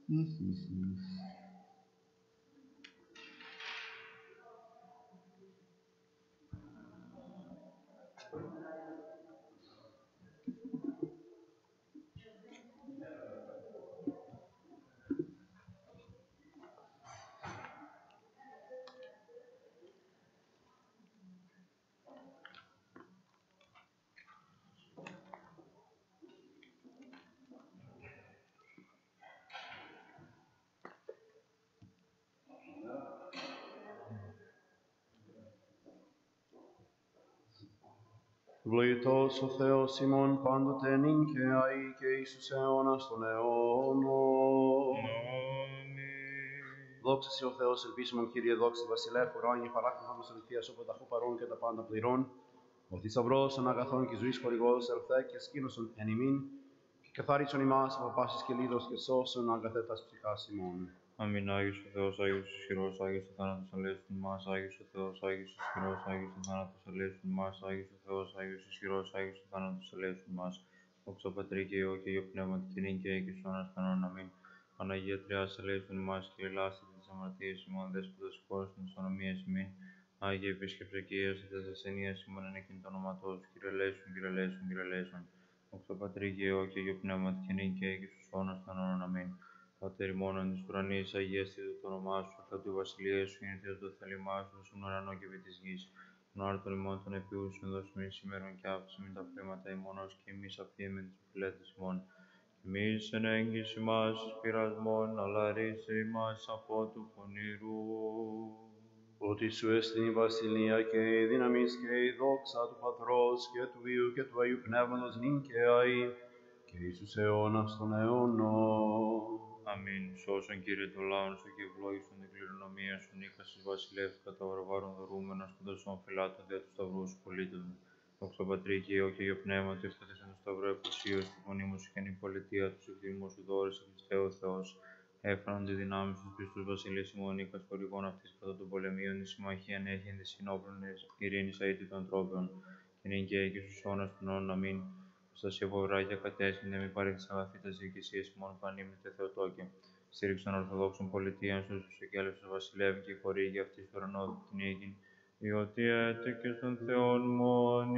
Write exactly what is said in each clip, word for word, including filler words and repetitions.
Ευλογητός ο Θεός ημών πάντοτε νυν και αεί και εις τους αιώνας των αιώνων. Δόξα σοι ο Θεός, ελπίσιμον Κύριε, δόξα τη Βασιλεύ ουράνιε, παράκλητο μας ελευθείας όπου ταχού παρών και τα πάντα πληρών. Ο θησαυρός των αγαθών και ζωής χορηγός ελθέ και σκήνωσον εν ημίν και καθάρισον ημάς από πάσης και λίδος και σώσον αγαθέτας ψυχάς ημών. Αμήν. Άγιος ο Θεός, Άγιος ο ισχυρός, Άγιος ο θάνατος ελέησον ημάς, Άγιος ο Θεός, Άγιος ο ισχυρός, Άγιος ο θάνατος ελέησον ημάς, Άγιος ο Θεός, Άγιος ο ισχυρός, Άγιος ο θάνατος ελέησον ημάς. Δόξα Πατρί και Υιό και Υιό Πνεύματι και νυν και αεί και στους αιώνας των αιώνων. Αμήν. Παναγία Τριάς ελέησον ημάς και ελάστε τις αμαρτίες ημών, δέσποτας χώρας των ισονομίας ημίν. Άγιε Επίσκεψε και Υιός της ασθενείας ημών εν εκείνη το όνοματό σου, Κύριε ελέησον, Κύριε ελέησον, Κύριε ελέησον. Δόξα Πατρί και Υιό και Υιό Πνεύματι και νυν και αεί και στους αιώνας των αιώνων. Αμήν. Πάτερ ημών εν της ουρανής, αγιαστήτω το όνομά σου, έρχεται η βασιλεία σου, γεννηθείτε το θέλημά σου, στον ουρανό και επί της γης. Τον άρτον ημών των επιούσεων δώσουμε εις ημέρων και άφησε με τα φρέματα ημών, ως και εμείς αφιέμεν τις οφειλέτες ημών. Και εμείς εν έγγυση μας εις πειρασμών, αλλά ρίσε ημάς από του πονηρού. Ότι σου εστιν η βασιλεία και η δύναμις και η δόξα του Πατρός και του Υιού και του Αγίου Πνεύματος νυν και αεί και εις τους αιώνας των αιώνων. Αμήν. Σώσον Κύριε το λαόν σου και ευλόγησον την κληρονομία σου, νίκας της βασιλείας κατά βαρβάρων δωρούμενος και δώσον φυλάτων δια του σταυρού σου πολίτων. Δόξα Πατρί και Υιό και Υιό Πνεύματι, ευθέτησαν το σταυρό επουσίως, τη φωνή μου σου και η πολιτεία του ευθυμού σου δώρησε Χριστέ ο Θεός. Έφεραν τη δυνάμει στους πιστούς βασιλείς ημών, νίκας χορηγών αυτής κατά των πολεμίων, η συμμαχία έχειν της συνόπλων ειρήνης αήτη των τρόπεων, και νυν και αεί και στους αιώνας των αιώνων. Αμήν. Προστασία από βράχια κατέσχυνε, μη παρέχεις αγαθήτας διοικησίας ημών πανήμνητε Θεοτόκε. Στήριξε των Ορθοδόξων πολιτείων σου, στους εκέλευσους βασιλεύει και χορήγει αυτή του ουρανό την ήγην. Διότι έτεκε στον Θεόν μόνοι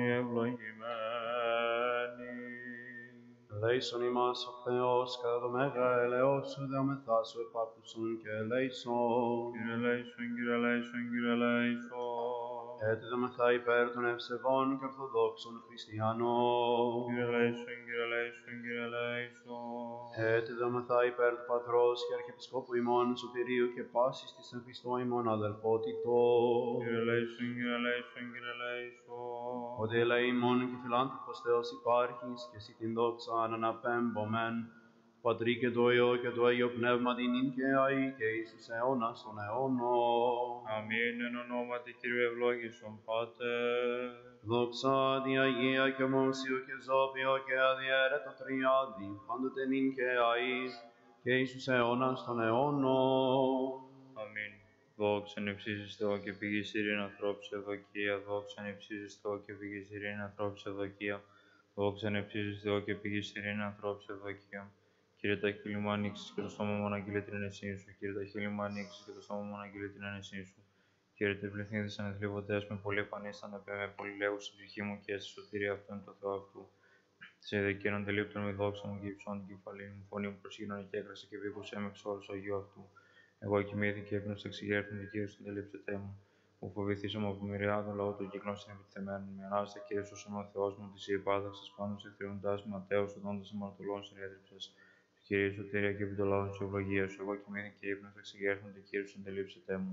ευλογημένοι. Ελέησον ημάς ο Θεός, κατά το μέγα ελεός σου δεομεθά σου επάκουσον και ελέησον. Κύριε ελέησον, Κύριε ελέησον, Κύριε ελέησον. Έτσι δεομεθά υπέρ των ευσεβών και ορθοδόξων χριστιανών. Κύριε ελέησον, Κύριε ελέησον, Κύριε ελέησον. Έτσι δεομεθά υπέρ του Πατρός και Αρχιεπισκόπου ημών Σωτηρίου και πάσης της εν Χριστώ ημών αδελφότητος. Κύριε ελέησον, Κύριε ελέησον, Κύριε ελέησον. Ότι ελεήμων και φιλάνθρωπος Θεός υπάρχεις και εσύ την δόξα αναπέμπομεν, Πατρί και το Υιό και το Αγίο Πνεύμα την νυν και αεί και εις τους αιώνας των αιώνων. Αμήν. Εν ονόματι Κύριου ευλόγησον Πάτερ. Δόξα τη Αγία και ομόσιο και ζώπιο και αδιέρετο τριάδι, πάντοτε νυν και αεί και εις τους αιώνας των αιώνων. Αμήν. Δόξα εν υψίσεις Θεό και πηγής ειρήνη ανθρώπους ευδοκία. Δόξα εν υψίσεις Θεό και πηγής ειρήνη ανθρώπους ευδοκία. Δόξα εν υψίσεις Θεό και πηγής ειρήνη ανθρώπους ευδοκία. Κύριε τα χείλη μου ανοίξεις και το στόμα μου αναγγείλει την ενεσή σου. Κύριε τα χείλη μου ανοίξεις και το στόμα μου αναγγείλει την ενεσή σου. Κύριε τε πληθύνθης ανεθλίβοντές με πολύ επανίστανε, με πολύ λέγου στην ψυχή μου και στη σωτηρία αυτόν το Θεό αυτού. Σε ειδικαίνον τελείπτων με δόξα μου και υψών την κεφαλή μου, φωνή μου προσγίνωνε και έκρασε και βήκουσε με εξ όλους Αγίου αυτού. Εγώ κοιμήθη και έπνευσα εξηγέρθην και Κύριος την τελείψετέ μου. Που φοβηθήσαμε από μυριάδων λαού των κύκλων συνεπιτεθεμένων. Με ανάστε Κύριε σώσον ο Θεός μου, τη υπάδαξας πάνω σε θριούντάς ματέως οδόντας αμαρτωλών συνέδριψες. Κύριε σωτηρία και επί των λαών σου ευλογία σου. Εγώ κοιμήθη και έπνευσα εξηγέρθην και Κύριος την τελείψετέ μου.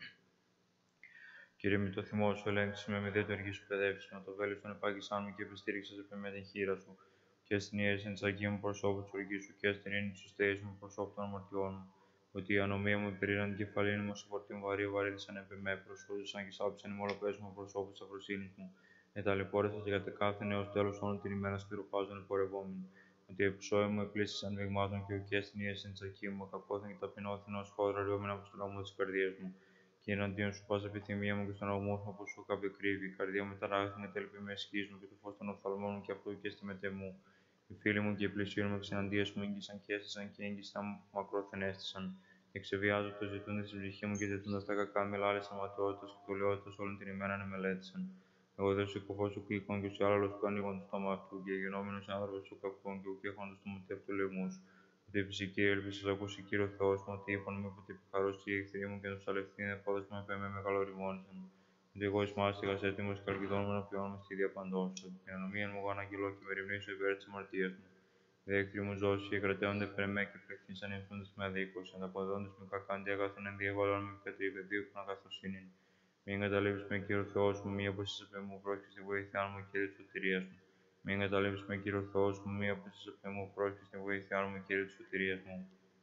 Κύριε, με το θυμό σου ελέγξεις με, με δε το εργή σου παιδεύσεις, με το βέλος των επάγγισάν μου και επιστήριξες επί με την χείρα σου. Και στην ιέρεση της αγγείου μου προσώπου της οργής σου, και στην ειρήνη της στέης μου προσώπου των αμαρτιών μου. Ότι η ανομία μου υπερήραν την κεφαλήν μου, σε φορτίν βαρύ βαρύδισαν επί με, προσχούζησαν και σάπησαν οι μολοπές μου προσώπου της αφροσύνης μου. Εταλαιπώρησα και κατεκάθεν έως τέλος όλων την ημέρα σκληροπάζων υπορευόμενων. Ότι η ψώη μου επλήστησαν μειγμάτων και ουκέ στην ιέρεση της αγγείου μου, ακαπόθεν και ταπεινώθεν ως χώρα ριόμενα από στον λαμό της καρδίας μου. Και εναντίον σου πάσα επιθυμία μου και στον αγμό μου που σου καπεκρύβει. Η καρδία μου ταράχθη με τέλπη με εσχής μου και το φως των οφθαλμών μου και αυτού και στη μετέ μου. Οι φίλοι μου και οι πλησίοι μου εξεναντίας μου ήγγισαν και έστησαν και ήγγισαν μακρόθεν έστησαν. Εξεβιάζω το ζητούνται στην ψυχή μου και ζητούντα τα κακά μιλάλες αματαιότητας και τολαιότητας όλη την ημέρα να μελέτησαν. Εγώ δε σου κουφό σου κλικών και σου άλλος που ανοίγουν το στόμα αυτού και γινόμενος άνθρωπος του κακών και ουκ έχοντας το μοτέ του λαιμού σου. Ότι η φυσική έλπιση ακούσει κύριο Θεός μου, ότι είπαν με που την χαρώσει η εχθρή μου και του αλευθύνει επόδεσμα με με μεγαλοριμόνισαν. Ότι εγώ εις μάστιγας έτοιμος καλκιδών να πληρώνουμε στη διαπαντός, ότι την ανομία μου αγγελώ και μεριμνήσω υπέρ της αμαρτίας μου. Οι εχθροί μου ζώσει και κρατέονται πρεμέ και πλεχθήσαν ευθούντες με αδίκωση, ανταποδόντες με κακάντι αγαθόν ενδιαβαλών με κατρίπεδιο που αγαθοσύνην. Μην εγκαταλείψεις με Κύριο Θεός μου, μη αποσύσεις απ' εμού, πρόσχεσαι στη βοήθειά μου Κύριε της σωτηρίας μου. Μην εγκαταλείψεις με Κύριο Θεός μου, μη αποσύσεις απ' εμού, πρόσχεσαι στη βοήθειά μου Κύριε της σωτηρίας μου.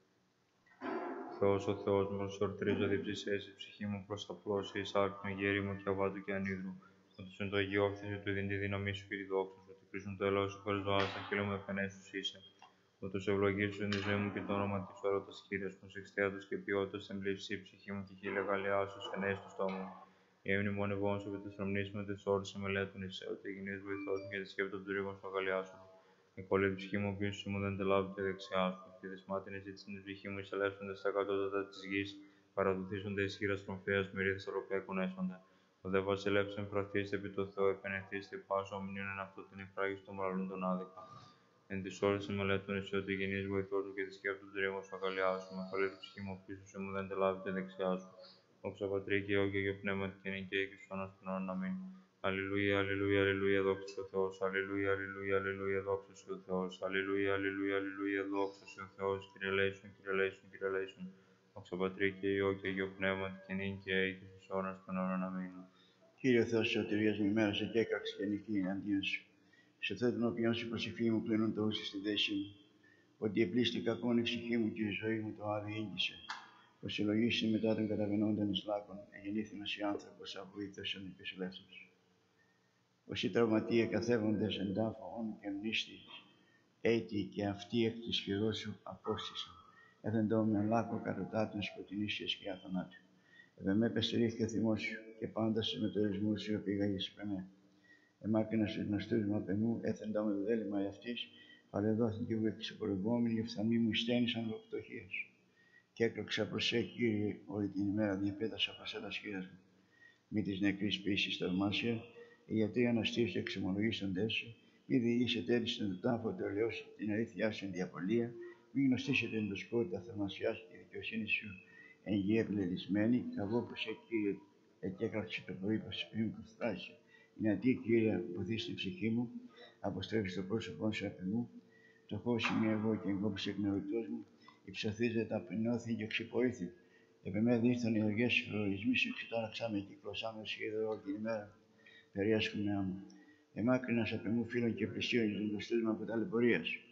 Θεός ο Θεός μου, προσορτρίζω διψησές, η ψυχή μου προς τα πλώση, εις άρκνο γέρι μου και αβάτου και ανίδρου. Ότι σου το Αγίο όφθησε του δίνει τη δύναμή σου και τη δόξα σου, ότι κρίσουν το ελαιό σου χωρίς ζωά, στα χείλη μου επενέσους είσαι. Ούτως ευλογήσου εν τη ζωή μου και το όνομα της ορώτας Κύριος μου, σεξτέατος και ποιότητας εμπλήψη η ψυχή μου και χίλια γαλλιά σου, ενέσει στο στόμα μου. Η έμνη μου ανεβών σου, και τη θρομνή μου, τη όρου σε μελέτων είσαι, ότι γίνεις βοηθός μου και τη σκέπτο του ρίγων σου αγαλιά σου. Η κολλή τη ψυχή μου, πίσω μου δεν τελάβει τη δεξιά σου, και δεσμάτινη ζήτηση την ψυχή μου, εισελεύσονται στα κατώτατα τη γη, παραδοθήσονται ισχύρα τρομφαία μυρίδε ευρωπαϊκών έσονται. Ο δε βασιλεύσεν προαθήστε επί το Θεό, επενεθήστε πάσο ομνίων εν αυτό την εκφράγηση των μραλούν των άδικα. Εν τη όρη σε μελέτων είσαι ότι γεννή βοηθό μου και τη σκέπτο του ρίγων σου αγαλιά σου, με κολλή τη ψυχή μου, πίσω μου δεν τελάβει τη δεξιά σου. Όξα πατρί και εγώ και για πνεύμα και είναι και εκεί στον αστυνών να μην. Αλληλούια, αλληλούια, αλληλούια, δόξα σου ο Θεός. Αλληλούια, αλληλούια, αλληλούια, δόξα σου ο Θεός. Αλληλούια, αλληλούια, αλληλούια, δόξα σου ο Θεός. Κύριε λέησον, Κύριε λέησον, Κύριε λέησον. Όξα πατρί και εγώ και για πνεύμα και είναι και εκεί στον αστυνών να μην. Κύριε Θεός της σωτηρίας μου, ημέρα σε κέκραξε και νυχή εναντίον σου. Σε αυτό τον οποίον σου προσευχή μου πλένουν το ούσι στη θέση μου. Ότι επλήστη κακόν η ψυχή μου και η ζωή μου το άδει ήγγισε. Πως συλλογήσει μετά των καταβαινόντων εις λάκων, εγεννήθηνος οι άνθρωπος αβοήθωσον και συλλεύθος. Πως οι τραυματοί εκαθεύοντες εν τάφων και μνήστης, έτη και αυτοί εκ της χειρός σου απόστησαν. Έθεντο με λάκκο κατωτάτων σκοτεινής και σκιά θανάτου. Ευεμέ πεστηρίχθηκε ο θυμός σου και πάντα σε μετορισμού σου επήγαγες πεμέ. Εμάκρινα στους γνωστούς μου απ' εμού, έθεντο με δέλημα εαυτής, παρεδόθηκε εγώ εξωπορευόμενη, η οφθαλμή μου στένησαν λοπτωχίας. Και έκραξα προς σε, Κύριε, όλη την ημέρα διαπέτασα προς τα σχήρας μου. Μη της νεκρής πίσης θαυμάσια, οι γιατροί αναστήρους εξομολογήσαντες σου, μη διηγήσετε έτσι στον τάφο του ελαιός την αλήθειά σου εν διαπολία, μη γνωστήσετε εν το σκόρ τα θαυμασιά σου και δικαιοσύνη σου εν γη επλελισμένη, καβώ προς σε, Κύριε, εκέκραξε το πρωί προς πριν κοφθράσει. Είναι αντί, Κύριε, ποθείς στην ψυχή μου, αποστρέφεις το πρόσωπό σου απ' εμού, φτωχός είμαι εγώ και εγκόψε εκ νεοητός μου, υψωθίζε ταπεινώθη και ξυπορήθη. Επεμέ δίθον οι οργές σου προορισμοί σου, ξετάραξάμε και κυκλωσάμε σχέδιο όλη την ημέρα. Περιάσκουμε άμμο. Εμάκρυνας απ' εμού φίλων και πλησίων και των γνωστούς μου από ταλαιπωρία σου.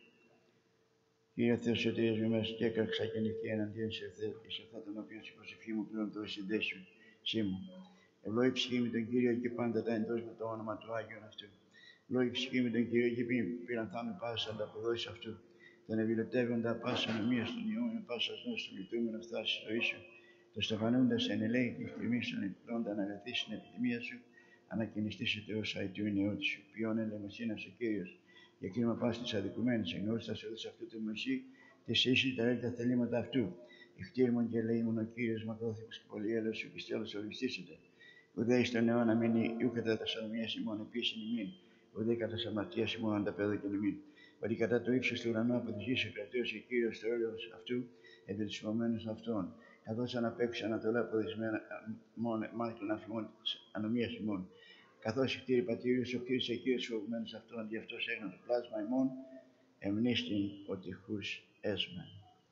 Κύριε Θεός σωτηρίας μου, μέσα και έκραξα και νυχτή εναντίον σε αυτόν τον οποίο στην προσευχή μου πλέον το συνδέσου σήμου. Ευλόγη ψυχή με τον Κύριο και πάντα τα εντός με το όνομα του Άγιον αυτού. Ευλόγη ψυχή με τον Κύριο και πήραν θάμι πάσα ανταποδόσεις αυτού. Τον ευηλωτεύοντα πάσα νομία στον ιόμενο πάσα γνώση του λειτουργούμενο φτάσει στο ίσο. Το στεφανούντας εν ελέη τη τιμή σου ανεπιπλώντα να ρεθείς την επιδημία σου, ανακαινιστής ο Θεός αητού η νεότη σου. Ποιόν ελεημοσύνας ο Κύριος, για κρίμα πάση της αδικουμένης, εγνώριστα όλους αυτού του Μωσή, της ίσης τα ρέκτα θελήματα αυτού. Ιχτήρμον και ελεήμον ο Κύριος, μακρόθυμος και πολύ έλεος σου, και στέλος οριστήσετε. Ουδέ εις τον αιώνα μείνει, ιού κατά τα σανομίας ημών επίσης ημίν, ουδέ κατά τα αμαρτίας ημών ανταπέδωκεν ημίν. Ότι κατά το ύψος του ουρανού από τη γη σου κρατέωσε Κύριος το έλεος αυτού, επί τους φοβμένους αυτών. Καθώς αναπέξει ανατολά αποδεισμένα μόνο μάρκλων αφημών της ανομίας ημών. Καθώς η κτήρη πατήριος, ο Κύριος Κύριος φοβμένους αυτών, γι' αυτός έγνω το πλάσμα ημών, εμνίστην ο τυχούς έσμεν.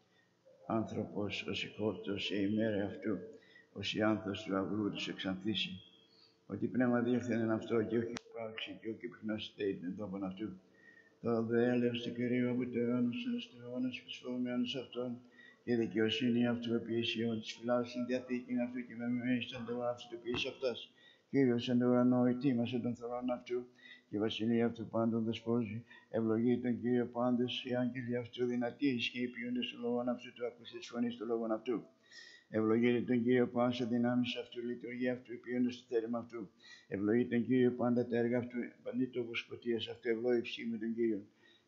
Άνθρωπος ο συγχώρτος σε ημέρα αυτού, ως η άνθος του αυγού τους εξανθήσει. Ότι πνεύμα διήλθεν εν αυτό και όχι υπάρξει και όχι πυκνώσει την τόπον αυτού. Το δε έλεος του Κυρίου από το αιώνος έως το αιώνος και τους φοβμένους αυτών, και η δικαιοσύνη αυτού επίσιον της φυλάς στην διαθήκην αυτού και με μέιστον το αυτού του ποιής αυτάς. Κύριος εν το ουρανό ετοίμασε τον θωρόν αυτού και η βασιλεία αυτού πάντων δεσπόζει. Ευλογεί τον Κύριο πάντες, οι άγγελοι αυτού δυνατοί ισχύοι ποιούνται στο λόγον αυτού του ακουστή της φωνής του λόγων αυτού. Ευλογείται τον Κύριο πάσα δυνάμεις αυτού, λειτουργία αυτού, ποιούνται στο θέλημα αυτού. Ευλογεί τον Κύριο πάντα τα έργα αυτού, παντήτο βοσκοτίας αυτού, ευλόγη ψυχή με τον Κύριο.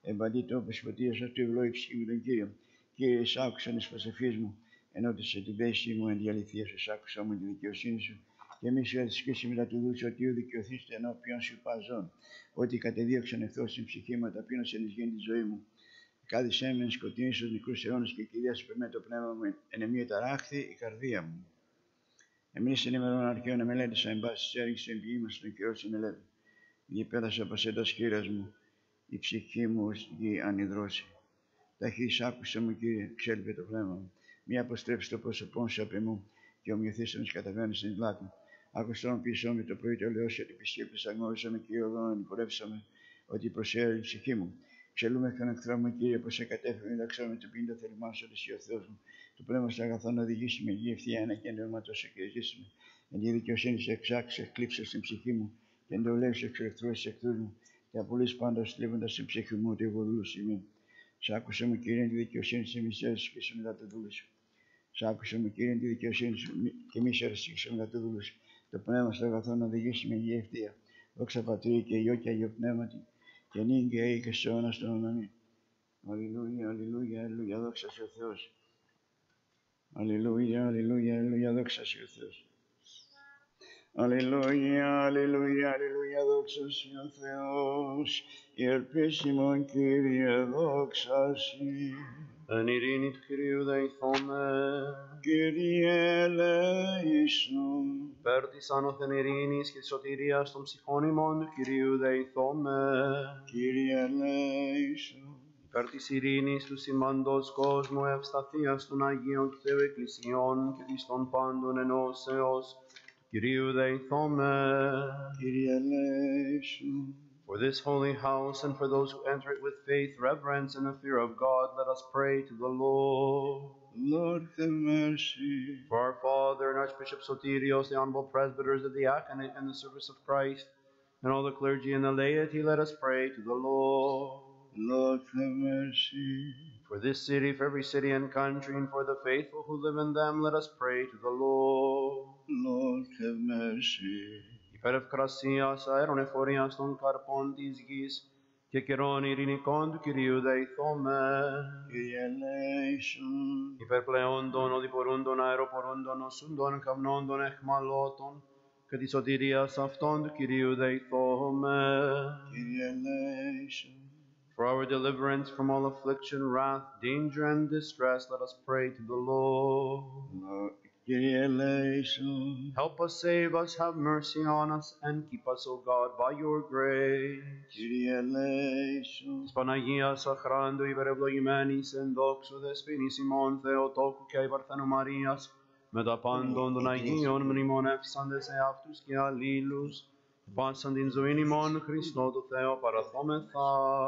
Εμπαντή τόπος φωτίας αυτού ευλόγη ψυχή μου τον Κύριο. Κύριε, εις άκουσαν εις προσευχής μου, ενώτισε την πέση μου εν τη αληθεία σου, εις άκουσα μου τη δικαιοσύνη σου. Και μη σου έθισκήσει μετά του δούλου ότι ου δικαιωθήστε ενώπιον σου παζών. Ότι κατεδίωξαν εχθρός στην ψυχή μου, ταπείνωσαν εις γέννη τη ζωή μου. Κάθισέ με εν σκοτεινή στους μικρούς αιώνες και κυρία σου περνάει το πνεύμα μου, εν εμεί ταράχθη η καρδία μου. Εμείς εν ημερών αρχαίων εμελέτησα εν πάση της έργης εν πηγή μας στον καιρό στην ελεύθερη. Γη πέρασα από σέντας χείρας μου, η ψυχή μου ως γη ανιδρώση. Ταχύς άκουσε μου, Κύριε, ξέλιπε το βλέμμα μου. Μη αποστρέψει το πρόσωπό σου απ' εμού και ομοιωθήσαμε καταβαίνεις στην πλάτη. Άκουσα τον πίσω μου το πρωί το λέω ότι επισκέπτησα, γνώρισα με Κύριε οδόν, ανυπορεύσαμε ότι προσέρει η ψυχή μου. Ξελούμε εκ των εχθρών μου, Κύριε, πως σε κατέφερε, μην δαξάμε το πίντα θελημά σου, ότι ο Θεός μου. Το πνεύμα σου αγαθό να οδηγήσει με γη ευθεία ένα και ενδόματο σου και ζήσουμε. Εν τη δικαιοσύνη σε εξάξε, εκλείψε στην ψυχή μου, και εντολεύσε εξ εχθρού σε εχθρού μου, και απολύσει πάντα στρίβοντα στην ψυχή μου, ότι εγώ δούλου είμαι. Σ' άκουσε μου, Κύριε, τη δικαιοσύνη σε μισέ σου και σε μετά το δούλου σου. Σ' άκουσε μου, Κύριε, τη δικαιοσύνη σου και μη σε και σε μετά το δούλου σου. Το πνεύμα σου αγαθό να οδηγήσει με γη ευθεία. Δόξα Πατρί και Υιό και Αγίο Πνεύματι, και νύν και αεί και σε αιώνας των αιώνων. Αλληλούια, αλληλούια, αλληλούια, δόξα σε ο Θεός. Αλληλούια, αλληλούια, αλληλούια, δόξα σε ο Θεός. Αλληλούια, αλληλούια, αλληλούια, δόξα σε ο Θεός. Η ελπίση μου, Κύριε, δόξα σε. Εν ειρήνη του Κυρίου δεηθώμε. Κύριε, ελέησον. Υπέρ της άνωθεν ειρήνης και της σωτηρίας των ψυχών ημών του Κυρίου δεηθώμε. Κύριε, ελέησον. Υπέρ της ειρήνης του σημαντός κόσμου, ευσταθίας των Αγίων του Θεού Εκκλησιών και της των πάντων ενώσεως του Κυρίου δεηθώμε. Κύριε, ελέησον. For this holy house and for those who enter it with faith, reverence, and the fear of God, let us pray to the Lord. Lord, have mercy. For our Father and Archbishop Sotirios, the honorable presbyters, the diaconate, and the service of Christ, and all the clergy and the laity, let us pray to the Lord. Lord, have mercy. For this city, for every city and country, and for the faithful who live in them, let us pray to the Lord. Lord, have mercy. Υπέρ ευκρασίας, αέρων εφορίας των καρπών της γης και καιρών ειρηνικών του Κυρίου δεηθώμε. Κύριε, ελέησον. Υπέρ πλεόντων, οδηπορούντων, αεροπορούντων, οσούντων, καυνόντων, εχμαλώτων και της σωτηρίας αυτών του Κυρίου δεηθώμε. Κύριε, ελέησον. For our deliverance from all affliction, wrath, danger, and distress, let us pray to the Lord. Lord, Κύριε, ελέησον. Help us, save us, have mercy on us, and keep us, O God, by your grace. Κύριε, ελέησον. Της Παναγίας αχράντου υπερευλογημένης εν δόξου δεσποίνης ημών Θεοτόκου και υπαρθένου Μαρίας, με τα πάντων των Αγίων μνημονεύσαντες εαυτούς και αλλήλους, πάσαν την ζωήν ημών Χριστό του Θεό παραθόμεθα.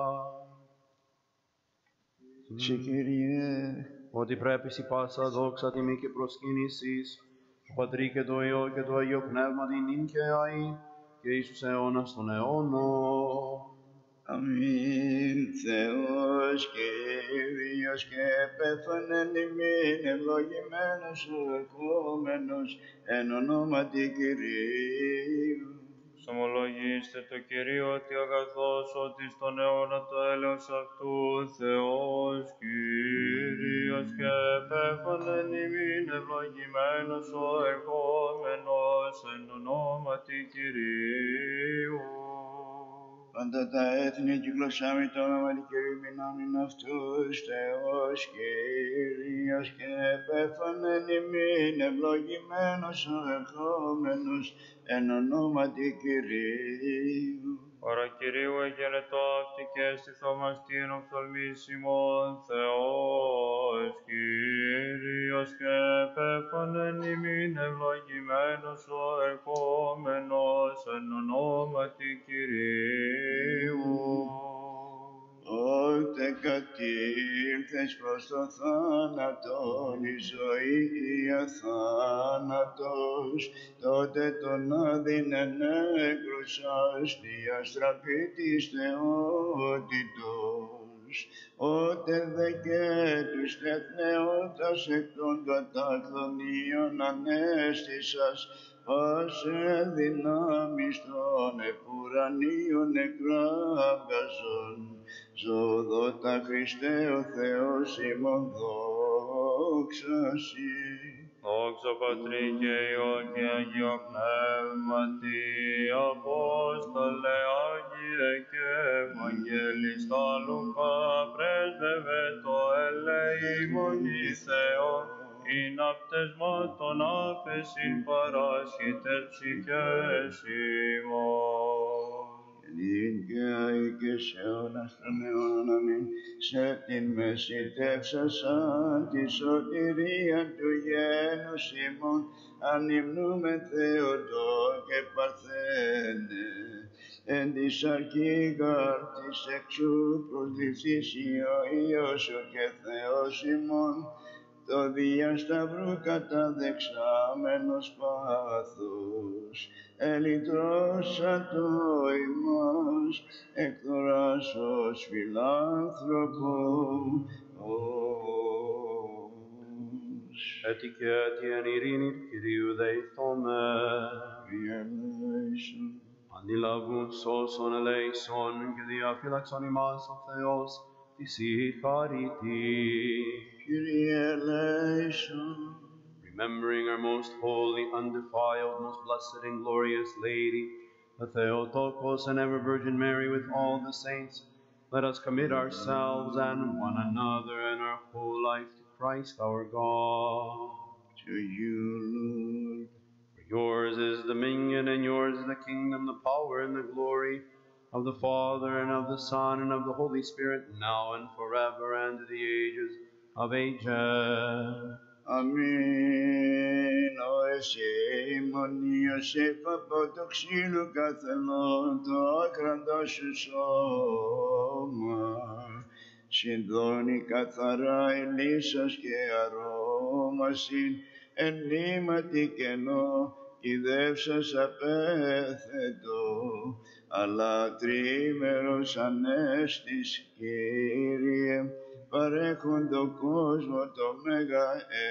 Σε, Κύριε, Ότι πρέπει η πάσα δόξα τιμή και προσκύνησης, το Πατρί και το Υιό και το Αγίο Πνεύμα την νυν και αεί, και εις τους αιώνας των αιώνων. αμήν. Θεός Κύριος και επέφανεν ημίν, ευλογημένος ο ερχόμενος, εν ονόματι Κυρίου. Ψωμολογήστε το Κυρίο ότι αγαθός ότι στον αιώνα το έλεος αυτού Θεός Κύριος και επέφανεν ημίν ευλογημένος ο ερχόμενος εν ονόματι Κυρίου. Πάντα τα έθνη κυκλωσάμι το όνομα του Κυρίου μηνάμιν αυτούς, Θεός Κύριος και επέφανεν ημίν ευλογημένος ο ερχόμενος εν ονόματι Κυρίου. Ωρα Κυρίου εγένετο αυτή και στηθόμαστην οφθαλμίσιμον Θεός Κύριος και επέφανεν ημίν ευλογημένος ο ερχόμενος εν ονόματι Κυρίου. Ότε κατήλθες προς το θάνατον, η ζωή η αθάνατος, τότε τον άδεινεν έκρουσας, διαστραπή της θεότητος. Ότε δε και τους τεθνεώτας εκ των κατακλονίων ανέστησας, πάσε δυνάμεις των επουρανίων εκράβγαζον, ζωοδότα Χριστέ ο Θεός ημών δόξα Συ. Δόξα Πατρί και Υιό και Αγίο Πνεύματι, Απόστολε Άγιε και Ευαγγελιστά Λουκά, πρέσβευε το ελεήμον ει Θεό, ειν απτεσμάτων άφεσιν παράσχητες ψυχές ημών. Ειν και αεί και σε αιώνας των αιώνων αμήν, σε την μεσητεύσασαν τη σωτηρία του γένους ημών, ανυμνούμε Θεοτό και Παρθένε, εν της αρχήγαρ της εξού προσληφθείς ο Υιός σου και Θεός ημών, το δια σταυρού καταδεξάμενος πάθος, ελυτρώσατο ημάς, εκ θωράσος φιλάνθρωπο, Έτι και έτι εν ειρήνη του Κυρίου δεηθώμε. Revelation. Αντιλαβούν σώσον ελέησον και διαφύλαξον ημάς ο Θεός της ηχαρητή. Kyrie eleison. Remembering our most holy, undefiled, most blessed and glorious Lady, the Theotokos and ever Virgin Mary with all the saints, let us commit ourselves and one another and our whole life to Christ our God. To you, Lord. For yours is the dominion, and yours is the kingdom, the power, and the glory of the Father, and of the Son, and of the Holy Spirit, now and forever, and to the ages of ages. Αμήν. Ο εσύ ημωνίος από το ξύλο καθελών το άκραντο σου σώμα, συνδώνει καθαρά ηλίσσος και αρώμασιν, εν νήματι κενό, ιδεύσας απέθετο, αλλά τρίμερος ανέστης, Κύριε, παρέχον το κόσμο το μέγα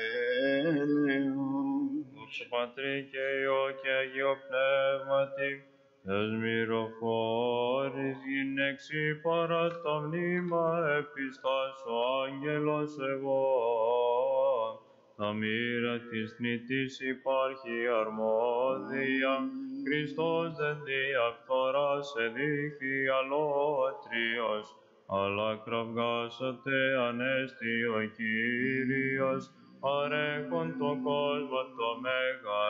έλεος. Δόξα Πατρί και Υιό και Αγίο Πνεύματι, Θεός μυροφόρης γυναίξη παρά το μνήμα επιστάς ο άγγελος εγώ. Τα μοίρα της θνητής υπάρχει αρμόδια, Χριστός δεν διαφθοράς εδείχθη αλότριος, αλλά κραυγάσατε ανέστη ο Κύριος, παρέχον το κόσμο το μέγα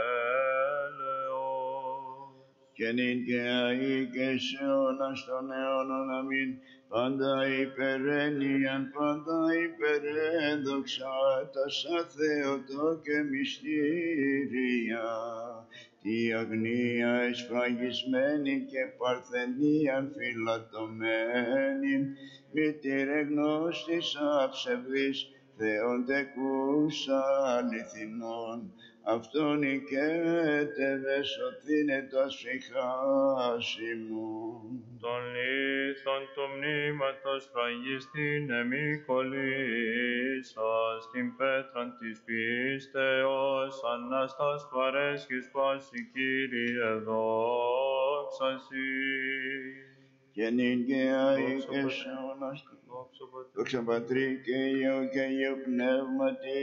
έλεος. Και νυν και αεί και σε αιώνας των αιώνων αμήν, πάντα υπερένιαν, πάντα υπερέδοξα, τα σαν Θεοτό και μυστήρια, τη αγνία εσφραγισμένη και παρθενίαν φυλατωμένη, μητήρε γνώστης αψευδής, Θεόν τεκούσα αληθινών, αυτόν οικέτευε σωθήνετος φυχάσιμον. Τον λίθον του μνήματος φραγιστήν εμικολίσας, την πέτραν της πίστεως, Αναστάς παρέσχεις πάση Κύριε δόξα Συ. Και νυν και αεί και σε αιώνας του δόξα Πατρί και Υιό και Αγίου Πνεύματι,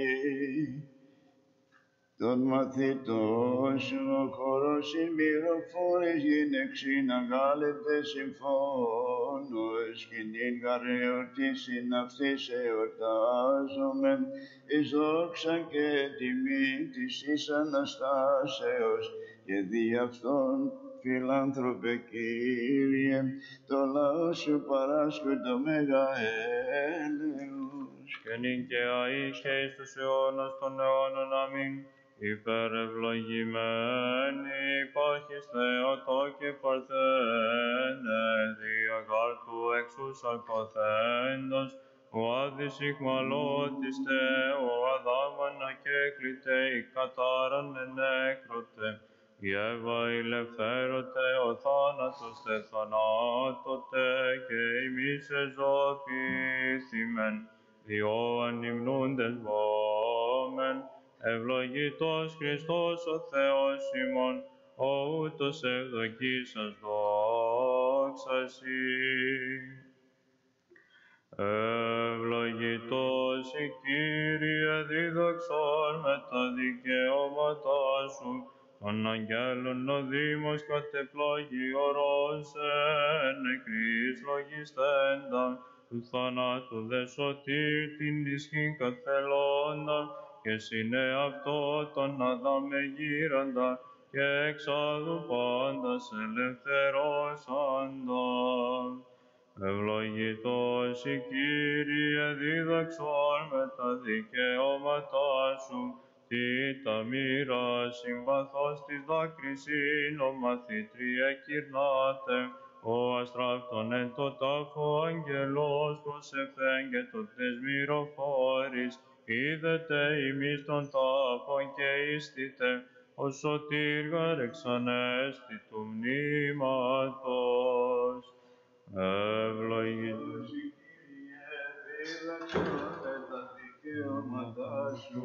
των μαθητών σου ο χορός οι μυροφόρες γυναίξιν αγάλετε συμφώνος, και νυν γαρεορτήσιν αυτής εορτάζομεν, εις δόξα και τιμή της εις Αναστάσεως, και δι' αυτόν φιλάνθρωπε Κύριε, το λαό σου παράσκου το μέγα έλεος. Και νυν και αεί και εις τους αιώνας των αιώνων αμήν, υπερευλογημένη υπάρχεις Θεοτό και Παρθένε, διαγάρ του εξού σαρκοθέντος, ο άδης ηχμαλώτιστε, ο αδάμανα και κλητέ, κατάραν ενέκρωτε, η Εύα ηλευθέρωτε, ο θάνατος τε θανάτωτε, και εμείς εζωοποιήθημεν, διό ανυμνούντες βόμεν, ευλογητός Χριστός ο Θεός ημών, ο ούτως ευδοκίσας δόξα Συ. Ευλογητός η Κύριε δίδαξον με τα δικαιώματά σου, των αγγέλων ο Δήμος κατεπλάγει ορός εν νεκρής λογιστέντα, του θανάτου δε σωτήρ την ισχύν καθελώντα, και συνέ αυτό τον Αδάμε γύραντα, και εξάδου πάντας ελευθερώσαντα. Ευλογητός η Κύριε δίδαξον με τα δικαιώματά σου, τι τα μοίρα συμπαθώς της δάκρυσιν ο μαθήτρια κυρνάτε, ο αστράφτων εν το τάφο αγγελός προσεφθέν και το τεσμυροφόρης, είδετε ημείς τον τάφον και ίστητε, ο σωτήρ γαρεξανέστη του μνήματος. Ευλογητός η Κύριε δίδαξον με τα δικαιώματά σου.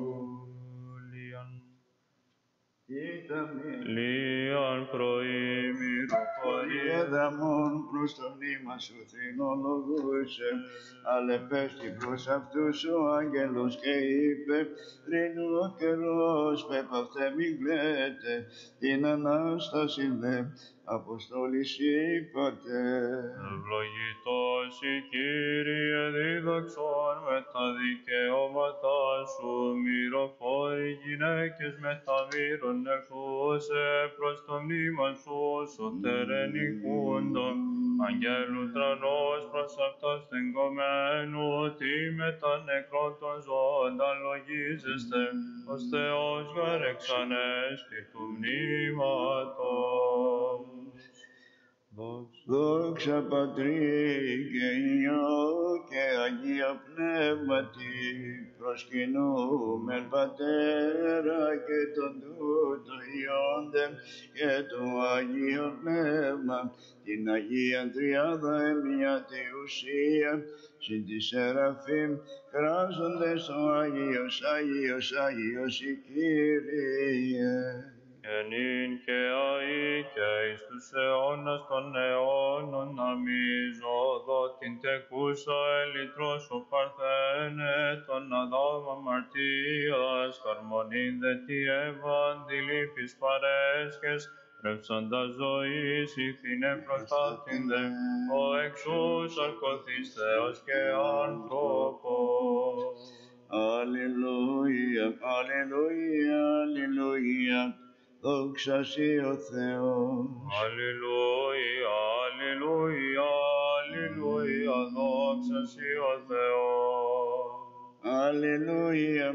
Λίαν προήμηροφορία Διέδαμον προς το νήμα σου θρηνολογούσε, αλεπέστη προς αυτούς ο άγγελος και είπε, «Ρήνου ο καιρός, πέπαυτε μη κλαίτε, την Ανάσταση δε, Αποστόλης είπατε». Ευλογητός η Κύριε δίδαξον με τα δικαιώματά σου, μυροφόροι γυναίκες με τα μύρων ερχούσε προς το μνήμα σου, σωτέρεν οικούντον, αγγέλου τρανός προς αυτός τεγκωμένου, τι με τα νεκρών των ζώντων λογίζεστε, ως Θεός γαρεξανέστη του μνήματος. Δόξα Πατρί και Υιό και Αγία Πνεύματι, προσκυνούμεν Πατέρα και τον τούτο Υιόντε και το Αγίο Πνεύμα, την Αγία Τριάδα εμιάτη ουσία, συν τη Σεραφείμ, κράζοντες ο Άγιος, Άγιος, Άγιος η Κύριε. Και νυν και αεί και εις τους αιώνας των αιώνων αμίζω δω την τεκούσα ελιτρός ο Παρθένε τον Αδάμ αμαρτίας, χαρμονήν δε τι ευαντιλήφης παρέσχες, ρεύσοντας ζωής ηθήνε προστάτην δε, ο εξούς αρκωθείς Θεός και άνθρωπος. Αλληλούια, αλληλούια, αλληλούια, δόξα σοι ο Θεός. Αλληλούια, αλληλούια, αλληλούια, δόξα σοι ο Θεός. Αλληλούια,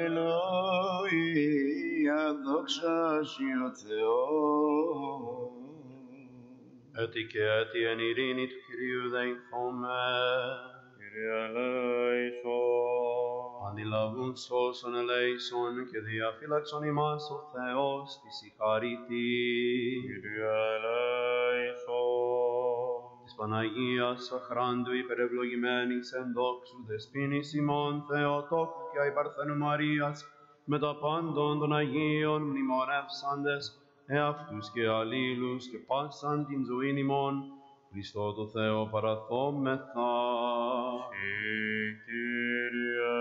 αλληλούια, δόξα σοι ο Θεός. Έτι και έτι εν ειρήνη του Κυρίου δεηθώμε. Κύριε ελέησον. Αντιλαβούν σώσον ελέησον και διαφύλαξον ημάς ο Θεός της συγχαρητή. Κύριε ελέησον. Της Παναγίας αχράντου υπερευλογημένης εν δόξου δεσποίνης ημών Θεοτόκου και αϊπαρθένου Μαρίας, με τα πάντων των Αγίων μνημονεύσαντες, εαυτούς και αλλήλους και πάσαν την ζωήν ημών, Χριστό το Θεό παραθόμεθα. Συ, Κύριε.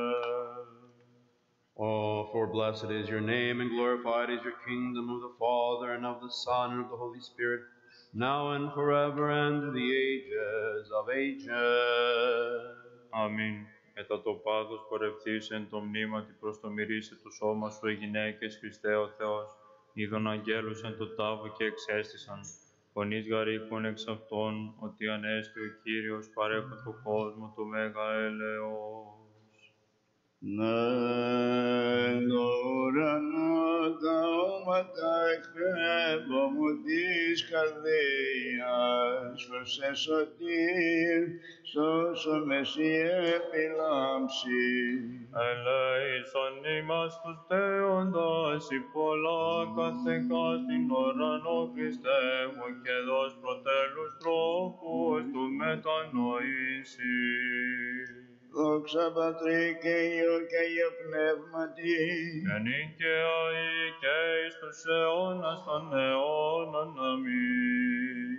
Oh, for blessed is your name, and glorified is your kingdom, of the Father, and of the Son, and of the Holy Spirit, now and forever, and to the ages of ages. Αμήν. Μετά το πάθος πορευθείς εν το μνήματι προς το μυρίσε του σώμα σου, οι γυναίκες Χριστέ ο Θεός, είδων αγγέλους εν το τάφο και εξέστησαν. Φωνής γαρήκουν εξ αυτών, ότι ανέστη ο Κύριος παρέχον το κόσμο το μέγα έλεος. Να εν το ουρανό τα όματα εκπέμπω μου της καρδίας, προς εσωτήρ, σώσον με σοι επιλάμψη. Ελέησον ημάς τους θέοντας, η πολλά καθεκά στην ουρανό Χριστέ μου, και δώσ' προτέλους τρόπους του μετανοήσει. Δόξα Πατρί και Υιό και Αγίο Πνεύματι, Και νυν και αεί και εις τους αιώνας των αιώνων. Αμήν.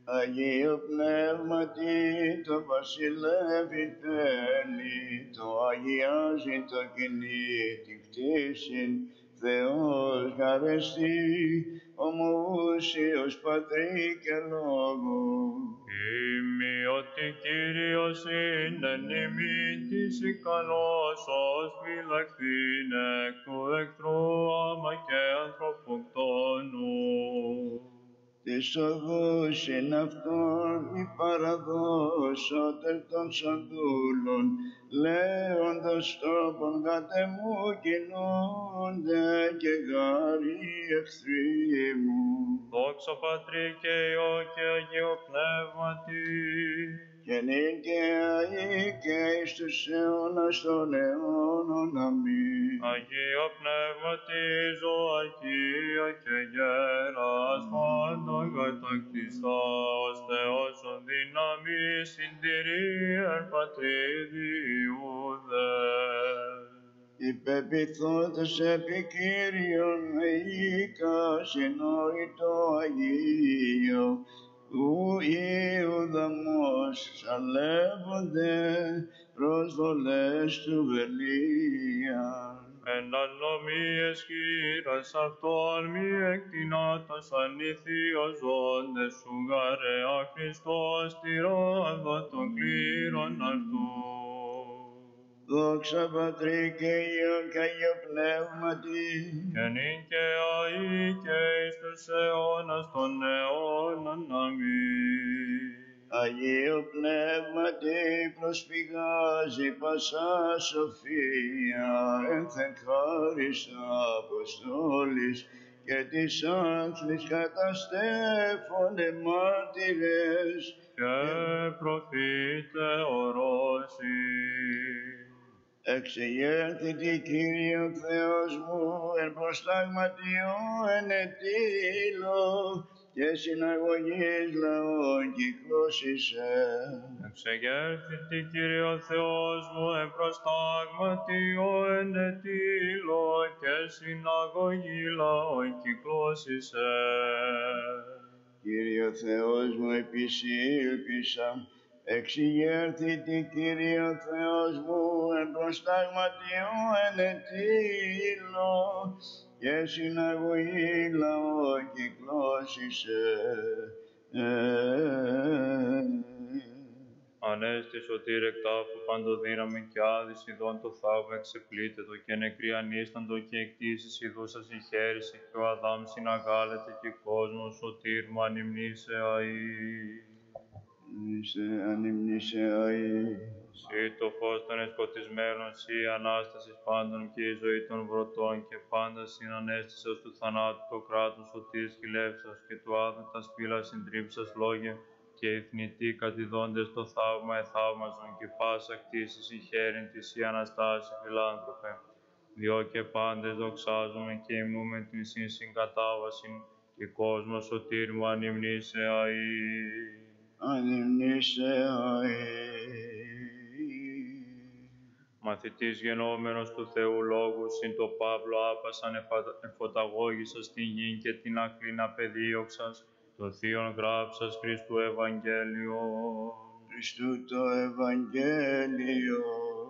Αγίο Πνεύματι, το βασιλεύει τέλει, το αγιάζει το κινήτη κτίσιν, Θεός γαρεστή, ομοούσιος Πατρί και Λόγου. Είμαι ότι Κύριος είναι νημήν της ικανός ως φυλαχθήν εκ του εχθρού άμα και ανθρωποκτόνου. Της οδούς εν αυτόν μη παραδώσωτε των σαντούλων, λέοντος τόπον κατεμού κινούνται και γάρι εχθροί μου. Δόξα Πατρί και Υιό και Αγίο Πνεύματι, Και νυν και αεί και εις τους αιώνας των αιώνων. Αμήν. Αγίο Πνεύματι, ζωαρχία και γέρας πάντα κατακτιστά, ως Θεός ο δύναμης συντηρεί πατρίδιουδε. Υπεπιθόντος επί Κύριον εΐκα συνόητο Αγίο, ου Ιουδαμός σαλεύονται προσβολές του βελία. Εν ανομίες χείρας αυτόν μη εκτινάτος ανήθιος ζώντες σου γαρέα Χριστός τυράδο των κλήρων αυτού. Δόξα Πατρί και Υιό και Αγίο Πνεύματι, Και νυν και αεί και εις τους αιώνας των αιώνων. Αμήν. Αγίο Πνεύματι προσφυγάζει πασά σοφία, ένθεν χάρις Αποστόλης και της άνθλης καταστέφονται μάρτυρες Και προφήτε ορώσει. εξεγέρθητη Κύριε ο Θεός μου, εν προσταγματιό εν ετήλω και συναγωγής λαών κυκλώσισε. Εξεγέρθητη Κύριε ο Θεός μου, εν προστάγματιό εν ετήλω και συναγωγή λαών κυκλώσισε. Κύριε ο Θεός μου, επισήλπισα, εξηγέρθητη Κύριε ο Θεός μου, εν προσταγματιό εν ετήλω και συναγωγή λαών κυκλώσισε. Ανέστη σωτήρ εκ τάφου παντοδύναμη και άδης ειδών το θαύμα εξεπλήτετο και νεκροί ανίσταντο και εκτίσεις ειδούσας συγχαίρησε και ο Αδάμ συναγάλεται και κόσμος σωτήρ μου ανυμνήσε αΐ. Είσαι ανυμνήσε αΐ. Συ το φως των εσκοτισμένων, Συ η Ανάστασης πάντων και η ζωή των βρωτών και πάντα συνανέστησας του θανάτου το κράτος σωτήρ χιλεύσας και του άδου τα σπήλα συντρίψας λόγια και οι θνητοί κατηδόντες το θαύμα εθαύμαζον και πάσα κτήση συγχαίρην της η Αναστάση φιλάνθρωπε. Διό και πάντες δοξάζουμε και ημούμε την συν συγκατάβασιν και κόσμο σωτήρ μου ανυμνήσε αΐ. Ανυμνήσε αΐ. Μαθητής γενόμενος του Θεού Λόγου, συν το Παύλο άπασαν εφωταγώγησας την γη και την αχλήν απεδίωξας, το θείον γράψας Χριστού Ευαγγέλιο. Χριστού το Ευαγγέλιο.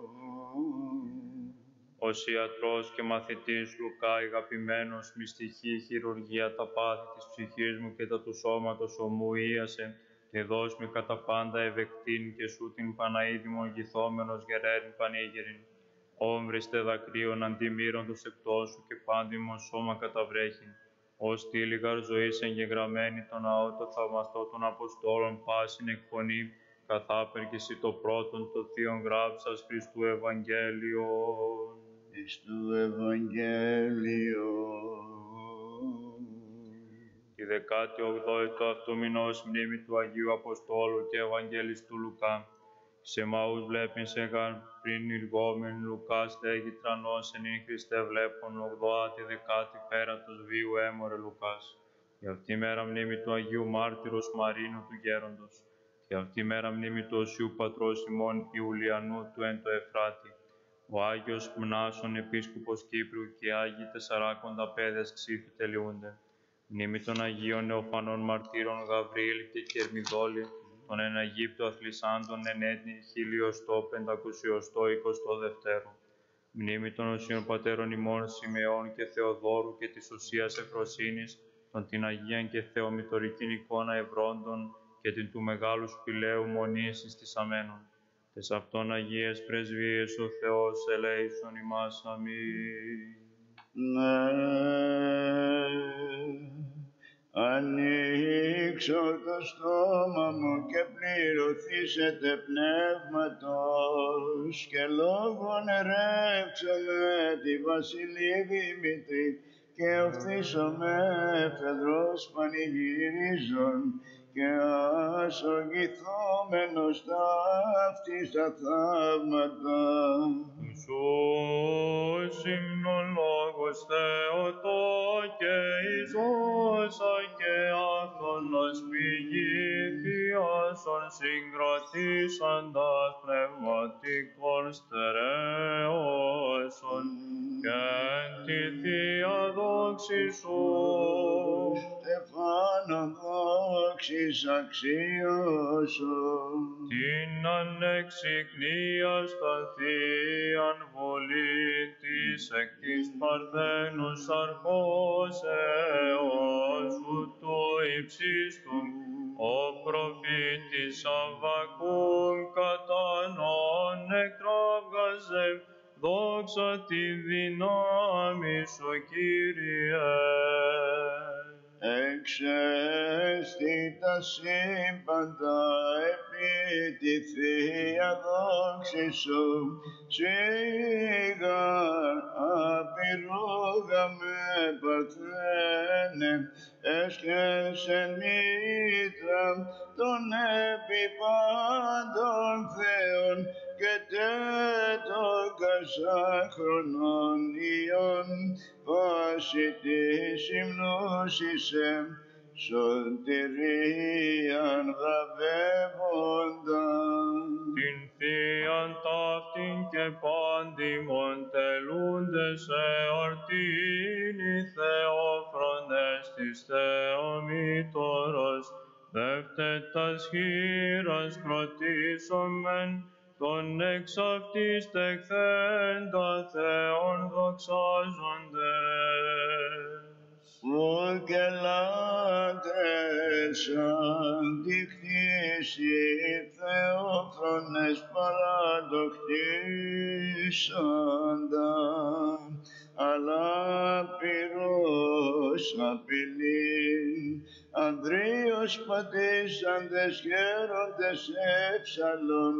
Ως ιατρός και μαθητής Λουκά, αγαπημένος, μυστική χειρουργία τα πάθη της ψυχής μου και τα του σώματος ομού ίασε, και δώσ' με κατά πάντα ευεκτήν και σου την Παναίδημον γηθόμενος γερέρν πανήγυριν. Όμβριστε δακρύων αντιμύροντος εκτός σου και πάντιμον σώμα καταβρέχειν. Ως τύλιγαρ ζωής εγγεγραμμένη το ναό το θαυμαστό των Αποστόλων πάσιν εκφωνή, καθάπερ και εσύ το πρώτον το θείον γράψας Χριστού Ευαγγέλιο. Χριστού Ευαγγέλιο. Τη δεκάτη ογδόη του αυτού μηνός μνήμη του Αγίου Αποστόλου και Ευαγγελιστού Λουκά. Σε μαούς βλέπειν σε γαρ πριν ηργόμεν Λουκά στέγη τρανός εν ειν Χριστέ βλέπων ογδόατη δεκάτη πέρατος βίου έμορε Λουκάς. Και αυτή μέρα μνήμη του Αγίου Μάρτυρος Μαρίνου του Γέροντος. Και αυτή μέρα μνήμη του Οσίου Πατρός ημών Ιουλιανού του εν το Εφράτη. Ο Άγιος Μνάσων Επίσκοπος Κύπρου και Άγιοι τεσσαράκοντα πέδες ξύφη τελειούνται. Μνήμη των Αγίων Νεοφανών Μαρτύρων Γαβρίλ και Κερμιδόλη, των εν Αιγύπτου αθλισάντων εν έθνη χίλιοστό πεντακοσιοστό εικοστό δευτέρο. Μνήμη των οσίων πατέρων ημών Σιμεών και Θεοδόρου και της οσίας Εφροσύνης, των την Αγίαν και Θεομητορικήν εικόνα Ευρώντων και την του Μεγάλου Σπηλαίου Μονής εις της αμένων. Τες αυτών Αγίες πρεσβείες ο Θεός ελέησον ημάς. Αμήν. Ναι, ανοίξω το στόμα μου και πληρωθήσετε πνεύματος και λόγων ερέψομαι τη βασιλή Δημητρή και οφθήσομαι φεδρός πανηγυρίζων και ασογηθόμενος ταύτης τα θαύματα. Ιησούς υμνολόγος Θεοτό και Ιησούσα και άφθονος πηγή θειάσον συγκροτήσαντας πνευματικών στερεώσον και εν τη Θεία δόξη σου. Στεφάνων δόξης αξίωσον Την ανεξυκνίαστα Θείαν βολή της εκ της Παρθένους αρχός έως ούτω υψίστου ο προφήτης Αββακούμ κατανόν εκτράβγαζε δόξα τη δύναμη σου, Κύριε. εξέστη τα σύμπαντα επί τη Θεία δόξη σου, σίγαν απειρούγα με Παρθένε, έσχεσεν μήτρα των επιπάντων Θεών και τέτων κασάχρονων ιών πάση της υμνούσισε σωτηρίαν βραβεύονταν. Την Θείαν ταύτην και πάντιμον τελούντες εορτήν οι Θεόφρονες της Θεομήτωρος, δεύτετας χείρας κροτήσομεν τον εξ αυτής τεχθέντα Θεόν δοξάζοντες. Φωκελάτες αντιχτήσει Θεόφρονες παραδοκτήσανταν, αλλά πυρός απειλήν, Ανδρείος πατήσαντες γέροντες έψαλον,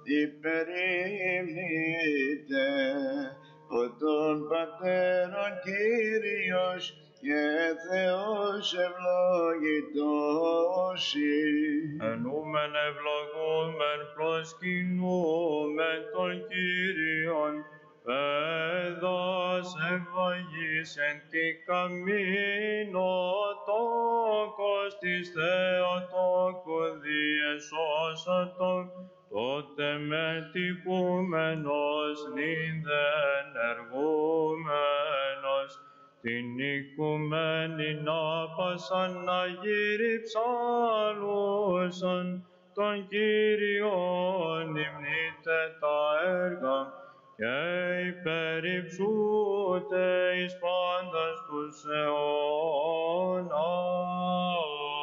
υπερήμνητε ο των πατέρων Κύριος και Θεός ευλογητός η. Ενούμεν ευλογούμεν προσκυνούμεν τον Κύριον, παιδας ευλογής εν τη καμίνο τόκος της Θεοτόκου διεσώσατον, τότε με τυχούμενος νηδεν εργούμενος, την οικουμένην άπασαν να γύρει ψάλουσαν, τον Κύριον υμνείτε τα έργα και υπερυψούτε εις πάντας τους αιώνας.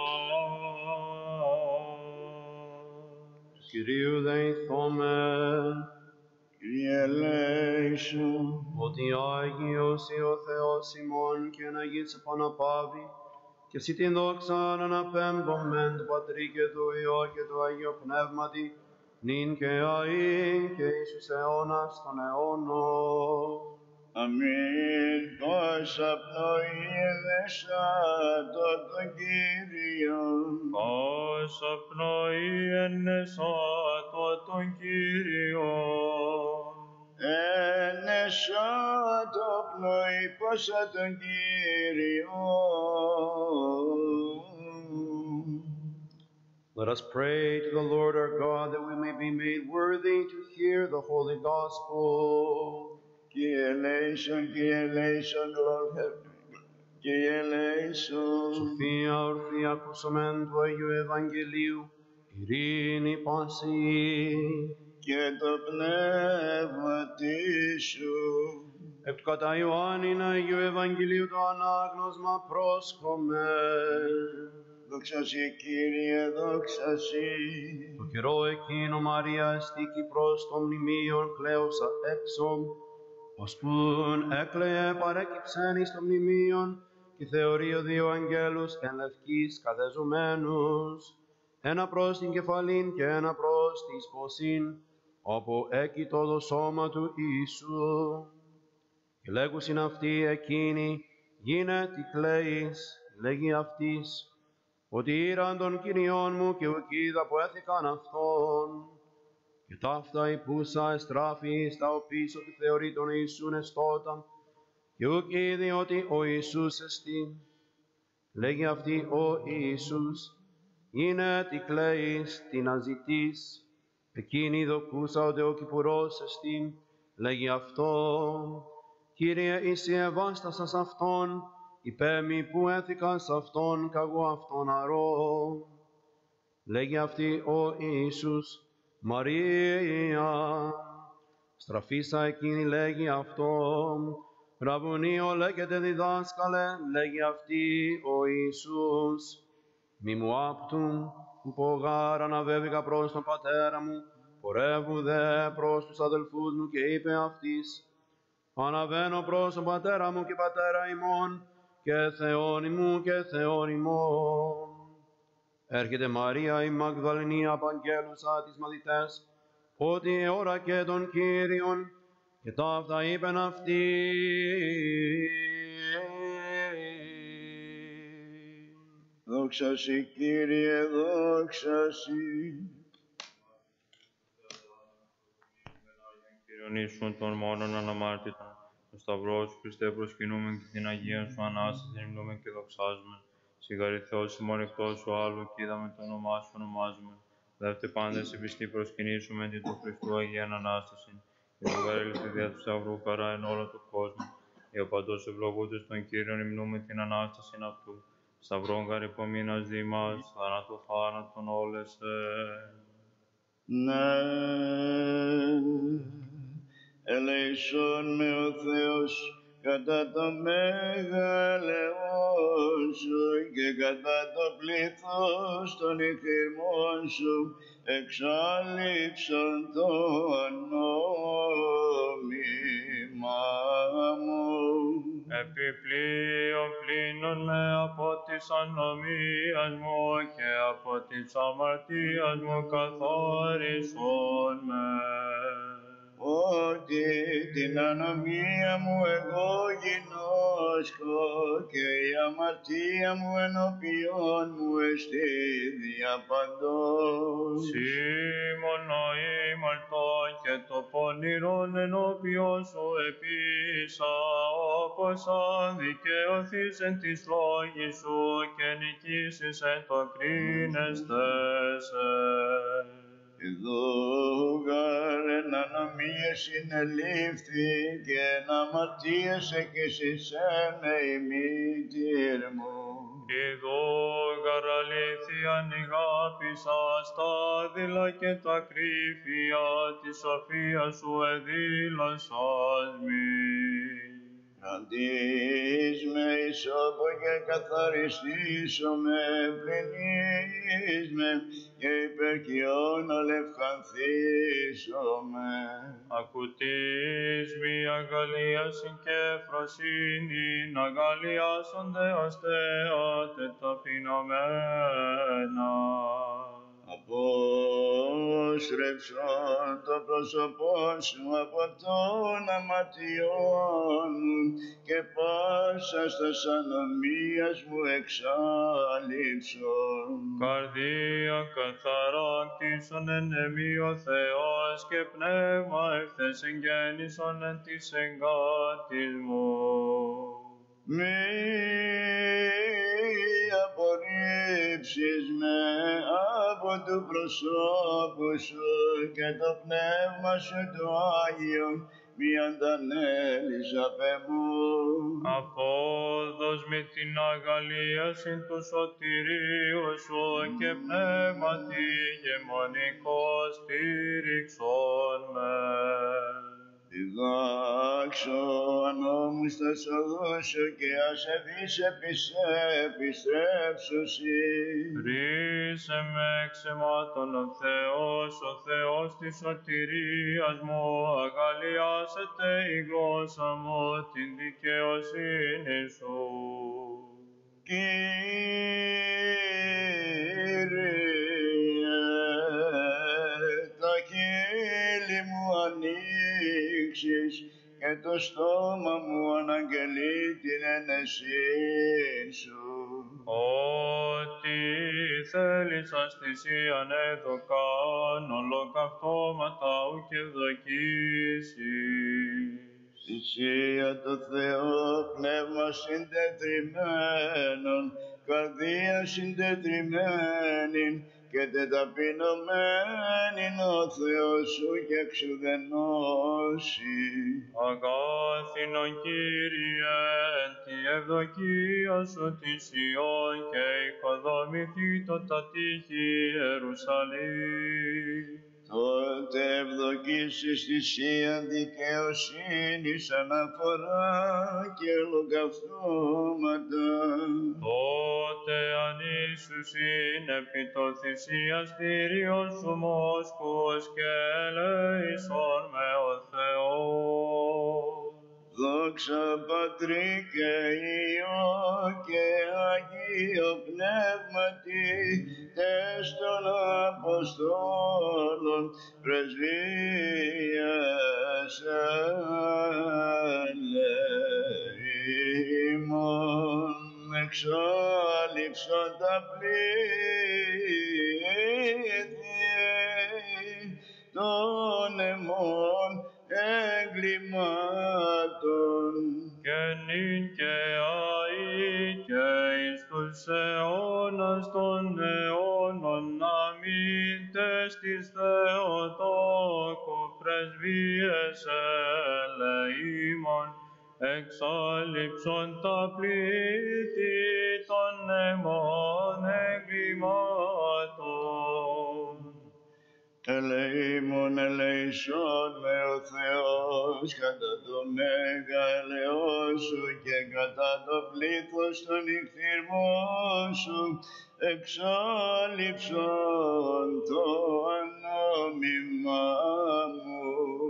Κυρίου δεηθόμεν, Κύριε ελέησον, ότι Άγιος ή ο Θεός ημών και να γης επαναπάβει, και εσύ την δόξαν αναπέμπομεν του Πατρί και του Υιό και του Αγίου Πνεύματι, νυν και αΐ και εις τους αιώνας των αιώνων. αμήν. Πόσα πνοή ενεσάτω τον Κύριον, Πάσα πνοή ενεσάτω τον Κύριον. ενεσάτω πνοή πόσα τον Κύριον. Let us pray to the Lord our God that we may be made worthy to hear the holy gospel. Κύριε ελέησον, Κύριε ελέησον, Lord have, Κύριε ελέησον. Σοφία ορθή ακούσομεν του Αγίου Ευαγγελίου, ειρήνη πάση. Και το πνεύμα σου. Εκ του κατά Ιωάννην Αγίου Ευαγγελίου το ανάγνωσμα πρόσχομαι. Δόξα σοι, Κύριε, δόξα σοι. Το καιρό εκείνο Μαρία εστίκη προς το μνημείον κλαίουσα έξω, ώσπουν έκλαιε παρέκυψεν εις το μνημείον, και θεωρεί ο δύο αγγέλους εν λευκής κατεζουμένους, ένα προς την κεφαλήν και ένα προς τη σποσήν, όπου έκειτο το σώμα του Ιησού. Και λέγουσιν αυτοί εκείνοι, γίνε τι κλαίεις, λέγει αυτής, ότι ήραν των Κυριών μου και ουκ είδα που έθηκαν αυτόν. Και ταύτα υπούσα εστράφη στα οπίσω του θεωρεί τον Ιησούν εστότα, και ουκ είδη ότι ο Ιησούς εστί. Λέγει αυτή ο Ιησούς, είναι τι κλαίεις, τι να ζητείς. Εκείνη δοκούσα ότι ο Κυπουρός εστί. Λέγει αυτό, Κύριε είσαι ευάστασας αυτόν, υπέμει που έθηκα σ' αυτόν, κ' εγώ αυτόν αρώ. Λέγει αυτή ο Ιησούς, Μαρία. Στραφίσα εκείνη λέγει αυτό, Ραβουνίο λέγεται διδάσκαλε, λέγει αυτή ο Ιησούς. Μη μου άπτουν, που πογάρ αναβέβηκα προς τον πατέρα μου, πορεύου δε προς τους αδελφούς μου και είπε αυτής, αναβαίνω προς τον πατέρα μου και πατέρα ημών, και Θεόν ημού και Θεόν ημών. Έρχεται Μαρία η Μαγδαληνή απαγγέλουσα τις μαθητές, ότι εώρα και τον Κύριον, και ταύτα είπεν αυτή. Δόξα σοι, Κύριε, δόξα σοι. Κύριον Ιησούν των μόνον αναμάρτητων, το Σταυρό σου Χριστέ προσκυνούμεν και την Αγία σου Ανάσταση υμνούμεν και δοξάζουμε. Σιγαρή Θεός ημών εκτός σου άλλου, και είδαμε το όνομά σου ονομάζουμε. Δεύτε πάντες η πιστή προσκυνήσουμε την του Χριστού Αγίαν Ανάσταση. Και βουβέρελη δια του Σταυρού χαρά εν όλο του κόσμου. Οι οπαντός ευλογούντες των Κύριων υμνούμε την Ανάσταση αυτού. Σταυρόν γαρυπομείνας δι' μας, θάνατο θάνατον όλεσαι. Ναι, ελέησον με ο Θεός κατά το μεγαλεόν σου και κατά το πλήθος των ηχηρμών σου εξάλληψον το νόμιμα μου. Επιπλέον πλύνον με από της ανομίας μου και από της αμαρτίας μου καθάρισον με. Ότι την ανομία μου εγώ γινώσκω και η αμαρτία μου ενώπιον μου εστί διαπαντός. Σήμωνα ήμαρτο και το πονηρόν ενώπιον σου επίσα, όπως αδικαιωθείς εν της λόγης σου και νικήσεις εν το κρίνεστε σε. Εδώ γάρ εν ανομίες συνελήφθη και εν αμαρτίες εκείσισεν η μήτηρ μου. Εδώ γαρ αλήθειαν ηγάπησα στα δειλα και τα κρύφια της σοφίας σου εδήλωσας μη. Αντίς με ισόπο και καθαριστήσομαι, πλυνείς με και υπερκειών αλευχανθήσομαι. Ακουτής μη αγαλίαση και φροσύνη, αγαλιάσονται αστέα τεταπεινωμένα. Απόστρεψον το πρόσωπό σου από των αμαρτιών και πάσας τας ανομίας μου εξάλληψον. Καρδία καθαρά κτίσον εν εμεί ο Θεός και πνεύμα ευθές εγγέννησον εν της εγκάτης μου. Μη απορία λείψεις με από του προσώπου σου και το πνεύμα σου το Άγιο μη αντανέλεις απ' εμού. Απόδος με την αγαλίαση του σωτηρίου σου και πνεύματι γεμονικό στήριξον με. Διδάξον όμως τα σοδούς σου και ασεβείς επιστρέψουσι. Ρίσε με εξαιμάτων ο Θεός, ο Θεός της σωτηρίας μου, αγαλιάσετε η γλώσσα μου την δικαιοσύνη σου. Κύριε, τα χείλη μου ανοίξεις και το στόμα μου αναγγελεί την ένεσή σου. Ό,τι θέλεις αστησίαν εδωκάν, ολοκαυτώματα ουκ ευδοκίσεις. Θυσία το Θεό, πνεύμα συντετριμμένον, καρδία συντετριμένη και τεταπεινωμένην ο Θεός σου και εξουδενώσει. Αγάθινον Κύριε, τη ευδοκία σου τη Ιών και οικοδομηθήτω τα τείχη Ιερουσαλήμ. Τότε ευδοκίσεις θυσίαν δικαιοσύνης, αναφορά και ολοκαυτώματα. Τότε ανήσουσιν επί το θυσιαστήριον σου μόσκους και ελέησον με ο Θεός. Δόξα Πατρί και Υιό και Αγίο Πνεύματι, τες των Αποστόλων πρεσβείας ελεήμων, εξάλληψον τα πλήθη των εμών εγκλημάτων. Και νυν και αεί και εις τους αιώνας των αιώνων, αμήν τες της Θεοτόκου πρεσβείες ελεήμων, εξάλληψον τα πλήθη των εμών εγκλημάτων. Ελεήμων ελεησόν με ο Θεός κατά το μέγα ελεός σου και κατά το πλήθος των νυχθυρμών σου, εξάλληψον το ανόμιμά μου.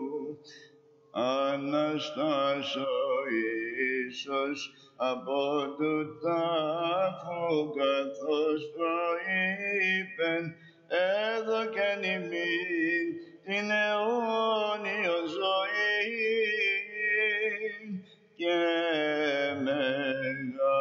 Αναστάσω ίσως από του τάφου καθώς προείπεν, έδωκεν ημίν την αιώνιο ζωή και μέγα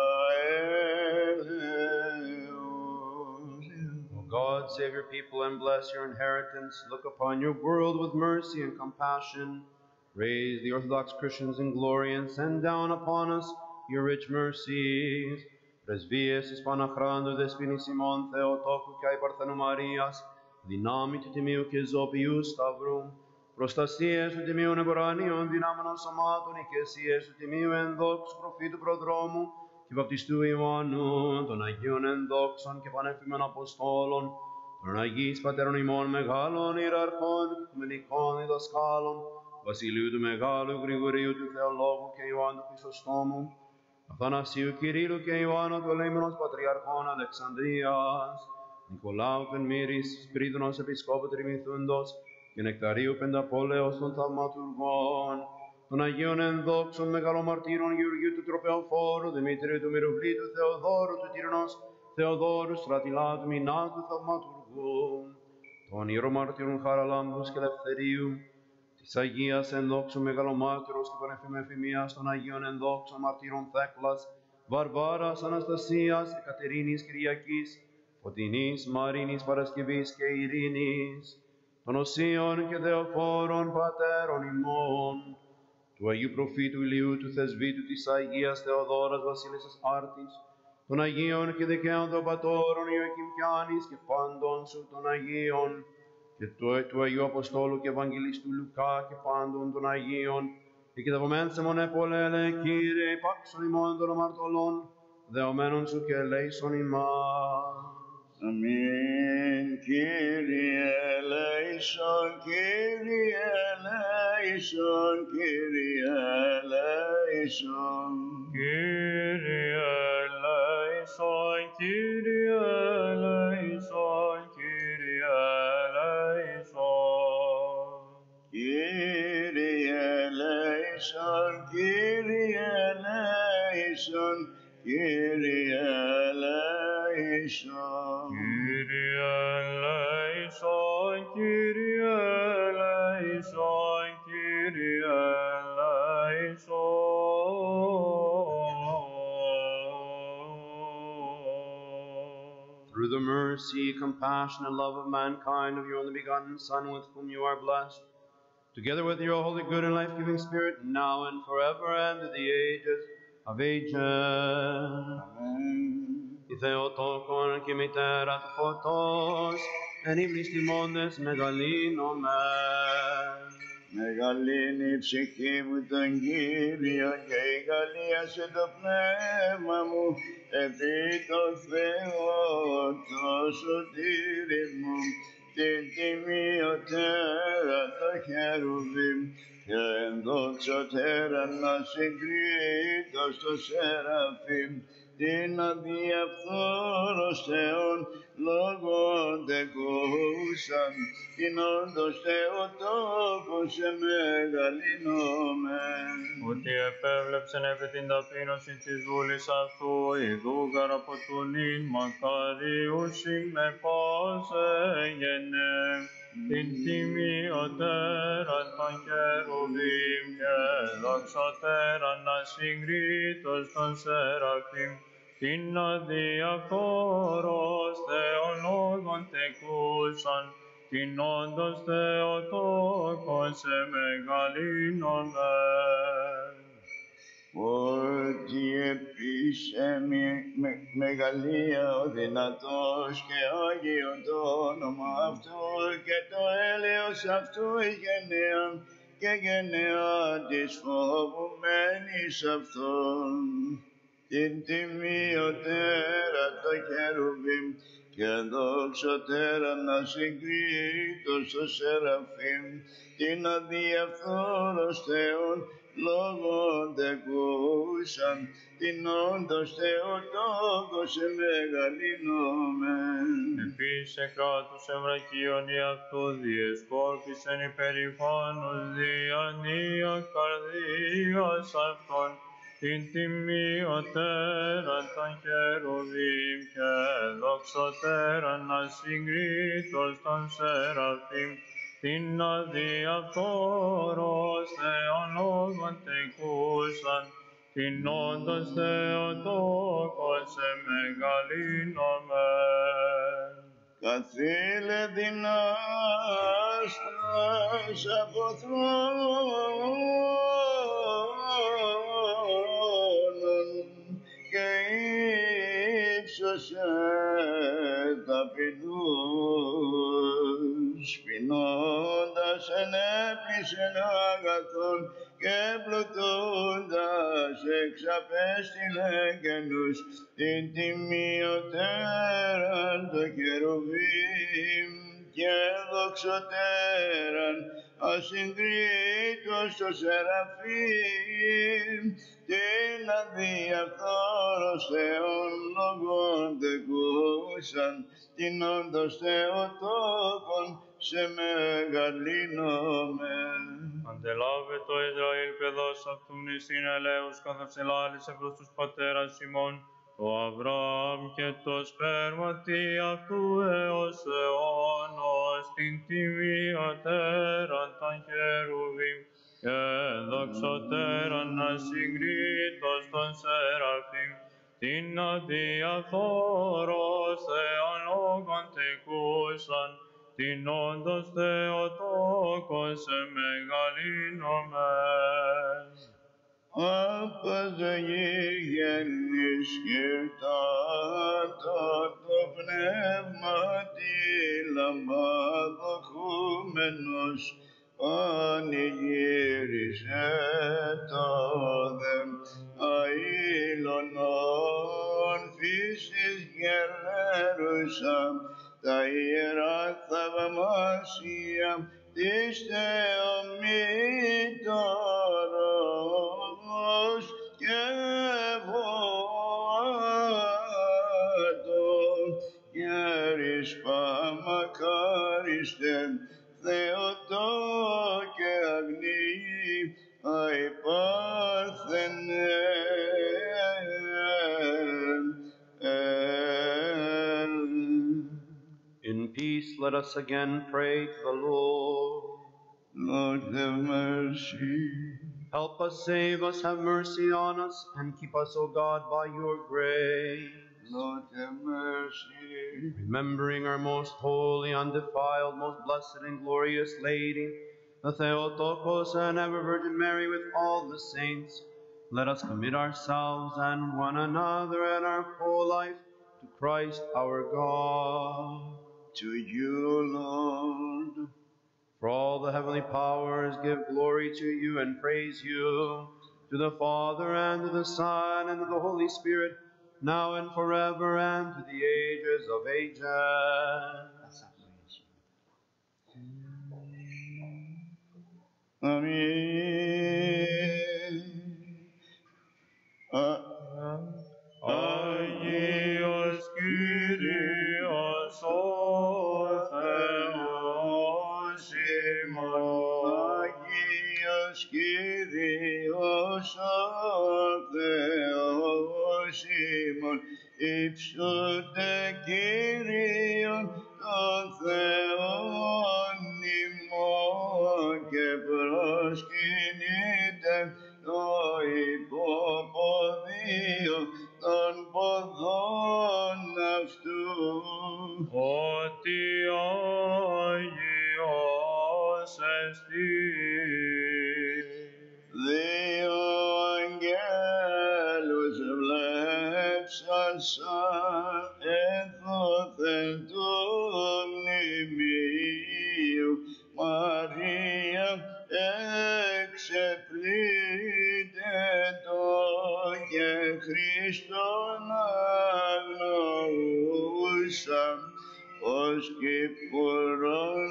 έλεος. O God, save your people and bless your inheritance. Look upon your world with mercy and compassion. Raise the Orthodox Christians in glory and send down upon us your rich mercies. Πρεσβείες εις Παναχράντου δεσποινής ημών Θεοτόκου και αϊ Παρθένου Μαρίας, δυνάμει του Τιμίου και Ζωπιού Σταυρού, προστασίες του Τιμίου Εμπορανίων δυνάμενων σωμάτων, οικεσίες του Τιμίου ενδόξου προφήτου προδρόμου και βαπτιστού Ιωάννου, των Αγίων ενδόξων και πανέφημων Αποστόλων, των Αγίης Πατέρων ημών μεγάλων ιεραρχών και οικουμενικών διδασκάλων, Βασιλείου του Μεγάλου Γρηγορίου του Θεολόγου και Ιωάννου του Χρυσοστόμου, Αθανασίου Κυρίλου και Ιωάννου του ελεήμενος Πατριαρχών Αλεξανδρίας, Νικολάου των Μύρης, Σπυρίδωνος Επισκόπου Τριμηθούντος και Νεκταρίου Πενταπόλεως των Θαυματουργών, των Αγίων Ενδόξων Μεγαλομαρτύρων Γεωργίου του Τροπεοφόρου, Δημήτριου του Μυροβλήτου, Θεοδόρου του Τυρνός, Θεοδόρου Στρατιλάτου, Μινάτου Θαυματουργού, των Ιερομαρτύρων Χαραλάμπους και Ελευθερίου, της Αγίας Ενδόξου Μεγαλομάρτυρος και Πανεφημού Εφημίας των Αγίων Ενδόξων Μαρτύρων Θέκλας, Βαρβάρας, Αναστασίας, Εκατερίνης, Κυριακής, Φωτεινής, Μαρίνης, Παρασκευής και Ειρήνης, των Οσίων και Θεοφόρων Πατέρων ημών, του Αγίου Προφήτου Ηλιού, του Θεσβήτου της Αγίας Θεοδόρας Βασίλισσας Άρτης, των Αγίων και δικαίων των Πατώρων Ιωακήμ και Άνης και πάντων σου των Αγίων και του, του Αγίου Αποστόλου και Ευαγγελιστού Λουκά και πάντων των Αγίων και δεδομέν σε μονέ πολέλε, Κύριε, υπάρξον ημών των αμαρτωλών, δεωμένων σου και ελέησον ημάς. Αμήν. Κύριε ελέησον, Κύριε ελέησον, Κύριε ελέησον. Κύριε ελέησον, Κύριε ελέησον, Κύριε ελέησον. Κύριε ελέησον, Κύριε ελέησον, Κύριε ελέησον. Κύριε ελέησον, Κύριε ελέησον, Κύριε ελέησον. Through the mercy, compassion, and love of mankind, of your only begotten Son, with whom you are blessed, together with your holy, good, and life-giving Spirit, now and forever, and to the ages of ages. Αμήν. Η Θεοτόκον και μητέρα του φωτός, εν ύμνης τιμώντες μεγαλύνομεν. Μεγαλύνει η ψυχή μου τον Κύριο και ηγαλίασε το πνεύμα μου επί το Θεό το σωτήρι μου. Την τιμιωτέρα το χερουβίμ και ενδοξωτέρα να συγκρίτω στο σεραφείμ. Την αδιαφθόρος Θεόν λόγον τεκούσαν, την όντως Θεοτόκον σε μεγαλύνομεν. Ότι επέβλεψεν επί την ταπείνωση της βούλης αυτού, ιδούγαρ από του νυν μακαριούσι με πάσε γενέ. Την τιμιωτέραν των χερουβίμ και δοξωτέραν ασυγκρίτως των σεραφείμ, την αδιαφθόρος Θεόν λόγον τεκούσαν, την όντως Θεοτόκον σε μεγαλύνομεν. Ότι επίσε με, με, μεγαλεία ο δυνατός και Άγιον το όνομα αυτού και το έλεος αυτού η γενναία και γενναία της φοβουμένης αυτόν. Την τιμιωτέρα το χερουβίμ και δόξωτέρα να συγκρίτω στο σεραφείμ, την αδιαφθόρος Θεόν λόγον τεκούσαν, την όντως Θεοτόκον σε μεγαλύνομεν. Επίσης κράτους ευρακίων η αυτού διεσκόρπισεν υπερηφάνους διανοία καρδίας αυτών, την τιμιωτέραν των χερουβίμ και δοξωτέραν ασυγκρίτως των σεραφείμ, την αδιαφθόρος Θεόν λόγον τεκούσαν, την όντως Θεοτόκον σε μεγαλύνομεν. Καθήλε δυνάστας από θρόνων και ύψωσε ταπεινούς, πεινώντας ενέπλησεν αγαθόν και πλουτούντας εξαπέστειλε καινούς, την τιμιωτέραν το χερουβίμ και δοξωτέραν ασυγκρίτως το σεραφείμ, την αδιαφθόρος Θεόν λόγον τεκούσαν, την όντως Θεοτόκον σε μεγαλύνομεν. Αντελάβε το Ισραήλ παιδός αυτού νησίν ελέους καθώς ελάλησε προς τους πατέρας ημών, το Αβραάμ και το σπέρματι αυτού έως αιώνος, την τιμιωτέραν των χερουβίμ και δοξωτέραν ασυγκρίτως των σεραφείμ, την αδιαφθόρος Θεόν λόγον τεκούσαν, την όντως Θεοτόκον σε μεγαλύνομεν. απαζαγηγενής χειρτάτο το πνεύματι λαμπαδοχούμενος πανηγύρισε το δεμ αήλωνον φύσης γελέρουσα τα ιερά θαυμάσια της Θεομήτωρος και βοάτων γέρης παμακάριστε Θεοτό και αγνή αϊπάρθενε. In peace, let us again pray to the Lord. Lord, have mercy. Help us, save us, have mercy on us, and keep us, O God, by your grace. Lord, have mercy. Remembering our most holy, undefiled, most blessed and glorious Lady, the Theotokos and ever Virgin Mary with all the saints, let us commit ourselves and one another and our whole life to Christ our God. To you, Lord. For all the heavenly powers give glory to you and praise you, to the Father and to the Son and to the Holy Spirit, now and forever and to the ages of ages. Amen. Uh, Αγίος Κύριος ο Θεός ημών. Αγίος Κύριος ο Θεός ημών, υψούτε Κύριον τον Θεόν ημών και προσκυνείτε το υποποδίο των ποδών αυτού. Ότι Άγιος εστί. Δύο αγγέλους βλέψασαν έδωθεν του μνημείου Μαρία εξεπλήτε το και Χριστόν αγνοούσαν ως Κυπουρόν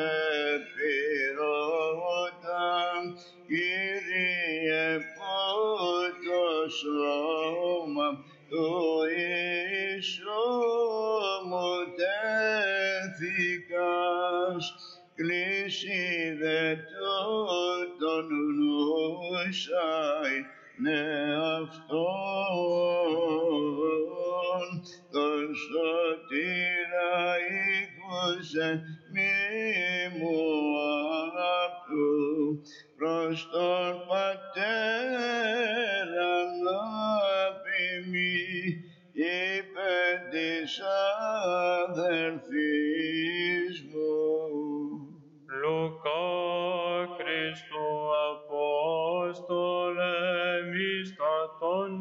επιρώταν Κύριε που το σώμα του Ιησού μου τέθηκας κλείσει δε τούτον γνούσαι ναι αυτόν τον σωτήρα ήκουσε μη μου αυτού προς τον Πατέρα να ποιμη είπε της αδελφής μου. Λουκά Χριστού Απόστολε μίστα των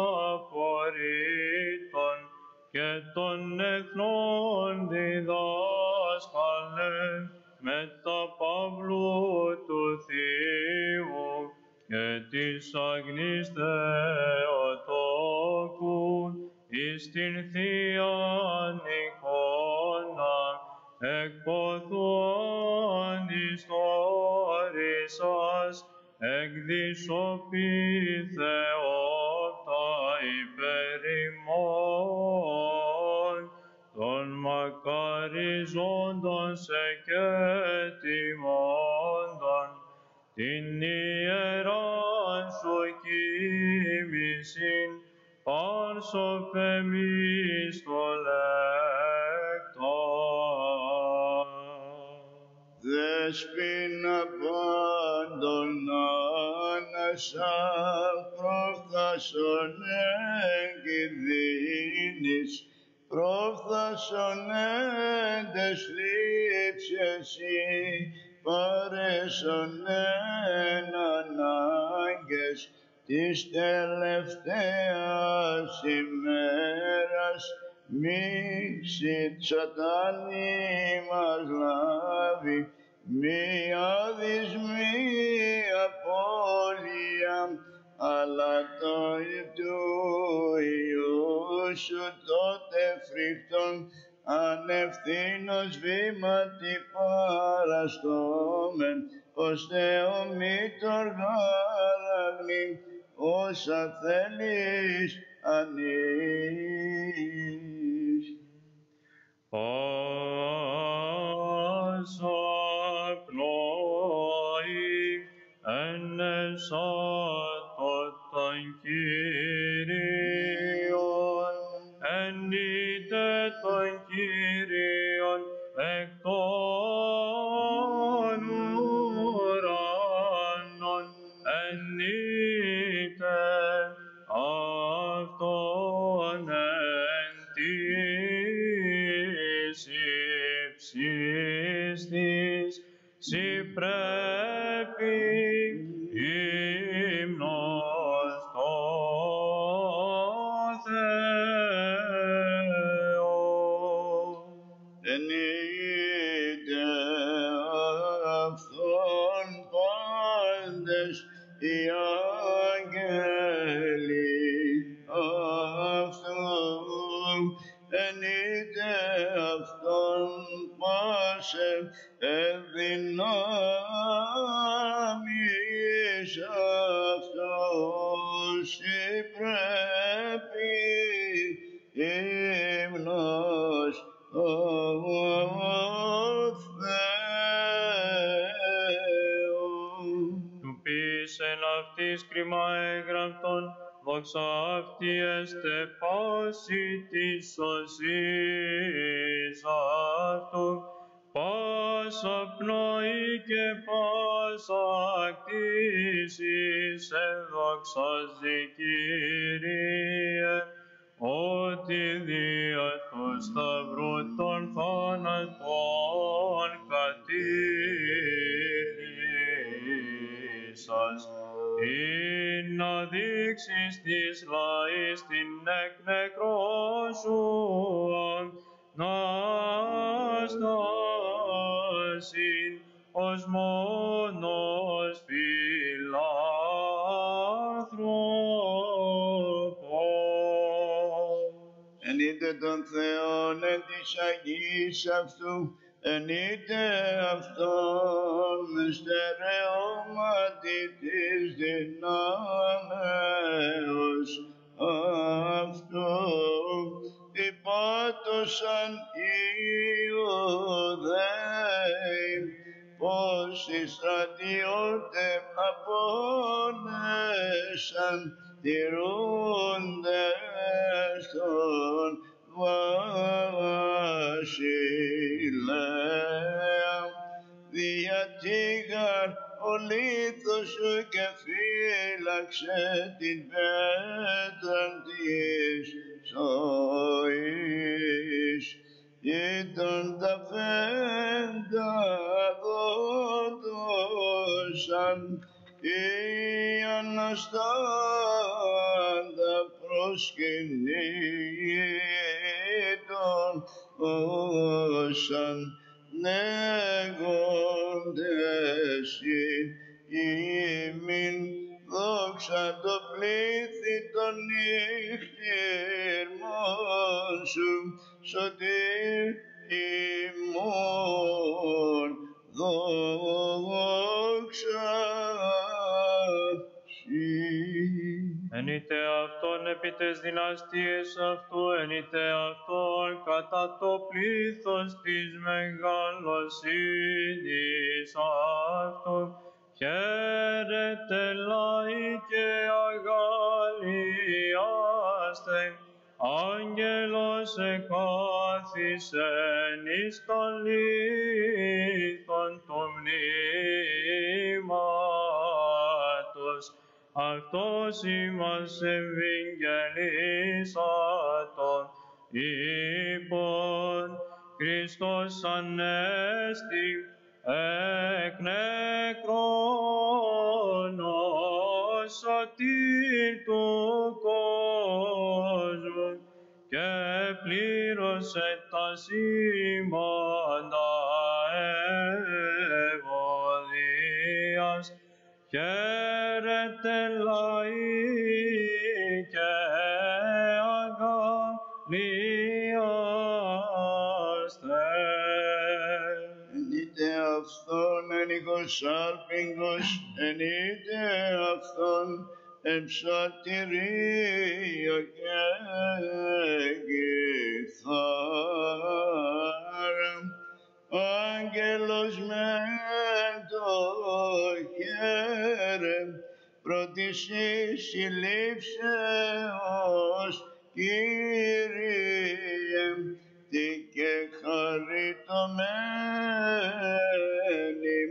απορρίτων και των εθνών διδάσκαλε μετά Παύλου του Θείου και της αγνής Θεοτόκου εις την Θείαν εικόνα εκποθούν ιστορίσας εκδισωπή Θεότα υπέρ ημών των μακαριζόντων σε και τιμώντων την ιεράν σου κοίμησιν παρσοφεμείς το λέκτον. Δεσποινα πάντων άνασα προφθάσον εγκυδίνης, προφθάσον εν τες λήψες ή παρέσον εν ανάγκες της τελευταίας ημέρας, μη σατανή μας λάβει, μία δυσμή απώλεια, αλλά το του Υιού σου τότε φρικτόν, ανευθύνως βήματι παραστόμεν, ως Θεό μη τοργάραγνην, όσα θέλεις ανείς. Πάσα πνοή ενεσάτωταν Κύριον, ενείτε τον Κύριον εκ των ουρανών, ενείτε αυτόν εν της ύψης της, σοι πρέπει ύμνος το Θεό. Ενείτε αυτόν πάντες οι άγγελοι αυτού, ενείτε αυτόν πάσε ευδυνάμεις αυτούς, σοι πρέπει ύμνος το Θεό. Του πεις εν αυτής κρίμα έγραφτον, δόξα αυτή εστε πάση της σωσής αυτού, πάσα πνοή και πάσα κτήσης ενδοξάζει Κύριε, ότι δια του σταυρού των θάνατων κατήρησας, ή να δείξεις της λαής την εκ νεκρών σου ανάστασιν, ως μόνος φιλάνθρωπος. Ενείτε τον Θεόν εν της Αγίας αυτού, ενείτε αυτόν στερεώματι της δυνάμεως αυτού, υπάτωσαν οι Ιουδαίοι, πως οι στρατιώτες απόνεσαν τηρούντες τον βασιλέα. Διατήγαρ ο λίθος σου και φύλαξε την πέτρα της ζωής, ήταν τα φέντα δόντωσαν, οι αναστάντα προσκυνήτων όσαν νέγοντες ημίν, δόξα το πλήθη των νύχτηρμών σου, σωτήρ ημών δόξα σοι. Ενείτε αυτόν επί τες δυναστείες αυτού, ενείτε αυτόν κατά το πλήθος της μεγαλοσύνης αυτού. Χαίρετε λαοί και αγαλιάστε, άγγελος εκάθισεν εις τον λίθον του μνήματος, αυτός ημάς ευηγγελίσατο, είπον Χριστός ανέστη εκ νεκρών ως σωτήρ του κόσμου και πλήρωσε τα σύμπαντα ευωδίας. Χαίρετε λαοί και αγαλίαστε. Ενείτε αυτόν εν οικοσάλπιγγος, ενείτε αυτόν εν ψαλτηρίο και κιθάρα. Άγγελος με το χέρι, πρώτης εις συλλήψεως, Κύριε, τι και χαριτωμένη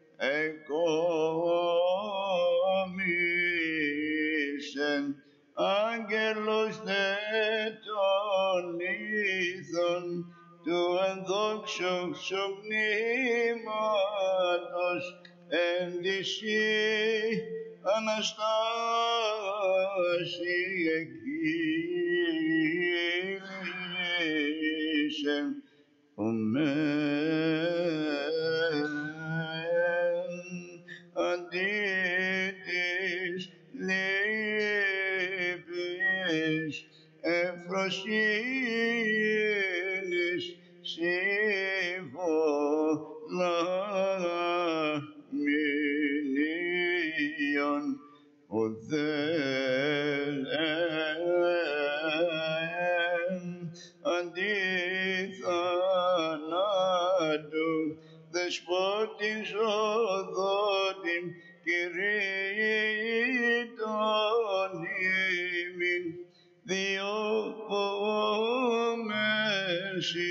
εκόμισεν. Άγγελος δε των ήθων του ενδόξου σου μνήματος εν δυσί Αναστάση εκείλησε. Ομέν αντί της λύπης ευφροσύνης σύμφωνα μηνύων ουδέν αντί θανάτου δεσπότην ζωδότην κηρύττων ημίν διωγόμεσι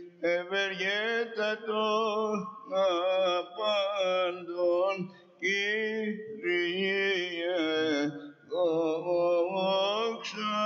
ευεργέτατον απάντων Κύριε δόξα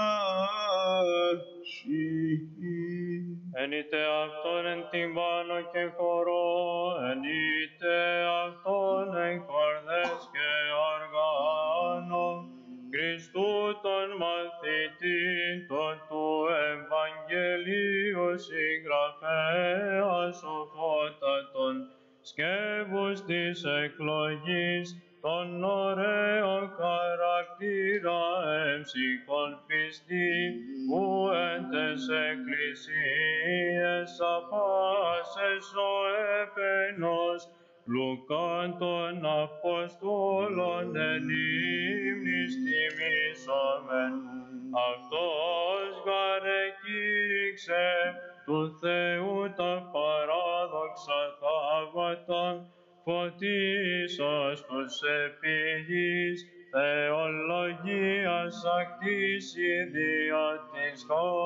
Συ. Ενείτε αυτόν εν τυμπάνο και χορό, ενείτε αυτόν εν χορδές και οργάνο, Χριστού τον μαθητήν, τον του Ευαγγελίου συγγραφέα σοφότατον, σκεύους της εκλογής, τον ωραίο χαρακτήρα εμψυχών πιστή, που εν τες εκκλησίες απάσες ο έπαινος, Λουκάν των Αποστόλων εν ύμνης τιμήσομεν. Αυτός γαρ εκήρυξε του Θεού τα παράδοξα θαύματα, φωτίσας τους επίγης θεολογίας ακτής ιδία της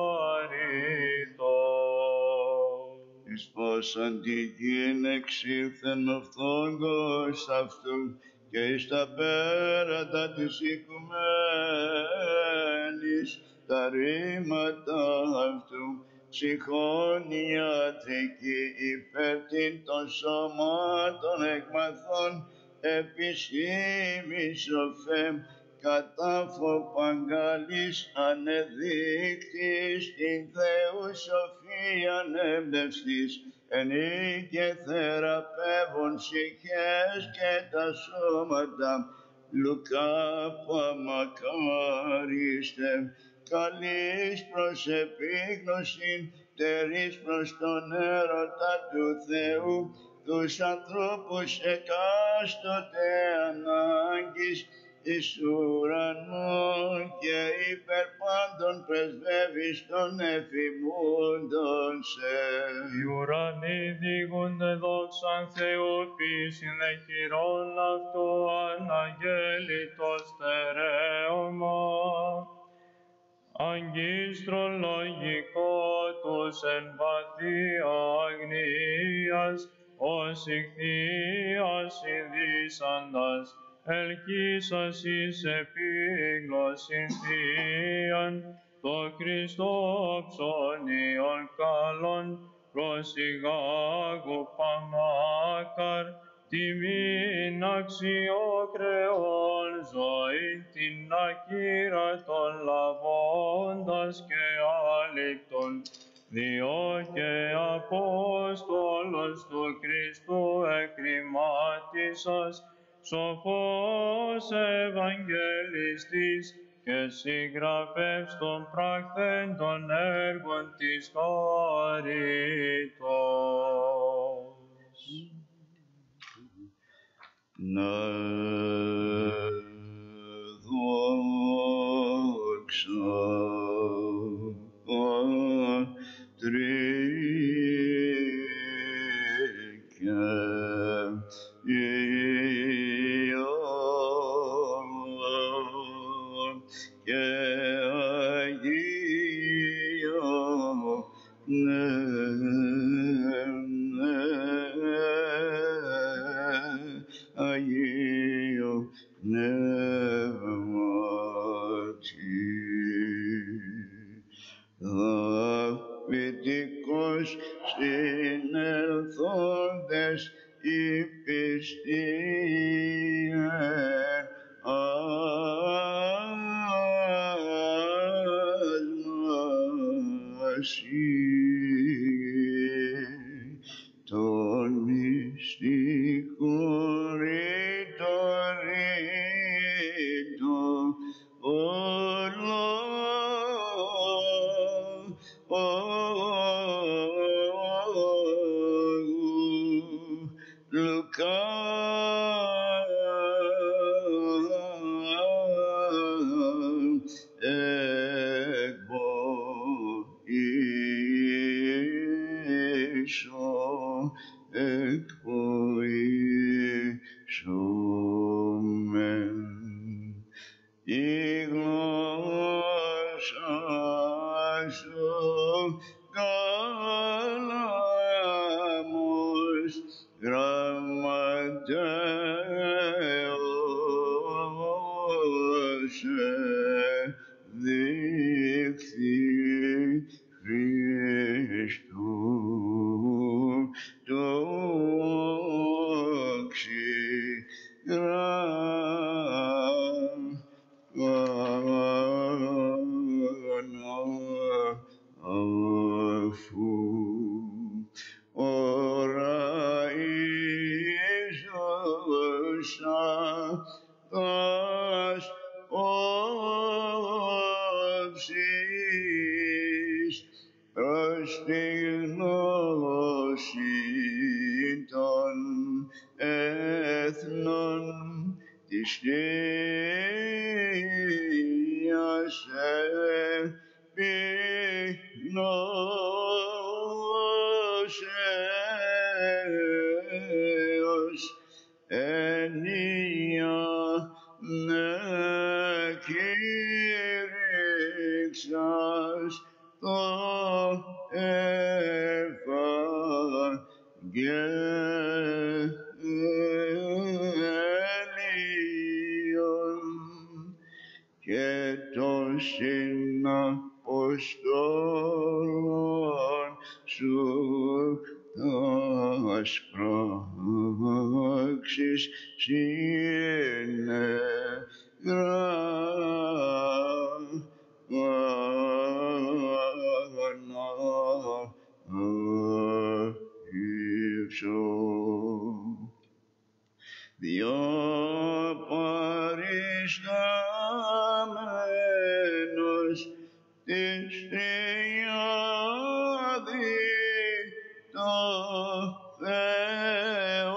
χαριτός. Εις πως αντικειν εξήλθεν ο φθόγκος αυτού και εις τα πέρατα της οικουμένης τα ρήματα αυτού ψυχών ιατρική υπέρ την των σωμάτων εκμαθών επισήμης οφέ κατάφο παγκάλης ανεδείκτης την Θεού σοφίαν εμπνευστής ενή και θεραπεύων ψυχές και τα σώματα Λουκά παμακάριστε καλής προς επίγνωσιν τερής προς τον έρωτα του Θεού τους ανθρώπους εκάστοτε ανάγκης εις ουρανών και υπερ πάντων πρεσβεύεις των εφημούντων σε. Οι ουρανοί διηγούνται δόξαν Θεού πίσιν δε χειρών αυτού αναγγέλιτο στερέωμα. Αγκίστρολογικό τους εν βαθία αγνίας, ως ηχθείας συνδύσαντας, ελκύσας εις επίγνωσιν θείαν, το Χριστό ψωνίον καλόν, προσηγάγου παμάκαρ, τιμήν αξιόκρεον ζωήν την ακύρα των λαβώντας και άλικτον, διό και Απόστολος του Χριστού εκκριμάτισσας, σοφός Ευαγγελιστής και συγγραφεύς των πράχθεν των έργων της χάριτος. Να δόξα Δαβητικός συνελθόντες η πιστία ασμασί τον μυστικό ρήτο ρήτο όλο Λουκά εκποήσω εκποήσομεν η γλώσσα σου καλάμος γραμματέως δείχθη Χριστού δόξη αφού ωρα Ιησούσα τας όψεις προς τη γνώση των έθνων της Θείας επιγνώσεως ενία κήρυξας το Ευαγγέλιον και των συναποστόλων σου τας πράξεις συνεγράμματα διό παριστάμενος της Τριάδη το Θεό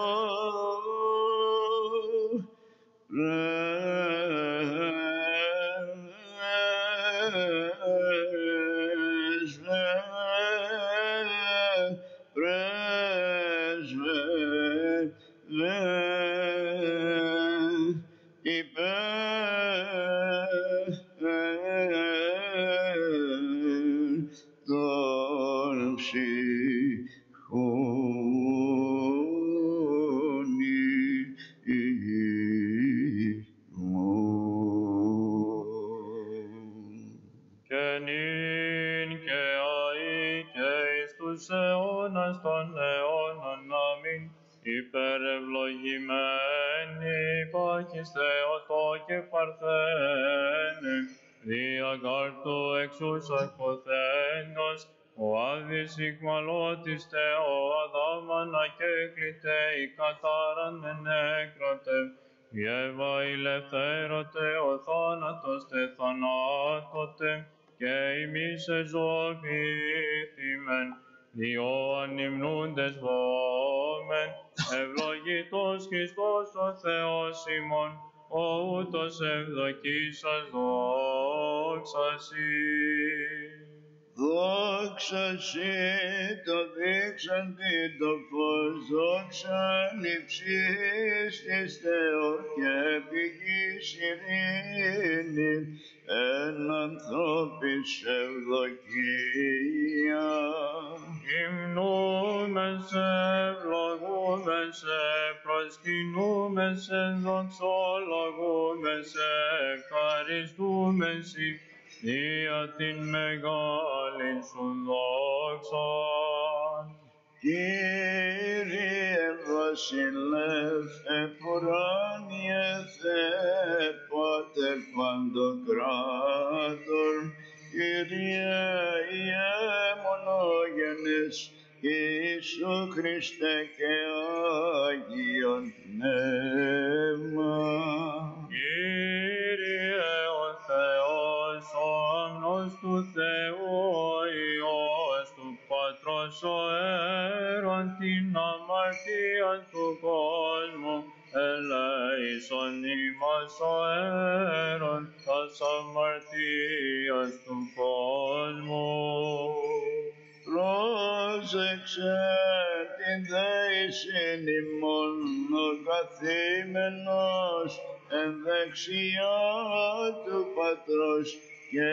πρέσβε υπέρ αγαθό και παρθένε, διακάρτου εξούς αρποθέντος, ο άδης ικμαλώτης Θεό αδάμανα και κλητέ η κατάραν ενέκρωτε, η Εύα ηλευθέρωτε, ο θάνατος τε θανάτωτε, και ημείς εζωοποιήθημεν, διό ανυμνούντες βόμεν, ευλογητός Χριστός ο Θεός ημών, ο ούτως ευδοκίσας δόξα Σοι. Δόξα Σοι το δείξαντι το φως, δόξαν υψής της Θεό και πηγής ειρήνη, εν ανθρώπης ευδοκία. Υμνούμεν σε, ευλογούμεν σε, προσκυνούμεν σε, δοξολογούμεν σε, ευχαριστούμεν Σοι, δια την μεγάλην σου δόξαν. Κύριε βασιλεύ, επουράνιε Θεέ, Πάτερ παντοκράτορ, Κύριε Ιε μονόγενες, Ιησού Χριστέ και Άγιον Πνεύμα. Κύριε ο Θεός, ο αμνός του Θεού, ο Υιός του Πατρός, ο αίρον την αμαρτία του κόσμου, ελέησον ημάς ο αίρον τας αμαρτίας του κόσμου. Πρόσεξε την δέησιν ημών, ο καθήμενος εν δεξιά του Πατρός, και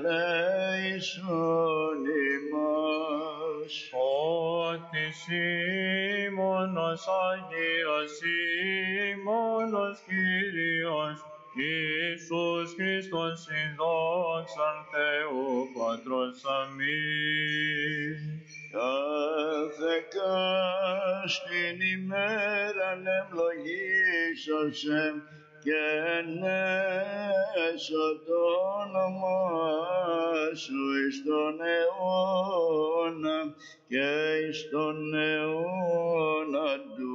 ελέησον ημάς. Ότι Σοι μόνος Άγιος, Σοι μόνος Κύριος, Ιησούς Χριστός η δόξαν Θεού Πατρός αμήν. Κάθε κάστην ημέραν ευλογήσωσε και ενέσω το όνομά Σου εις τον αιώνα και εις τον αιώνα του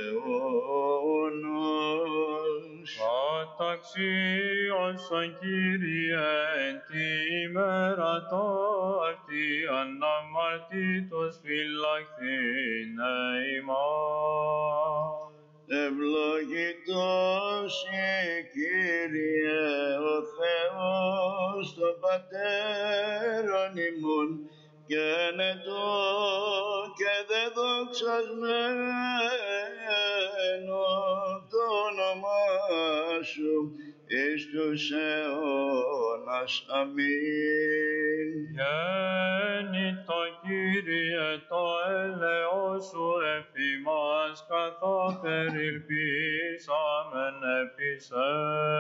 αιώνος. Καταξίωσον Κύριε εν τη ημέρα ταύτη αναμαρτήτως φυλαχθήνε ημάς. Ευλογητός η Κύριε ο Θεός των Πατέρων ημών, και νετό και δε δοξασμένο το όνομά Σου εις τους αιώνας. Αμήν. Γέννητο Κύριε το έλεος Σου εφ' ημάς, καθώ περιελπίσαμεν επί Σε.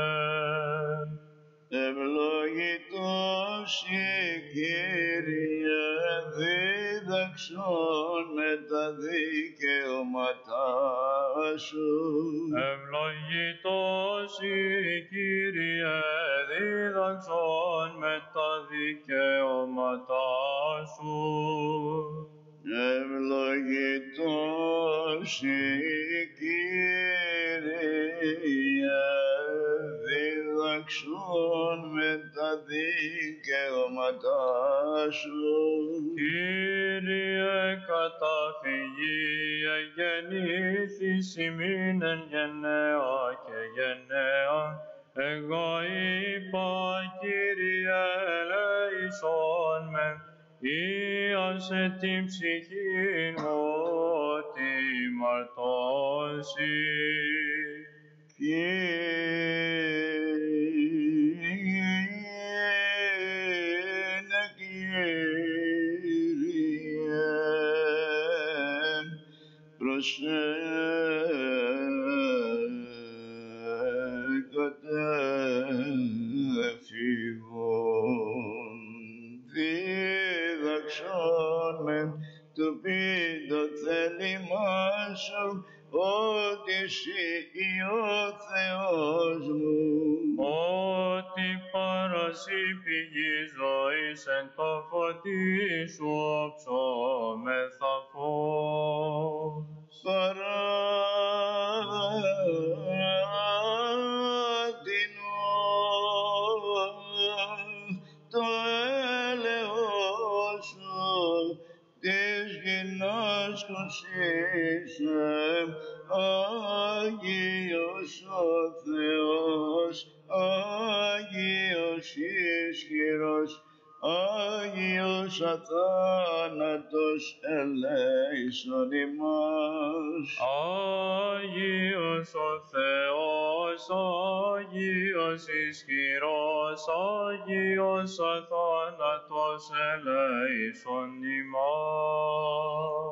Ευλογητός η Κύριε, δίδαξον με τα δικαιώματά Σου. Ευλογητός η Κύριε, δίδαξον με τα δικαιώματά Σου. Ευλογητός η Κύριε, δίδαξον με τα δικαιώματά Σου. Κύριε καταφυγή, εγεννήθης ημίν εν γενναία και γενναία. Εγώ είπα, Κύριε, ελέησον με, ίασε την ψυχήν μου ότι μαρτώσει. Κύριε, Κύριε, προσέκατε φυγών, δίδαξον με του πει το θέλημά Σου, ότι Συ ο Θεός μου. Αγίας η πηγή ζωής, εν το φωτί σου οψόμεθα φως. Το έλεος σου της γινώσκωσης, Άγιος ο Θεός, Άγιος ισχυρός, Άγιος αθάνατος ελέησον ημάς. Άγιος ο Θεός, Άγιος ισχυρός, Άγιος αθάνατος ελέησον ημάς.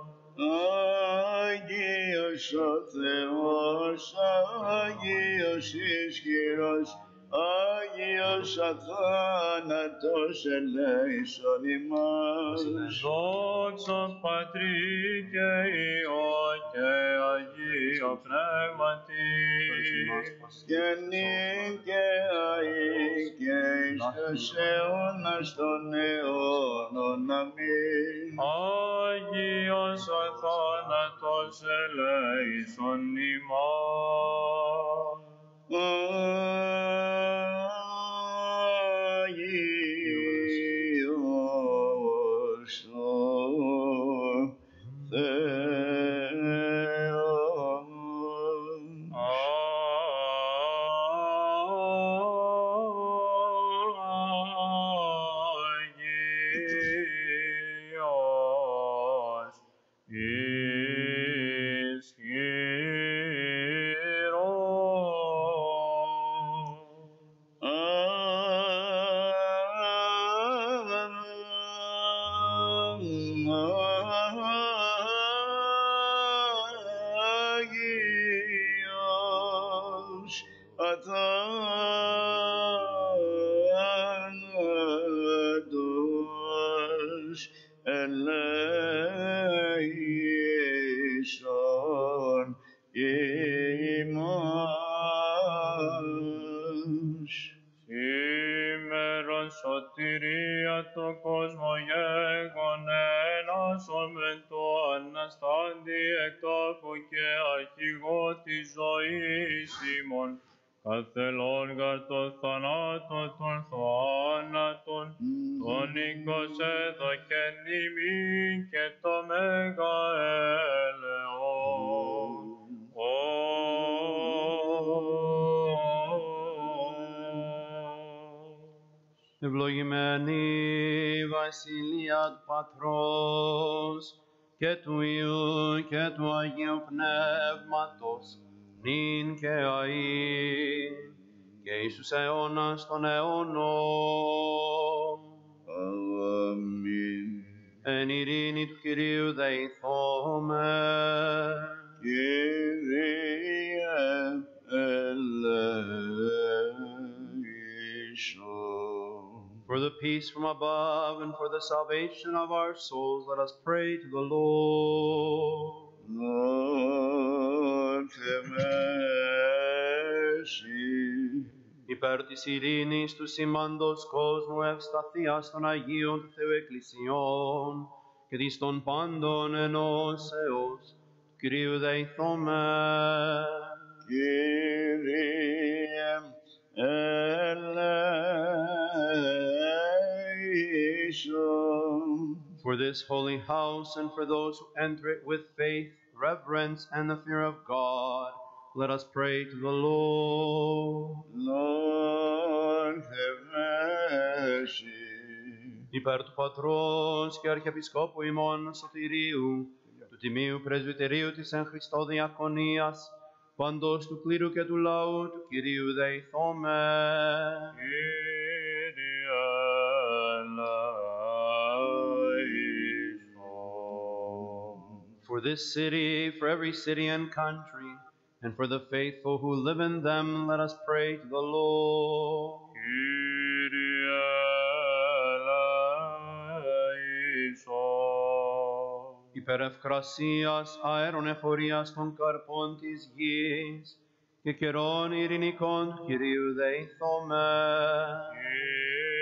Άγιος ο Θεός, Άγιος ισχυρός, Άγιος αθάνατος ελέησον ημάς. Δόξα Πατρί και Υιό και Αγίο Πνεύματι, και νυν και αεί και εις τους αιώνας των αιώνων. Αμήν. Άγιος αθάνατος ελέησον ημάς. Άγιος ο Θεός. Άγιος Άγιος αθάνατος ελέησον ημάς. Σήμερον σωτηρία το κόσμο γέγονεν, άσομεν το Αναστάντη εκ τάφου και αρχηγό της ζωής ημών, καθελών γαρ το θανάτο των θάνατων, τον οίκος έδωκεν ημίν και το μέγα έλεον. Ευλογημένη η Βασιλεία του Πατρός και του Υιού και του Αγίου Πνεύματος, νυν και αεί και εις τους αιώνας των αιώνων. Αμήν. Εν ειρήνη του Κυρίου δεηθώμεν. Κύριε ελέησον. For the peace from above and for the salvation of our souls, let us pray to the Lord. Lord, have mercy. Υπέρ της ειρήνης του σήμαντος κόσμου ευσταθίας των Αγίων του Θεού Εκκλησιών και της των πάντων ενώσεως, του Κυρίου δεηθώμεν. Κύριε eleison. For this holy house and for those who enter it with faith, reverence, and the fear of God, let us pray to the Lord. Lord, have mercy. Υπέρ του Πατρός και Αρχιεπισκόπου ημών Σωτηρίου, του Τιμίου Πρεσβυτερίου της εν Χριστώ Διακονίας, παντός του κλήρου και του λαού του Κυρίου δεηθώμεν. Κύριε ελέησον. For this city, for every city and country, and for the faithful who live in them, let us pray to the Lord. Κύριε ελέησον. Υπέρ ευκρασίας, αέρων εφορίας των καρπών της γης και καιρών ειρηνικών του Κυρίου δεηθώμεν. Κύριε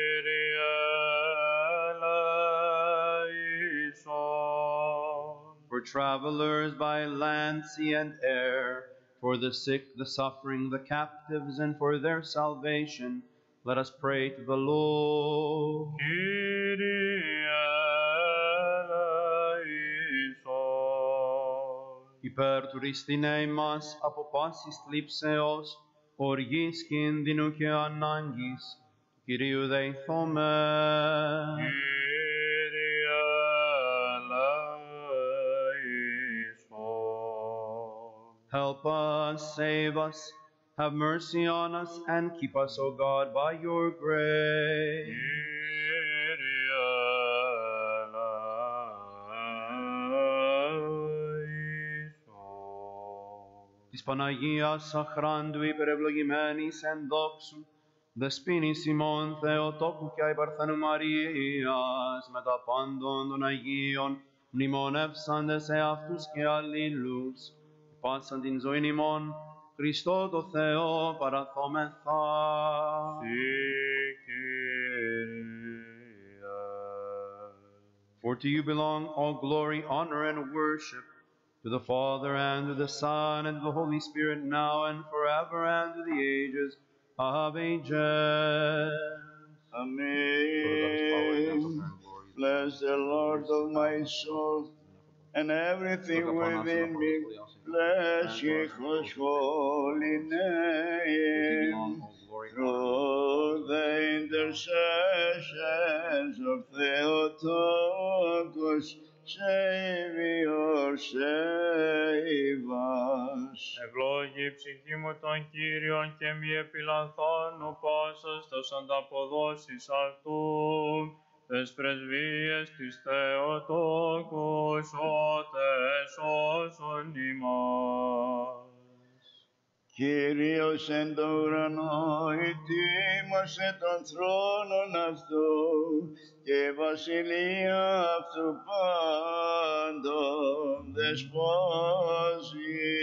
travelers by land, sea, and air, for the sick, the suffering, the captives, and for their salvation, let us pray to the Lord. Kyrie eleison. Υπέρ του ρίστηνέ μας από πάσης θλίψεως, οργής κίνδυνου και ανάγκης, Κυρίου δεηθώμε. Kyrie eleison. Help us, save us, have mercy on us, and keep us, O God, by your grace. Kyrie eleison. Της Παναγίας αχράντου υπερευλογημένης εν δόξου, δεσποίνης ημών Θεοτόκου και αϊπαρθένου Μαρίας, με τα πάντων των Αγίων, μνημονεύσαντες εαυτούς και αλλήλους, πάσαν την ζωήν ημών, Χριστό το Θεό παραθόμεθα. For to you belong all glory, honor, and worship, to the Father, and to the Son, and to the Holy Spirit, now and forever, and to the ages of ages. Amen. Bless the Lord of my soul, and everything within me. Bless His holy name. Through the intercessions of Theotokos, Savior, save us. Ευλόγη η ψυχή μου των Κύριων και μη επιλανθώνου πάσας τας ανταποδόσεις αυτού, τες πρεσβείες της Θεοτόκου, σώτες όσων ημάς. Κύριος εν το ουρανό ετοίμασε τον θρόνον αυτού και βασιλεία αυτού πάντων δεσπόζει.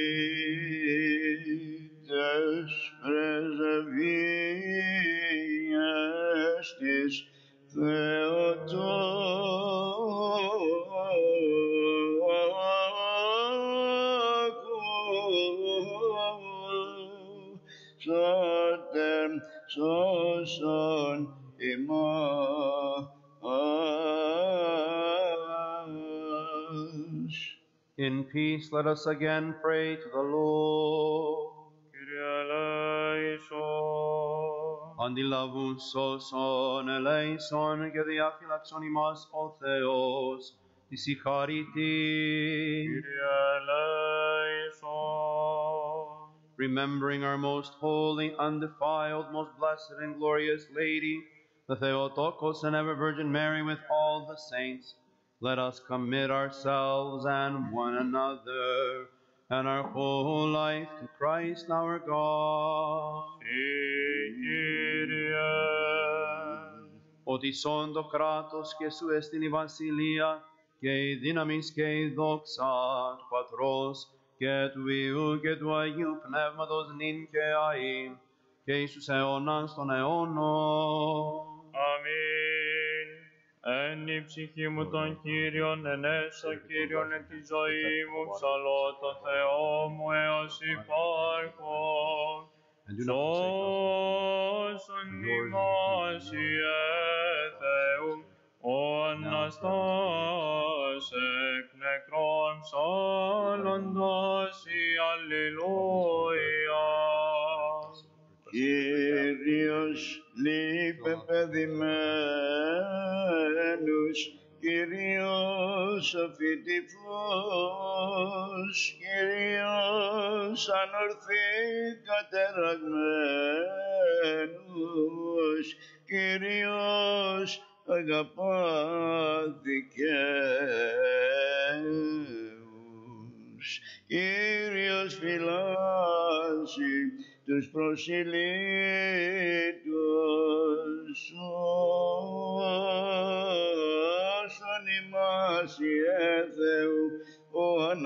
Τες πρεσβείες της Θεοτόκου, σώτε σώσον ημάς. In peace, let us again pray to the Lord. Kyrie eleison. Αντιλαβούν σώσον, ελέησον και διαφυλαξον ημάς ο Θεός, της η χαρίτη. Kyrie eleison. Remembering our most holy, undefiled, most blessed and glorious Lady, the Theotokos and ever Virgin Mary with all the saints, let us commit ourselves and one another and our whole life to Christ our God. Kyrie. Ότι σών το κράτος και σου εστιν η βασιλεία και η δύναμις και η δόξα του Πατρός και του Υιού και του Αγίου Πνεύματος νυν και αΐ και εις τους αιώνας των αιώνων. Αμήν. Εν η ψυχή μου των Κύριων, ενέσα Κύριον εν τη ζωή μου, ψαλώ το Θεό μου έως υπάρχω. And do not forsake us, Σώσον ημάς Ιε Θεού, ο Αναστάς εκ νεκρών ψάλλοντας η Αλληλούια. Κύριος λείπε παιδημένους, Κύριος αφιτηφούς, Κύριος ανορθή κατεραγμένους, Κύριος αγαπάθηκες. Κύριος φυλάσσει τους προσιλήτους, όσον ημάς Ιε Θεού, ο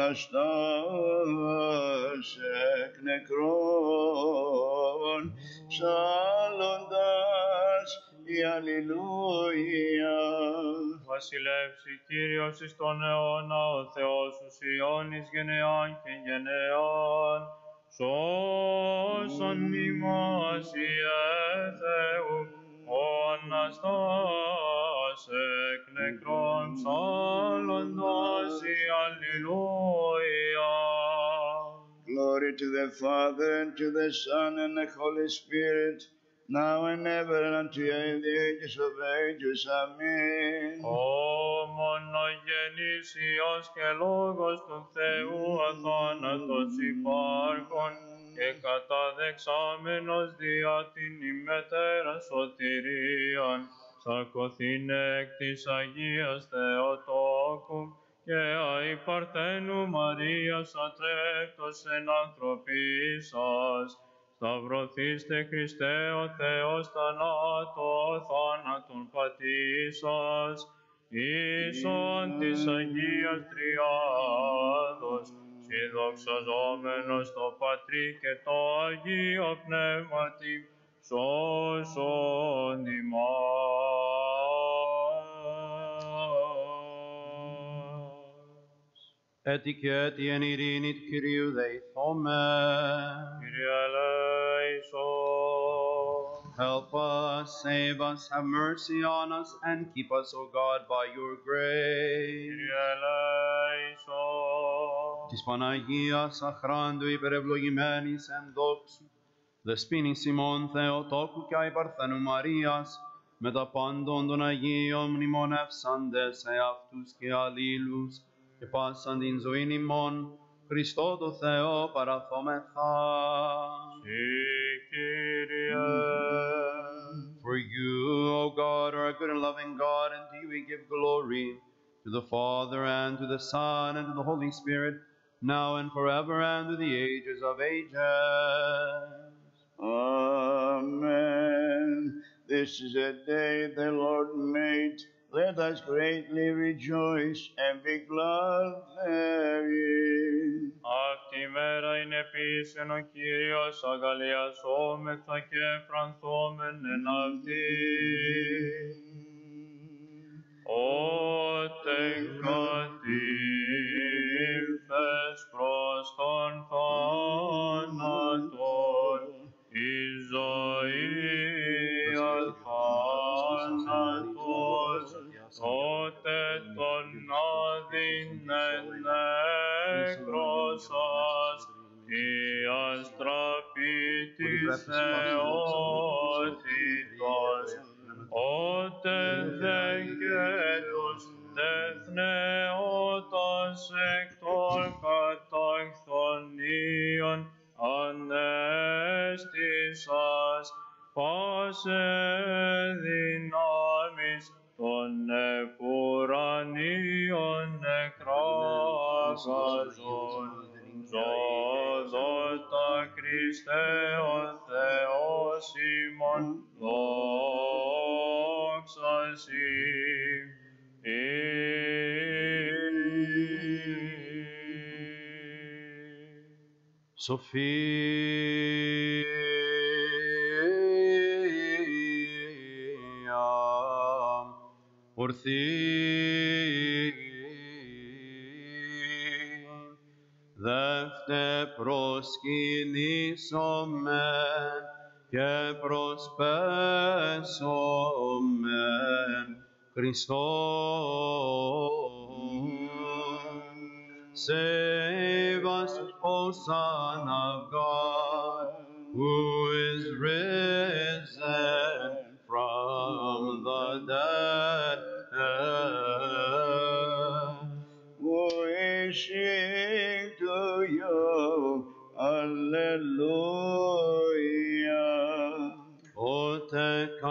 Αναστάς εκ νεκρών, ψάλλοντας η αλληλούια. Βασιλεύσει Κύριος εις τον αιώνα, ο Θεός ους Ιώνης γενεάν και γενεάν. Σώσον ημάς Ιε Θεού, ο Αναστάς εκ νεκρών ψάλλοντας η αλληλούια. Glory to the Father, and to the Son, and the Holy Spirit, now and ever, and unto the ages of ages. Amen. Ο μονογενής Υιός και Λόγος του Θεού αθάνατος υπάρχων και καταδεξάμενος δια την ημετέρα σωτηρίαν, σαρκωθήν εκ της Αγίας Θεοτόκου και αι Παρθένου Μαρίας ατρέκτος εν ανθρωπίσας, σταυρωθήστε Χριστέ ο Θεός θανάτω θάνατον πατήσας, ίσον της Αγίας Τριάδος, συνδοξαζόμενος το Πατρί και το Αγίο Πνεύματι, σώσον ημάς. Έτι και έτι εν ειρήνη του Κυρίου δεηθώμε. Kyrie eleison. Help us, save us, have mercy on us, and keep us, O God, by your grace. Kyrie eleison. Της Παναγίας αχράντου υπερευλογημένης εν δόξου, δεσποίνης ημών Θεοτόκου και αι Παρθένου Μαρίας, με τα πάντων των Αγίων μνημονεύσαντες εαυτούς και αλλήλους, και πάσαν την ζωήν ημών, Χριστό το Θεό παραθόμεθα. Συ Kyrie. For you, O God, are a good and loving God, and to you we give glory, to the Father, and to the Son, and to the Holy Spirit, now and forever, and to the ages of ages. Amen. This is a day the Lord made. Let us greatly rejoice and be glad therein. Αυτή η μέρα είναι επίσεν ο Κύριος, αγαλιασόμεθα και εφρανθόμεν εν αυτή. Ότε κατήλθες προς τον θάνατον, η ζωή αθάνατος, τότε τον άδεινεν νεκρόσας, η αστραπήτης θεότητος, ότε δε και τους τεθνεώτας εκ των καταχθονίων ανέστησας, πάσε δυνάμεις των επουρανίων εκράγαζον. Ζώδοτα Χριστέ ο Θεός ημών, δόξα Συ. Σοφία, ορθή, δεύτε προσκυνήσομεν και προσπέσομεν Χριστόν. Save us, O Son of God, who is risen from the dead. We sing to you, Alleluia. Ότε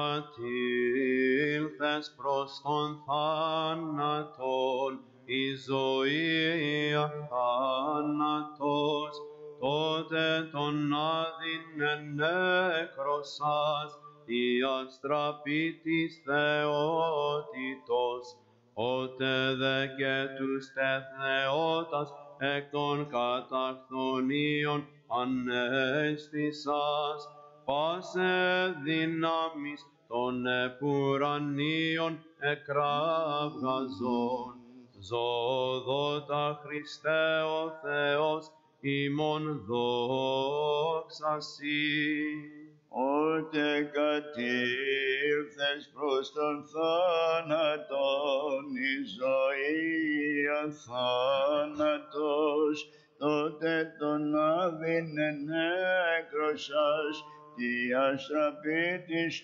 κατήλθες προς τον θάνατον, η ζωή αθάνατος, τότε τον άδεινεν νεκρόσας, η αστραπήτης θεότητος, ότε δε και τους τεθνεώτας εκ των καταχθονίων ανέστησας, πάσε δυνάμεις των επουρανίων εκραυγαζών. Ζώδοτα Χριστέ ο Θεός, ημών δόξα Σοι. Ότε κατήλθες προς τον θάνατον, η ζωή αθάνατος, τότε τον άδεινε νέκρωσας, τη αστραπή της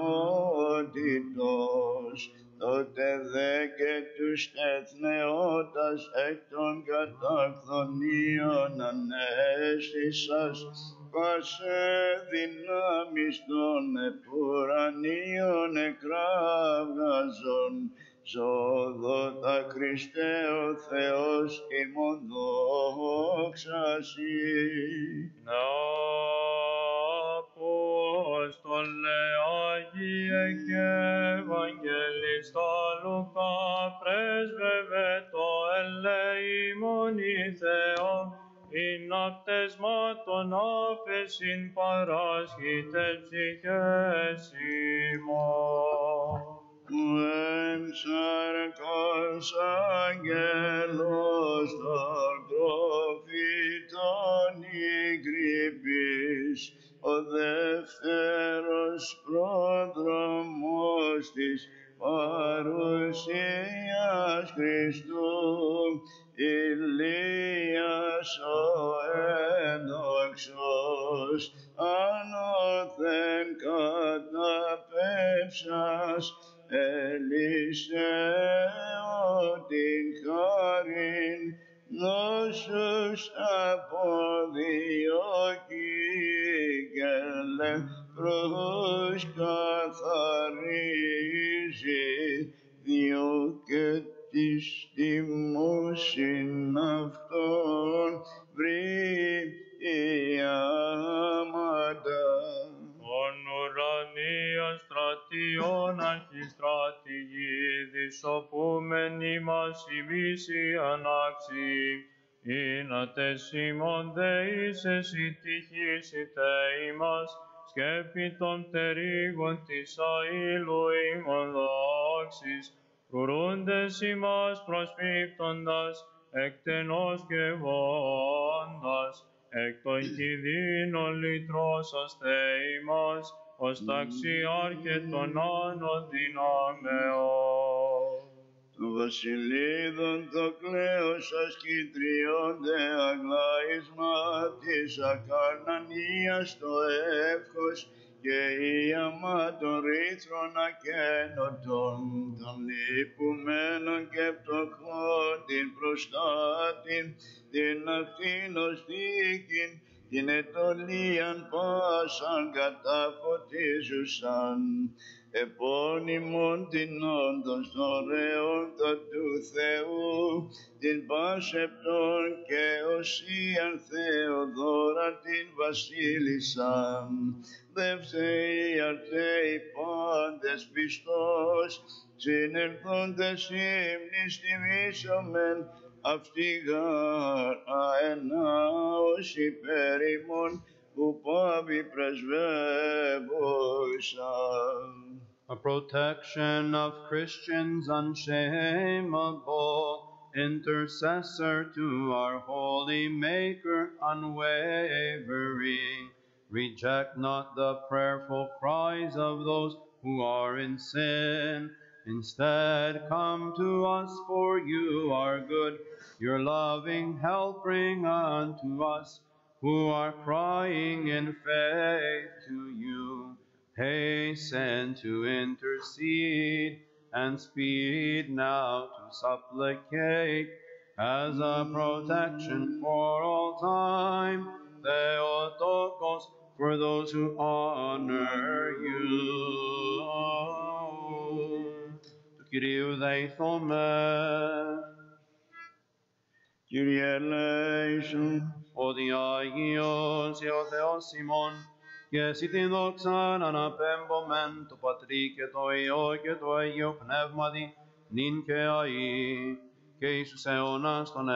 θεότητος. Τότε δε και τους τεθνεώτας εκ των καταφθονίων ανέστησας, πάσε δυνάμεις των επουρανίων εκραυγαζών. Ζώδοτα Χριστέ ο Θεός, ημών δόξα Σοι. Απόστολε Άγιε και Ευαγγελιστά Λουκά, πρέσβευε το ελεήμον η Θεό, ειν απτεσμάτων άφεσιν παράσχητες ψυχές ημών. Εν σαρκός αγγέλος των προφήτων ηγρυπής, ο δεύτερος πρόδρομος της παρουσίας Χριστού, Ηλίας ο ένδοξος, ανώθεν καταπέμψας, Ελισέω την χάριν, νόσους αποδιώκει και λεπρούς καθαρίζει, διό και της τιμούσιν αυτών βρει ιάματα. Ον ουρανία στρατιών αρχιστρατηγίδης, οπούμεν ημάς ημείς η ανάξι, είνατες ημών δεείς εσύ τυχήσετε ημάς, σκέπη των πτερύγων της αήλου ημών δόξης, φρουρούντες ημάς προσπίπτοντας, εκτενώς και βόντας, εκ των κινδύνων λυτρώσαστε ημάς, ως ταξιάρχε των άνων δυνάμεων. Το βασιλείδων το κλαίος ασκητριώνται αγλάισμα της ακαρνανίας το εύχος, και η άμα των ρήθρων ακένωτων, των λυπουμένων και πτωχών την προστάτην, την ακτινοστίκην, την ετωλίαν πάσαν καταφωτίζουσαν, επώνυμον την όντως των ρεόντων του Θεού, την πάσεπτον και οσίαν Θεοδόρα την βασίλισσαν, δεύτεροι αρθέοι πάντες πιστός, συνερθόντες ύμνης τιμήσομεν, αυτοί γάρ αενάος υπέρ ημών, που πάβει πρεσβεύουσαν. A protection of Christians unshameable, intercessor to our holy Maker unwavering. Reject not the prayerful cries of those who are in sin. Instead, come to us, for you are good. Your loving help bring unto us, who are crying in faith to you. Hasten to intercede, and speed now to supplicate, as a protection for all time, Theotokos, for those who honor you. Του Κυρίου δεηθώμε. Κύριε ελέησον, Ότι Άγιος και ο Θεός ημών, και εσύ την δόξαν αναπέμπομεν το Πατρί και το Υιό και το Αγίο Πνεύματι, νυν και αεί, και εις τους αιώνας των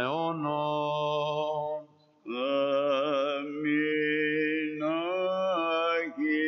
αιώνων. αμήν Άγιε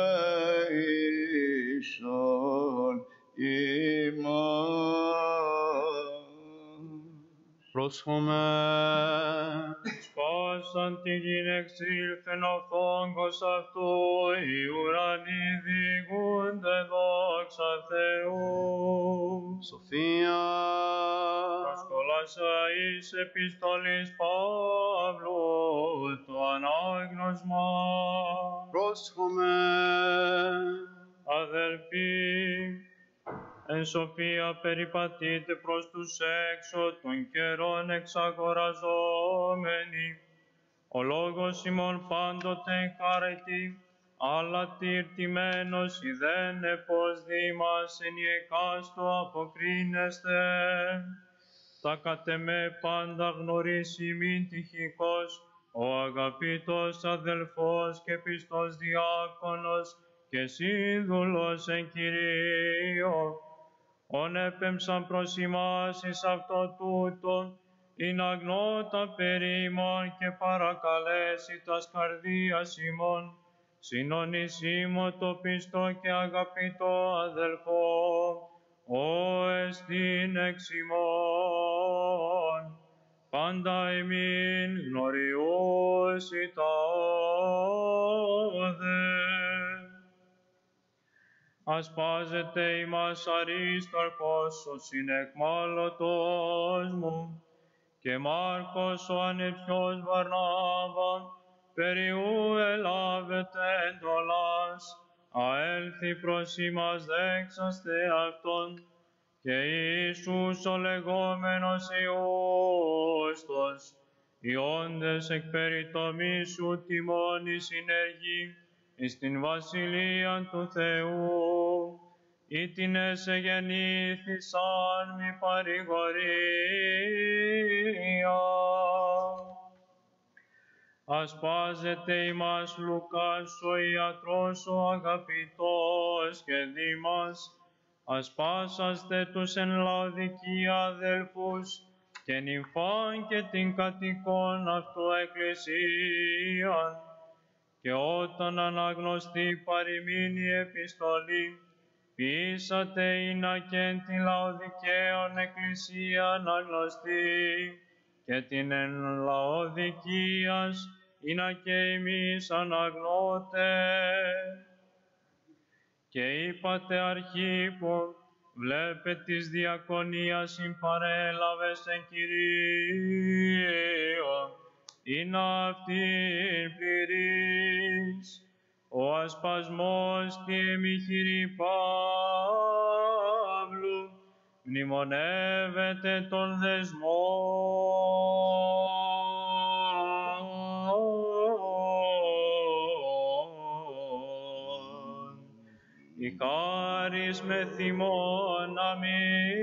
ελέησον ημάς. Πρόσχομαι. Σπάσαν τη γην εξήλθεν ο φόγκος αυτού, οι ουρανοί διηγούνται δόξα Θεού. Σοφία. Προσκολάσα εις επιστολής Παύλου, το ανάγνωσμα. Πρόσχομαι. Αδελφοί, εν σοφία περιπατείτε προς τους έξω των καιρών εξαγοραζόμενοι. Ο λόγος ημών πάντοτε χαρετή, αλλά τυρτημένος ιδένε πως δήμας εν εκάστο αποκρίνεστε. Τα κατ' εμέ πάντα γνωρίσει μην τυχικός, ο αγαπητός αδελφός και πιστός διάκονος και σύνδουλος εν Κυρίω, ον έπεμψαν προς ημάς εις αυτό τούτο, ειν αγνώτα περί ημών και παρακαλέσει τας καρδίας ημών, συνονισίμω το πιστό και αγαπητό αδελφό, ο εστίν εξ ημών, πάντα ημίν γνωριούσι τάδε. Ασπάζεται ημάς Αρίσταρχος, ο συνεκμάλωτος μου, και Μάρκος ο ανεψιός Βαρνάβα, περιού ελάβετε εντολάς, αέλθει προς ημάς δέξαστε αυτόν, και Ιησούς ο λεγόμενος Ιούστος, οι όντες εκ περιτομής σου τιμώνει συνεργεί, εις την βασιλείαν του Θεού, ήτινες εγεννήθησαν μη παρηγορία. Ασπάζεται ημάς Λουκάς ο ιατρός ο αγαπητός και δήμας, ασπάσαστε τους εν Λαοδικία αδελφούς, και νυμφάν και την κατοικών αυτού εκκλησίαν, και όταν αναγνωστεί παροιμήν η επιστολή, πείσατε είνα και εν τη Λαοδικαίων εκκλησία αναγνωστεί, και την εν Λαοδικίας είνα και εμείς αναγνώτε. Και είπατε Αρχίππο, βλέπε της διακονίας συμπαρέλαβες εν Κυρίω, είνα αυτήν πληρής, ο ασπασμός και εμιχειρή Παύλου, μνημονεύεται τον δεσμόν. Η χάρις με θυμών αμήν.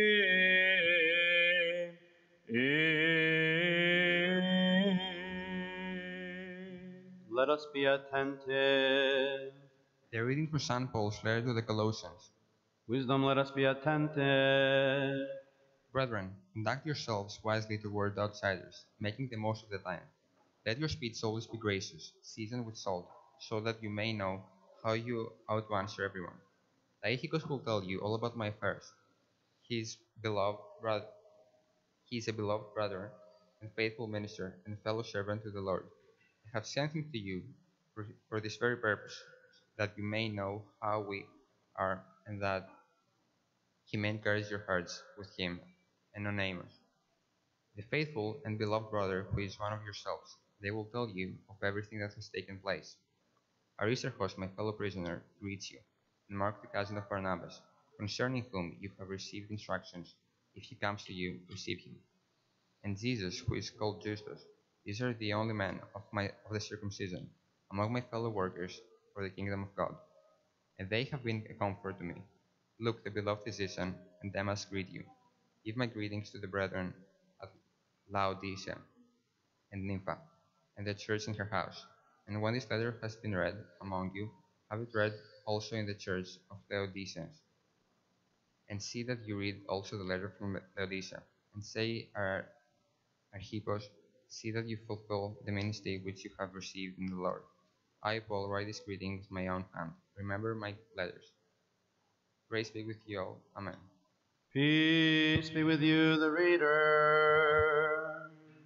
Let us be attentive. A reading from Saint Paul's letter to the Colossians. Wisdom, let us be attentive. Brethren, conduct yourselves wisely toward outsiders, making the most of the time. Let your speech always be gracious, seasoned with salt, so that you may know how you ought to answer everyone. Tychicus will tell you all about my affairs. He is beloved brother. He is a beloved brother and faithful minister and fellow servant to the Lord. I have sent him to you for, for this very purpose, that you may know how we are, and that he may encourage your hearts with him and Onesimus, the faithful and beloved brother who is one of yourselves. They will tell you of everything that has taken place. Aristarchus, my fellow prisoner, greets you, and Mark, the cousin of Barnabas, concerning whom you have received instructions. If he comes to you, receive him. And Jesus, who is called Justus, these are the only men of, my, of the circumcision, among my fellow workers for the kingdom of God. And they have been a comfort to me. Luke, the beloved physician, and Demas greet you. Give my greetings to the brethren at Laodicea and Nympha, and the church in her house. And when this letter has been read among you, have it read also in the church of Laodicea. And see that you read also the letter from Laodicea, and say, Archippus, see that you fulfill the ministry which you have received in the Lord. I, Paul, write this greeting with my own hand. Remember my letters. Grace be with you all. Amen. Peace be with you, the reader.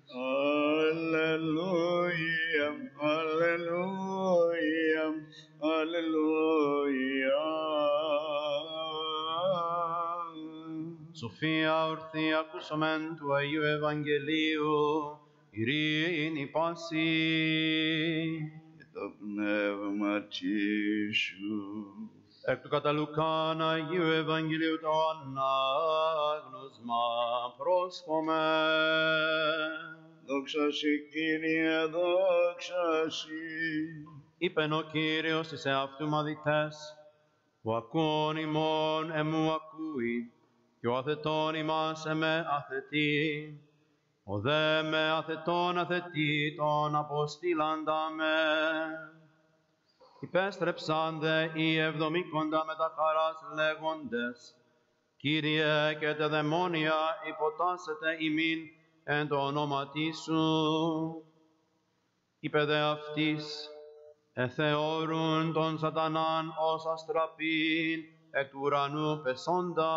Alleluia, alleluia, alleluia. Σοφία ορθή ακούσομεν του Αγίου Ευαγγελίου, ειρήνη πάση. Και το πνεύμα σου. Εκ του κατά Λουκάν Αγίου Ευαγγελίου το ανάγνωσμα πρόσχομαι. Δόξα σοι, Κύριε, δόξα σοι. Είπεν ο Κύριος εις εαυτού μαθητές, ο ακούν ημών εμού ακούει, και ο αθετών ημάς εμέ αθετεί, ο δε με αθετών αθετεί τον αποστήλαντα με. Υπέστρεψαν δε οι εβδομήκοντα με τα χαράς λέγοντες, Κύριε, και τα δαιμόνια υποτάσσεται ημίν εν το ονόματί σου. Είπε δε αυτοίς, εθεώρουν τον σατανάν ως αστραπήν εκ του ουρανού πεσόντα.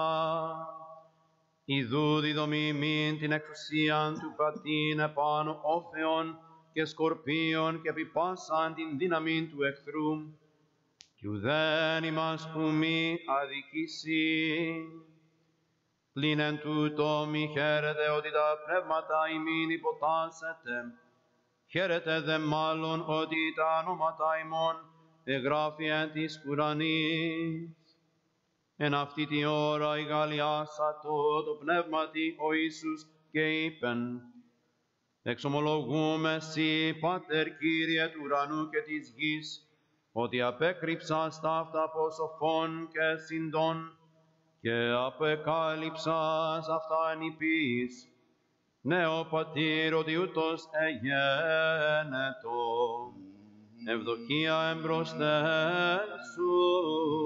Ιδού διδομή μην την εξουσίαν του πατήν επάνω όφεων και σκορπίων και επιπάσαν την δύναμη του εχθρού, κι ουδέν ημάς που μη αδικήσει. Πλην εν τούτο μη χαίρετε ότι τα πνεύματα ημίν υποτάσσεται, χαίρετε δε μάλλον ότι τα ονόματα ημών εγγράφει εν της ουρανής. Εν αυτή τη ώρα εγαλιάσατο το πνεύματι ο Ιησούς και είπεν, εξομολογούμε σοι, Πάτερ Κύριε του ουρανού και της γης, ότι απέκρυψας τα αυτά από σοφών και συντών και απεκάλυψας αυτά εν υπείς. Ναι, ο Πατήρ, ότι ούτως εγένετο, ευδοκία εμπροσθέ σου.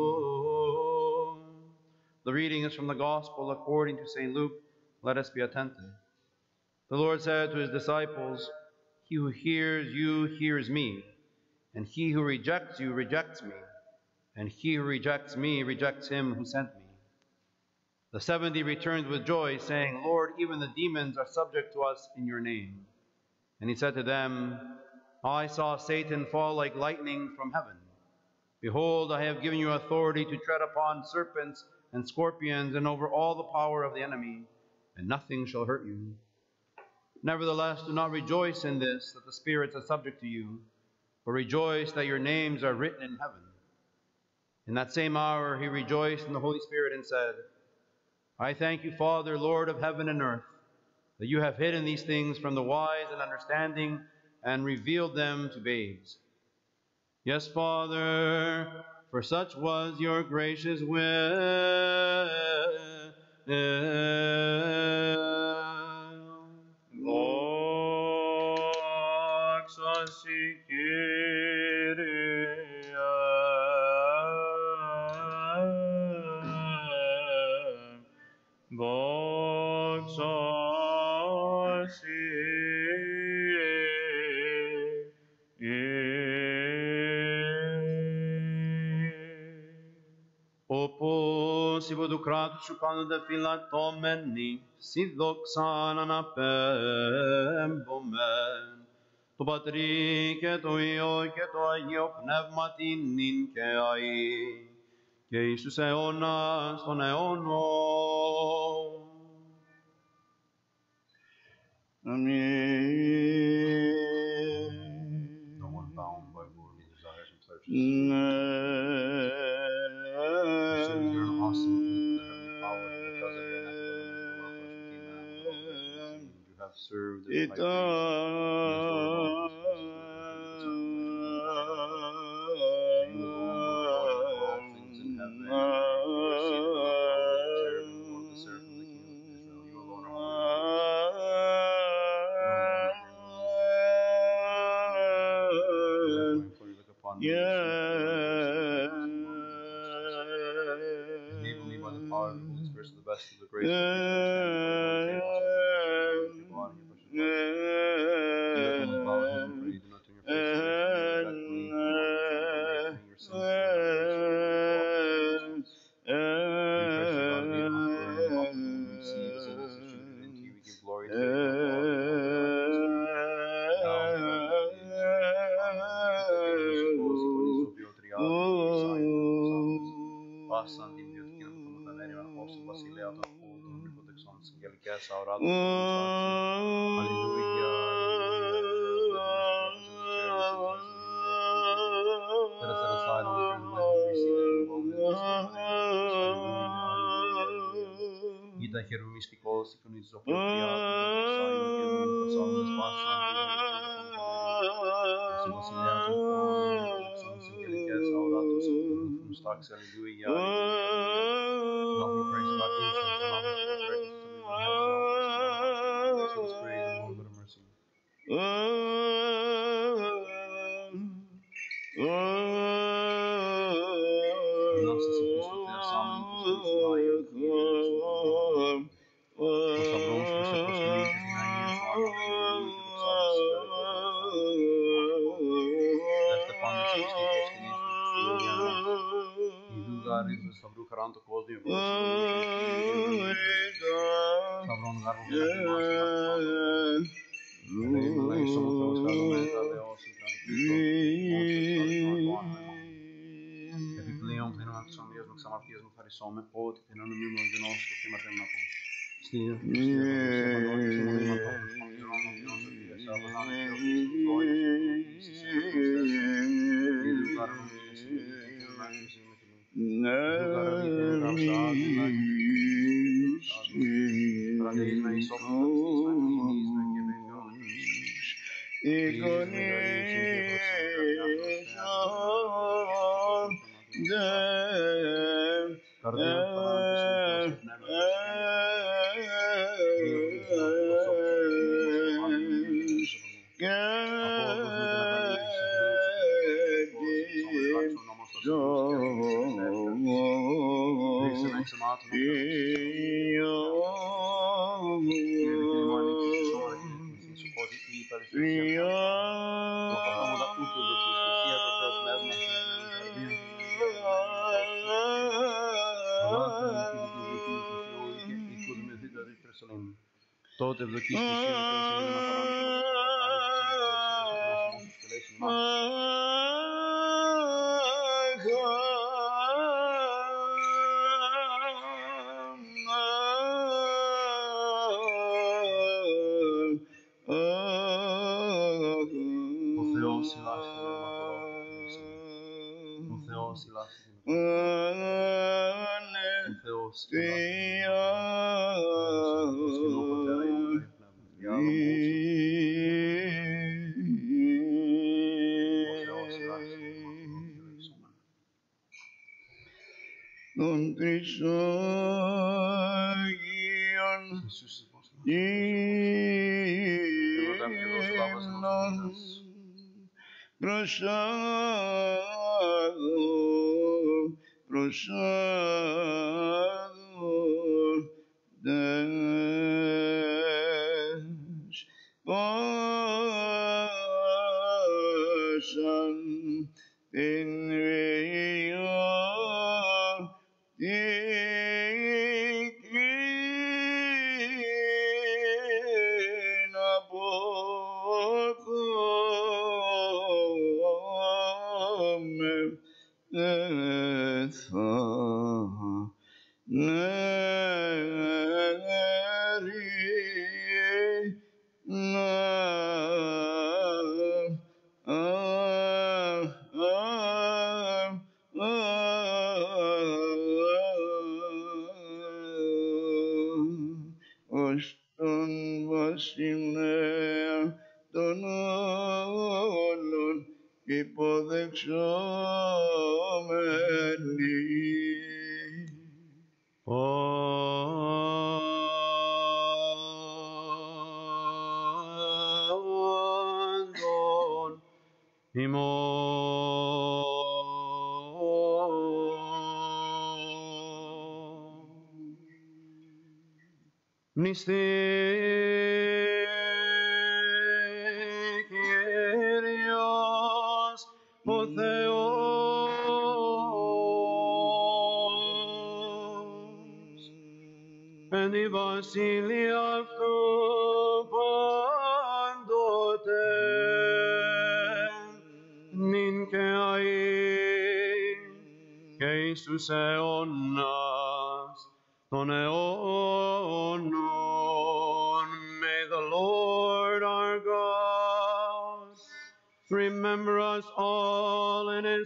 The reading is from the Gospel according to Saint Luke. Let us be attentive. The Lord said to his disciples, He who hears you hears me, and he who rejects you rejects me, and he who rejects me rejects him who sent me. The seventy returned with joy, saying, Lord, even the demons are subject to us in your name. And he said to them, I saw Satan fall like lightning from heaven. Behold, I have given you authority to tread upon serpents and scorpions and over all the power of the enemy, and nothing shall hurt you. Nevertheless, do not rejoice in this, that the spirits are subject to you, but rejoice that your names are written in heaven. In that same hour he rejoiced in the Holy Spirit and said, I thank you, Father, Lord of heaven and earth, that you have hidden these things from the wise and understanding and revealed them to babes. Yes, Father, for such was your gracious will. Δόξα σοι, Κύριε. Δόξα σοι, Όπως υπό του κράτους σου πάντοτε φυλατώμενοι, σοι δόξαν αναπέμβομεν, το Πατρί και το Υιό και το Αγίο Πνεύματι νυν και αεί, και εις τους αιώνας των αιώνων. Αμήν. No one bound by worldly desires and pleasures. Amen. You're an awesome infinite heavenly power, because of your ineffable love which became man, you have served as high priest. σπάσαν την ιδιωτική να του μετανέρει με φως του βασιλέα του απόλυτου νικοτεξών της αγγελικές αοράτων του Αλληλούια, Let us set aside all the good and let him receive it in boldness. Είτε χερουβιστικός, εικονής της οπλοκριάτου, του Σάιου και του προσάλλοντες πάσαν την βασιλέα του νικοτεξών της αγγελικές αοράτων του στάξη. Αλληλούια, Love and praise God, incense, and offerings of the praises to the Lord. Let us praise the Lord with mercy. Σταυρού χαράν το κόσμο, σταυρών γάρμων και μας, ελέγχον λαϊσόν ο Θεός καθομέτρα δεώσει, επιπλέον πλήνων αξιομίας μου, ξαμαρτίας μου χαρισώμε, ότι την ανομίμη μου γεννώσου το θύμα θέλει να πω. Στήρια, στήρια, στήρια, στήρια, τότε ευδοκείς Χριστίαν και όσοι είναι να ο Θεός συλλάσσει την ο Θεός συλλάσσει την ο Θεός των Τρισόγιων ύμνων προσάγω, προσάγω τες πόσαν την ως τον βασιλέα των όλων υποδεξόμενοι. Όντων ημών μνηστή Κύριος ο Θεός εν τη βασιλεία αυτού πάντοτε νυν και αεί και εις τους αιώνας των αιώνων. May the Lord our God remember us all in his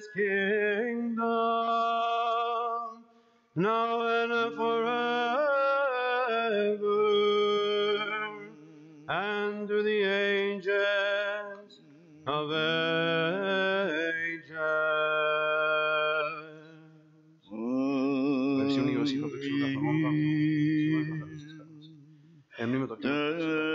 kingdom, now and forever, and to the ages of ages. Versión Ιωσήφα του εξωγραφωνών βάθμων, συγχωρείς να χαθήσεις καλώς. Εμνήμε το κοινό.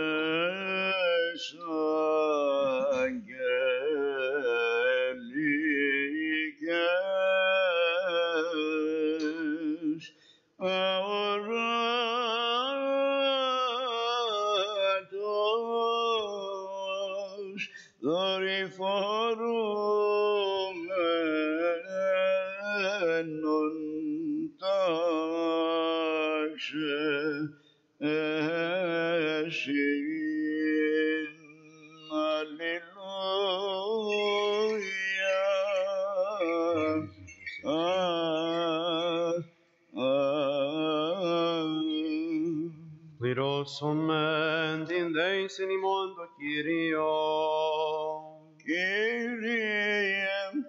Πληρώσομεν την δέησιν ημών το Κύριο. Κύριε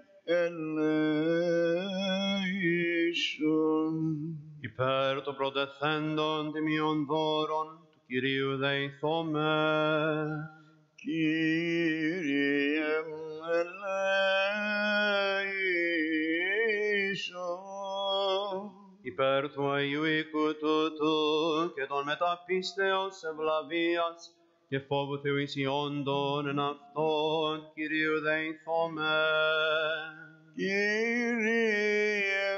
ελέησον. Υπέρ των προτεθέντων τιμιών δώρων του Κυρίου δεηθόμεν. Κύριε ελέησον. Υπέρ του Αγίου οίκου τούτου και των μεταπίστεως ευλαβίας και φόβου Θεού ισιόντων εν αυτόν Κυρίου δεηθόμεν. Κύριε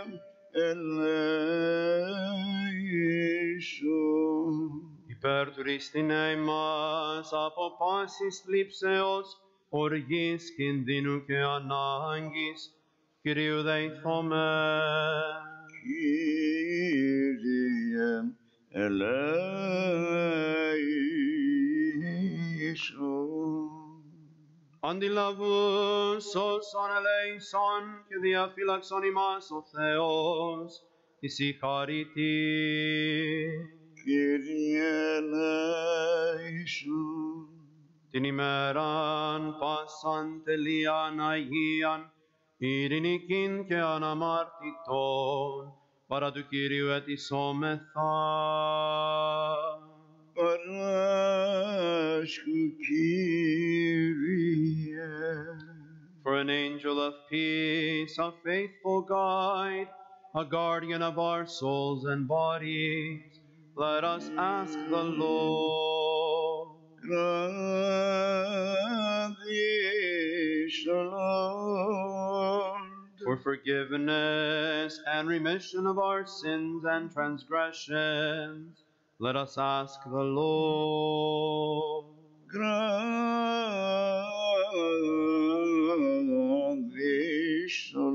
ελέησον. Υπέρ του ρίστηναι μας από πάσης θλίψεως, οργής, κινδύνου και ανάγκης Κυρίου δεηθόμεν. Κύριε ελέησον. Αντιλαβούς όσων ελέησον και διαφύλαξον ημάς ο Θεός, εις η χαρίτη. Κύριε ελέησον. Την ημέραν πάσαν τελείαν Αγίαν, ειρηνικήν και αναμάρτητον, παρά του Κυρίου ετισόμεθα. Παράσχου, Κύριε. For an angel of peace, a faithful guide, a guardian of our souls and bodies, let us ask the Lord. Grant the Lord. For forgiveness and remission of our sins and transgressions, let us ask the Lord. Grant this, O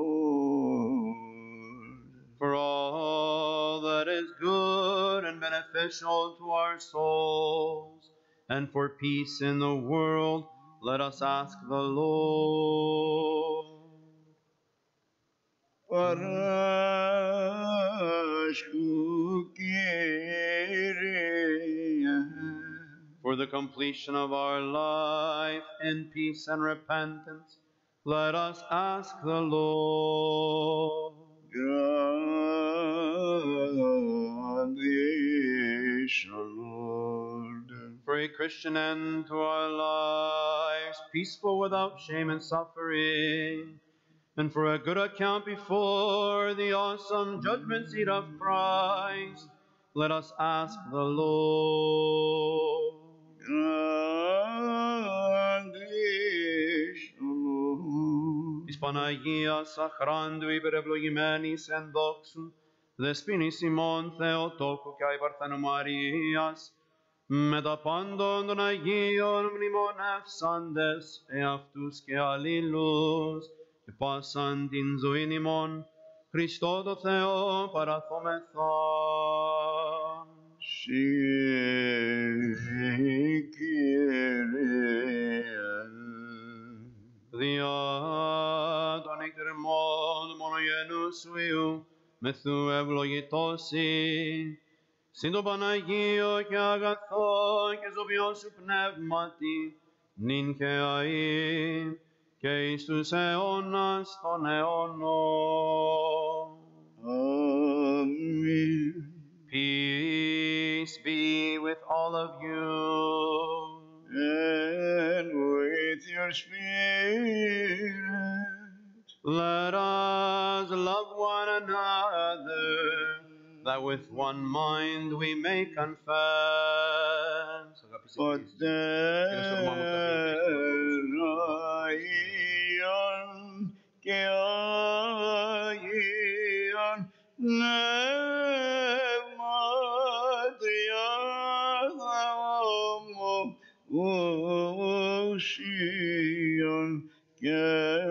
Lord. For all that is good and beneficial to our souls, and for peace in the world, let us ask the Lord. Παράσχου, Κύριε. For the completion of our life in peace and repentance, let us ask the Lord. Grant this, O Lord. For a Christian end to our lives, peaceful without shame and suffering, and for a good account before the awesome judgment seat of Christ, let us ask the Lord. Grant this, O Lord. Της Παναγίας αχράντου υπερευλογημένης εν δόξου, δεσποίνης ημών Θεοτόκου και αϊπαρθένου Μαρίας, με τα πάντων των Αγίων μνημονεύσαντες εαυτούς και αλλήλους, και πάσαν την ζωήν ημών, Χριστό το Θεό παραθόμεθα. Συ, Κύριε. Δια των εκτερμών μονογέννητων γένους σου Υιού, μεθού ευλογητώσει. Συν το Παναγίο και αγαθό και ζωοποιό σου πνεύματι, νυν και αΐ, και εις τους αιώνας των αιώνων. Amen. Peace be with all of you. And with your spirit. Let us love one another, that with one mind we may confess. Πατέρ και Άγιον πνεύματρια ομοσίων και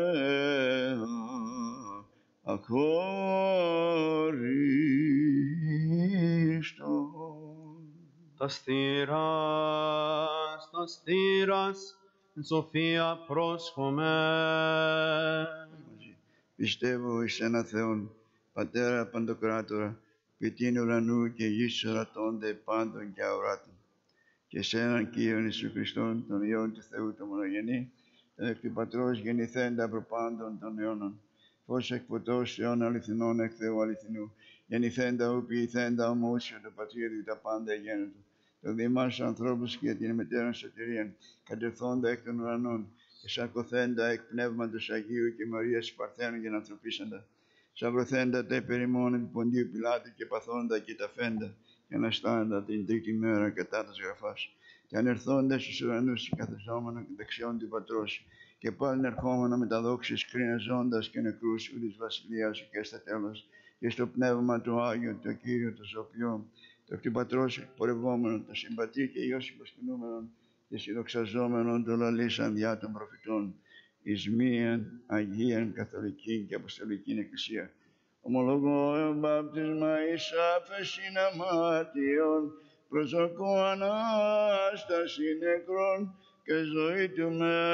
αχώριστον. Τα στήρας, τα στήρας, εν σοφία πρόσχομαι. Πιστεύω εις ένα Θεόν, Πατέρα Παντοκράτορα, ποιητήν ουρανού και γης ορατώνται πάντων και αοράτων, και σε έναν Κύριον Ιησού Χριστόν, τον Υιόν του Θεού, τον μονογενή, τον εκ του Πατρός γεννηθέντα προπάντων των αιώνων, φως εκ φωτός αιών αληθινών εκ Θεού αληθινού, γεννηθέντα ου ποιηθέντα ομοούσιο το πατρίδι τα πάντα γέννητο, το δήμας ανθρώπους και την μετέραν σωτηρίαν, κατερθόντα εκ των ουρανών, και σαρκωθέντα εκ πνεύματος Αγίου και Μαρίας Παρθένου και ανθρωπίσαντα, σαβρωθέντα τε περιμόνε του Ποντίου Πιλάτου και παθόντα και ταφέντα, και αναστάντα την τρίτη μέρα κατά τας γραφάς, και ανερθόντα στους ουρανούς καθεζόμενο και δεξιών του Πατρός, και πάλιν ερχόμενο με τα δόξης κρίνας ζώντας και νεκρούς ου της βασιλείας σου και στα τέλος, και στο πνεύμα του Άγιου, το Κύριο, το Ζωπιό, το εκ του Πατρός εκπορευόμενο, το συμπατή και Υιός υποσκηνούμενον, και συνδοξαζόμενον το λαλήσαν διά των προφητών, εις μίαν Αγίαν Καθολική και Αποστολική Εκκλησία. Ομολογώ εμπάπτισμα εις άφεσιν αμάτιον, προσδοκώ Ανάσταση νεκρών και ζωή του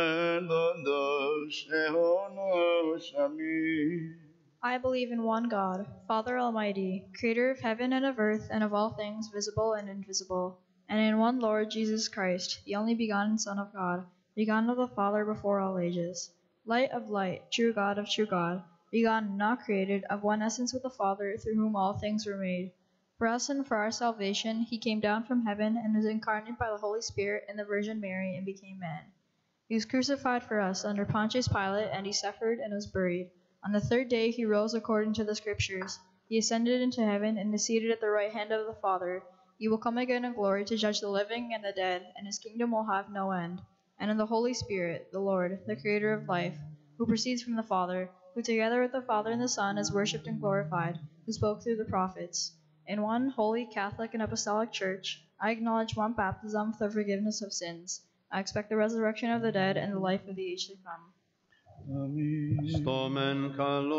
μέλλοντος αιώνος. Αμήν. I believe in one God, Father Almighty, creator of heaven and of earth and of all things visible and invisible, and in one Lord Jesus Christ, the only begotten Son of God, begotten of the Father before all ages, light of light, true God of true God, begotten, not created, of one essence with the Father, through whom all things were made. For us and for our salvation, he came down from heaven and was incarnate by the Holy Spirit in the Virgin Mary and became man. He was crucified for us under Pontius Pilate, and he suffered and was buried. On the third day he rose according to the Scriptures. He ascended into heaven and is seated at the right hand of the Father. He will come again in glory to judge the living and the dead, and his kingdom will have no end. And in the Holy Spirit, the Lord, the creator of life, who proceeds from the Father, who together with the Father and the Son is worshipped and glorified, who spoke through the prophets. In one holy Catholic and Apostolic Church, I acknowledge one baptism for the forgiveness of sins. I expect the resurrection of the dead and the life of the age to come. Αμήν. Στο μεν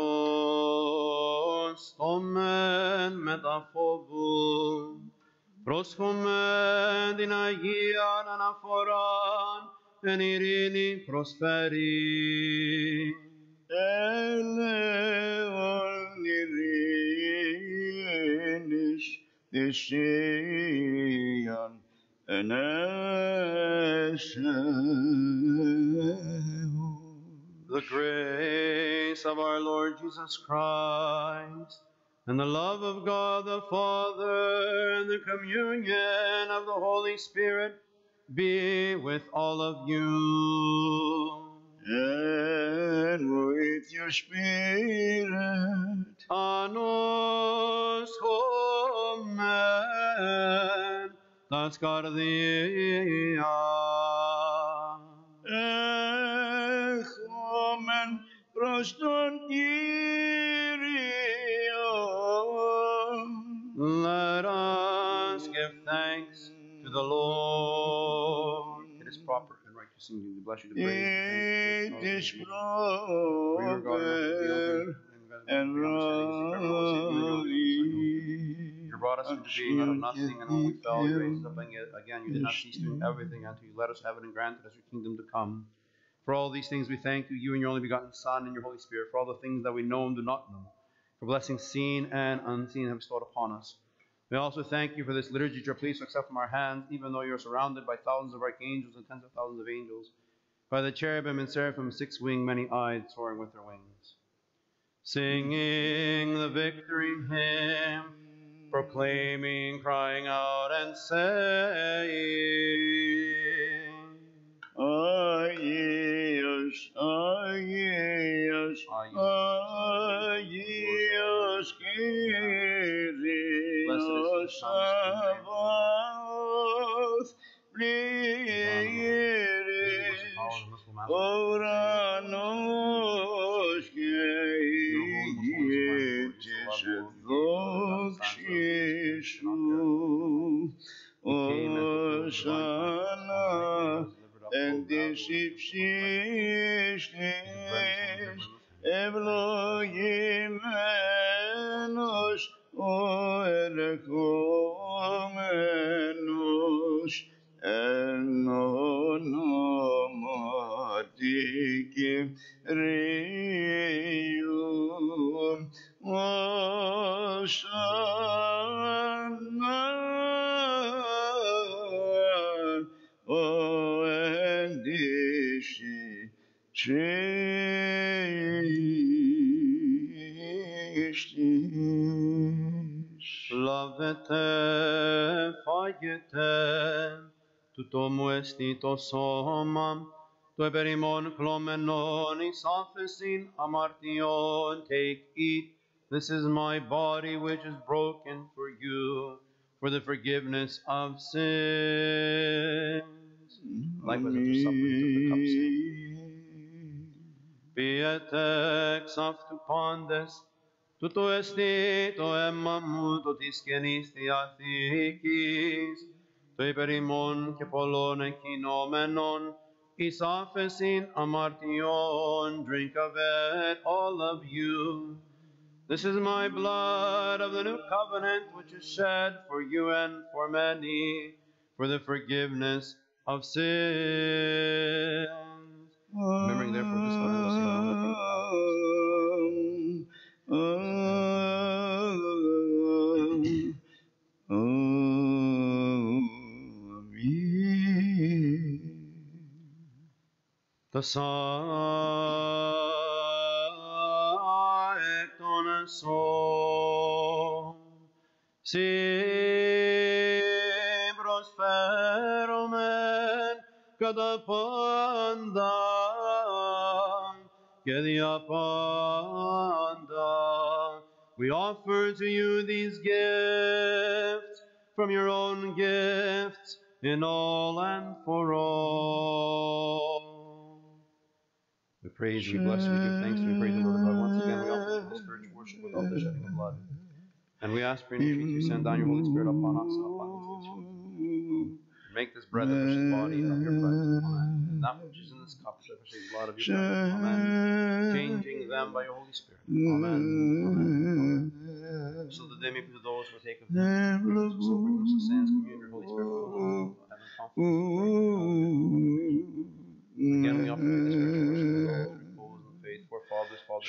καλό, στο μεν μετα φόβου, πρόσχομεν την Αγίαν αναφοράν, εν ειρήνη προσφέρει. Ελέον ειρήνης θυσίαν εν εσέου. The grace of our Lord Jesus Christ, and the love of God the Father, and the communion of the Holy Spirit be with all of you. And with your spirit. Anos homen, tas cardia. Έχομεν προς τον Κύριον. Let us give thanks to the Lord. It is proper and right to sing you. We bless you to praise you. It is proper and right. You brought us into being out of nothing, and when we fell, you raised us up again. You did not cease doing everything until you let us heaven and granted us your kingdom to come. For all these things we thank you, you and your only begotten Son and your Holy Spirit, for all the things that we know and do not know, for blessings seen and unseen have bestowed upon us. We also thank you for this liturgy which you are pleased to accept from our hands, even though you are surrounded by thousands of archangels and tens of thousands of angels, by the cherubim and seraphim, six-winged, many-eyed, soaring with their wings. Singing the victory hymn, proclaiming, crying out, and saying, Agios, Agios, Agios, Kyrios, Sabaoth, Plieris, Oranos, Geigietis, Doxishu, Osana, and disipsis Elohim-enos, o erchomenos, en onomaticim reum, Osana, o endishi, Lavete, fagete, tutomu esti to somam, to eperimon chlomenon, isophysin amartion, take, eat. This is my body which is broken for you, for the forgiveness of sins. Likewise, after supper, he took the cup, saying, Piete exaftu pandes, tuto esti to emmamu to tiskenisti athikis, to eperimon και πολλών εκεινόμενων, εις άφεσιν αμαρτιών, drink of it, all of you. This is my blood of the new covenant, which is shed for you and for many, for the forgiveness of sins. Remembering therefore this covenant, let us the saecton so si prosperomen κατά πάντα και δια πάντα. We offer to you these gifts from your own gifts in all and for all. We praise you, we bless you, we give thanks, we praise the Lord God. Once again, we offer the spiritual worship without the shedding of blood. And we ask for your entreaty to send down your Holy Spirit upon us and upon these children. Make this bread the precious body of your presence, amen. And that which is in this cup, the precious blood of your presence, amen. Changing them by your Holy Spirit, amen. Amen. So that they may be to those who take of them, so forgiveness of sins, commune your Holy Spirit with them, heaven, comfort. Again, we offer you the spiritual worship of all who repose in the faith, for fathers, fathers,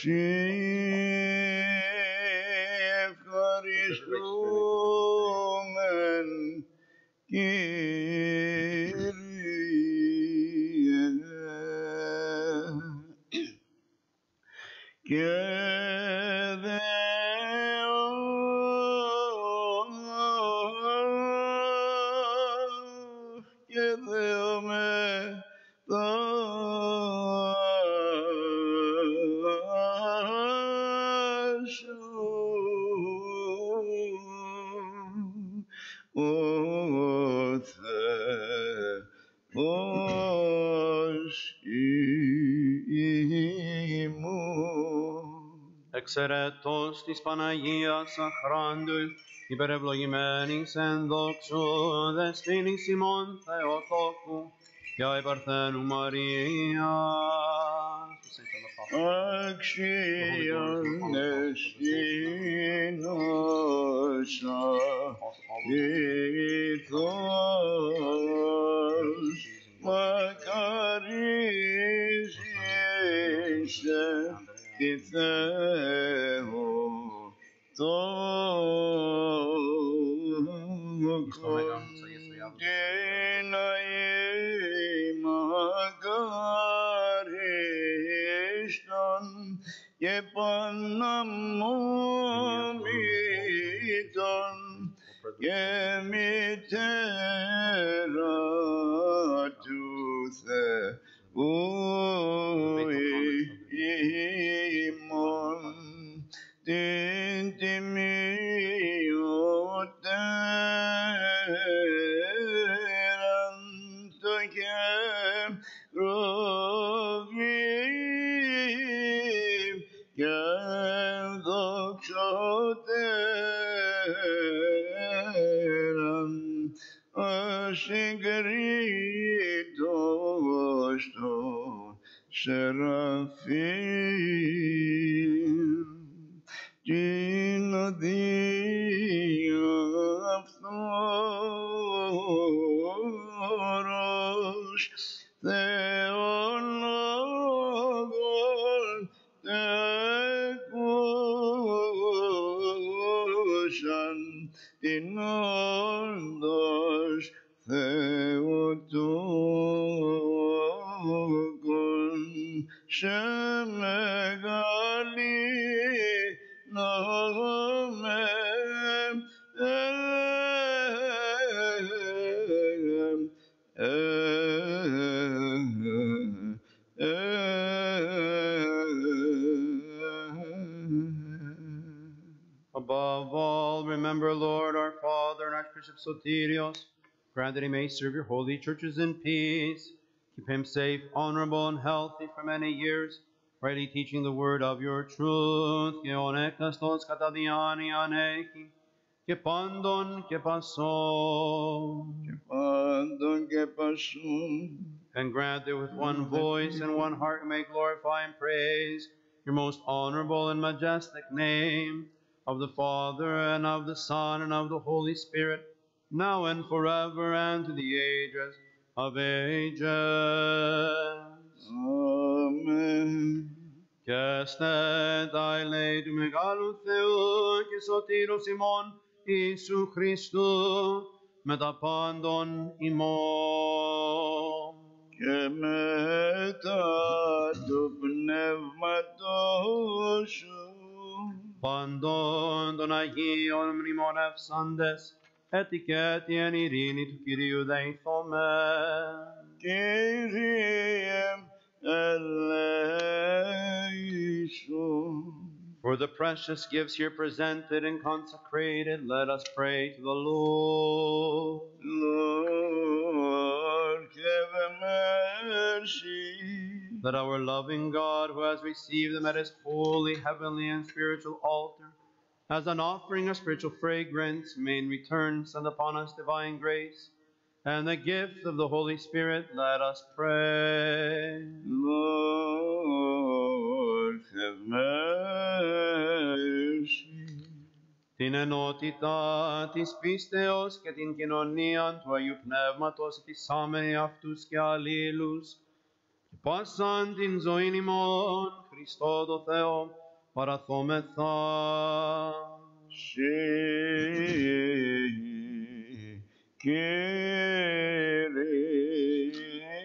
Εξαιρετός της Παναγίας αχράντου, υπερευλογημένης εν δόξου, δεσποίνης ημών Θεοτόκου, και υπερθένου Μαρίας. Αξίον εσκήνωσα, ηθός, μακαρίζεσαι, τη Θεό τόκον την μακάριστον και παναμόμητον και μητέρα του Θεού ημών την τιμιωτέραν το χερουβίμ και δοξωτέραν ασυγκρίτως των Σεραφείμ την αδιαφθόρος Θεολόγων τεκούσαν την όντως Θεοτόκον σε μεγάλη νόμε Above all, remember, Lord, our Father and Archbishop Sotirios, grant that he may serve your holy churches in peace. Keep him safe, honorable, and healthy for many years, rightly teaching the word of your truth. Και ον έκαστος κατά διάνοια έχει, και πάντων και πασών. και πάντων και πασούν. And grant that with one voice and one heart we may glorify and praise your most honorable and majestic name, of the Father, and of the Son, and of the Holy Spirit, now and forever, and to the ages of ages. Amen. Και στέτα ελέη του Μεγάλου Θεού και Σωτήρος ημών Ιησού Χριστού με τα πάντων ημών. Και μετά του πνεύματός σου Πάντων των Αγίων μνημονεύσαντες, έτη και έτη εν ειρήνη του Κυρίου δεηθόμεν. Κύριε ελέησον. For the precious gifts here presented and consecrated, let us pray to the Lord. Lord, have mercy. That our loving God, who has received them at his holy, heavenly, and spiritual altar, as an offering of spiritual fragrance, may in return send upon us divine grace and the gift of the Holy Spirit. Let us pray. Lord, have mercy. Την ενότητα της πίστεως και την κοινωνία του Αγίου Πνεύματος ετισάμενοι αυτούς και αλλήλους, και πάσαν την ζωήν ημών Χριστό το Θεό παραθόμεθα. Συ, Kyrie.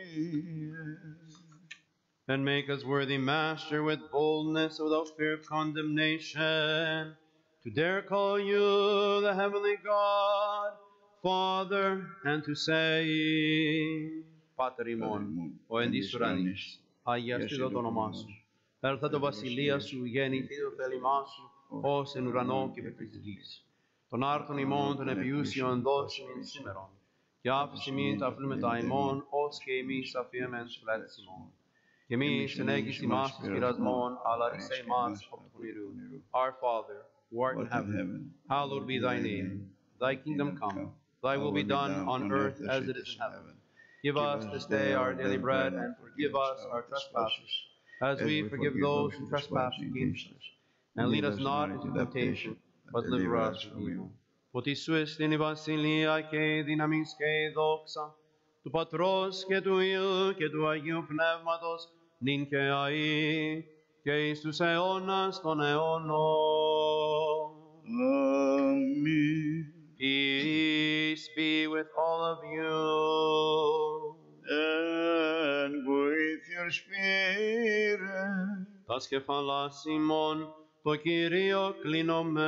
And make us worthy, Master, with boldness, without fear of condemnation, to dare call you the heavenly God, Father, and to say, Πάτερ ημών, ο εν της ουρανής, αγιαστήτω το όνομά σου. Έλθα το βασιλεία σου, γεννηθεί το θέλημά σου, ως εν ουρανό και επί της γης. Τον άρτον ημών των επιούσιων δώσιν εν σήμερον, και άφηση μην τα αφλούμετα ημών, ως και εμείς αφιέμεν στους φλέτες ημών. Και εμείς εν έγκυς ημάς εις πειρασμών, αλλά ρισέ ημάς από του πονηρού. Our Father, who art in heaven, hallowed be thy name. Thy kingdom come, thy will be done on earth as it is in heaven. Give us this day our daily bread, and forgive us our trespasses, as we forgive those who trespass against us. And lead us not into temptation, but deliver us from evil. Ότι σου εστίν η βασιλεία και η δύναμις και η δόξα, του Πατρός και του Υιού και του Αγίου Πνεύματος, νυν και αεί, και εις τους αιώνας των αιώνων. of you. And with your spirit, Τας κεφαλάς ημών το Κύριο κλείνομεν.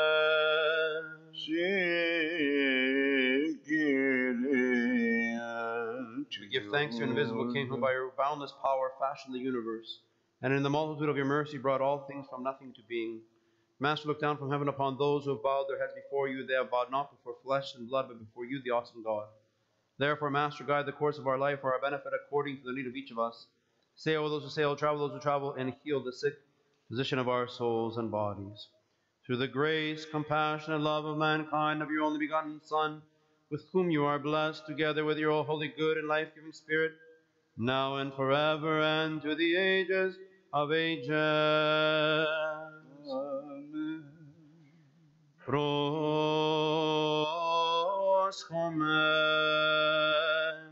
We give thanks to your invisible King, who by your boundless power fashioned the universe, and in the multitude of your mercy brought all things from nothing to being. Master, look down from heaven upon those who have bowed their heads before you. They have bowed not before flesh and blood, but before you, the awesome God. Therefore, Master, guide the course of our life for our benefit according to the need of each of us. Sail those who sail, travel those who travel, and heal the sick position of our souls and bodies. Through the grace, compassion, and love of mankind, of your only begotten Son, with whom you are blessed, together with your holy, good, and life-giving Spirit, now and forever, and to the ages of ages. Amen. Proschomen,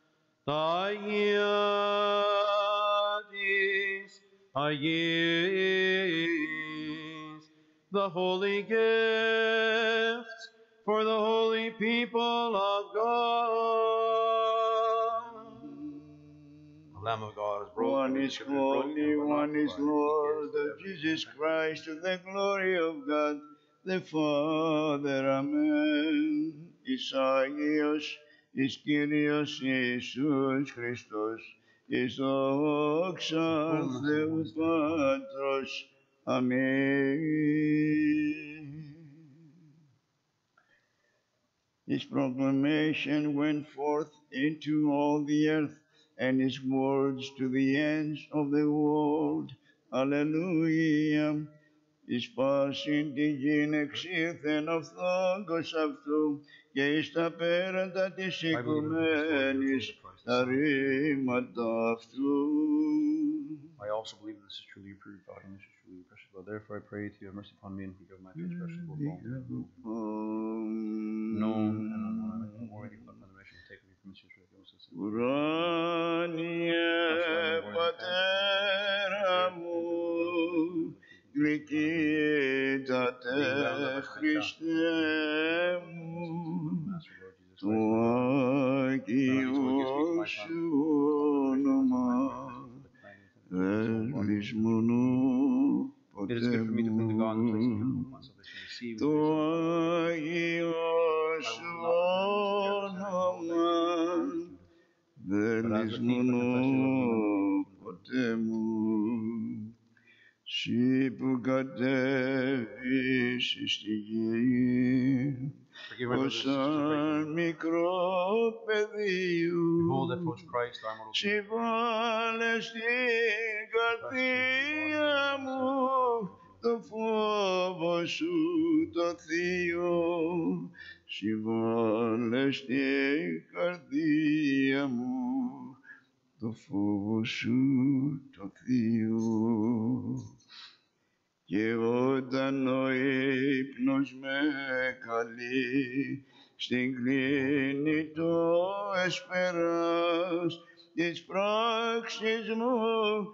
Agiatis, Agis, the holy gifts for the holy people of God. The Lamb of God is broken. One is holy, one is Lord, Jesus Christ, to the glory of God, the Father. Amen. Εις Άγιος, εις Κύριος Ιησούς Χριστός, εις δόξα Θεού Πατρός. Amen. His proclamation went forth into all the earth, and his words to the ends of the world. Alleluia. Εις πάσιν τη γην εξήλθεν ο φθόγκος αυτού, και εις τα πέραντα της οικουμένης τα ρήματα αυτού. I also believe that this is truly your pure God, and this is truly your precious blood. Therefore I pray to you, have mercy upon me, and forgive my transgressions, both known and unknown. I am worthy of condemnation, take me from the Ουράνιε Πατέρα μου, γλυκύτατε Χριστέ μου, το Άγιο σου όνομα, ελισμονώ ποτέ μου. Το Άγιο σου όνομα, ελισμονώ ποτέ μου. Συ που κατέβεις στη γη, ως σαν μικρό παιδίου, συ βάλε στην καρδία μου το φόβο σου το θείο. Συ βάλε στην καρδία μου το φόβο σου το θείο. Και όταν ο ύπνος με καλεί στην κλίνη το εσπεράς, τις πράξεις μου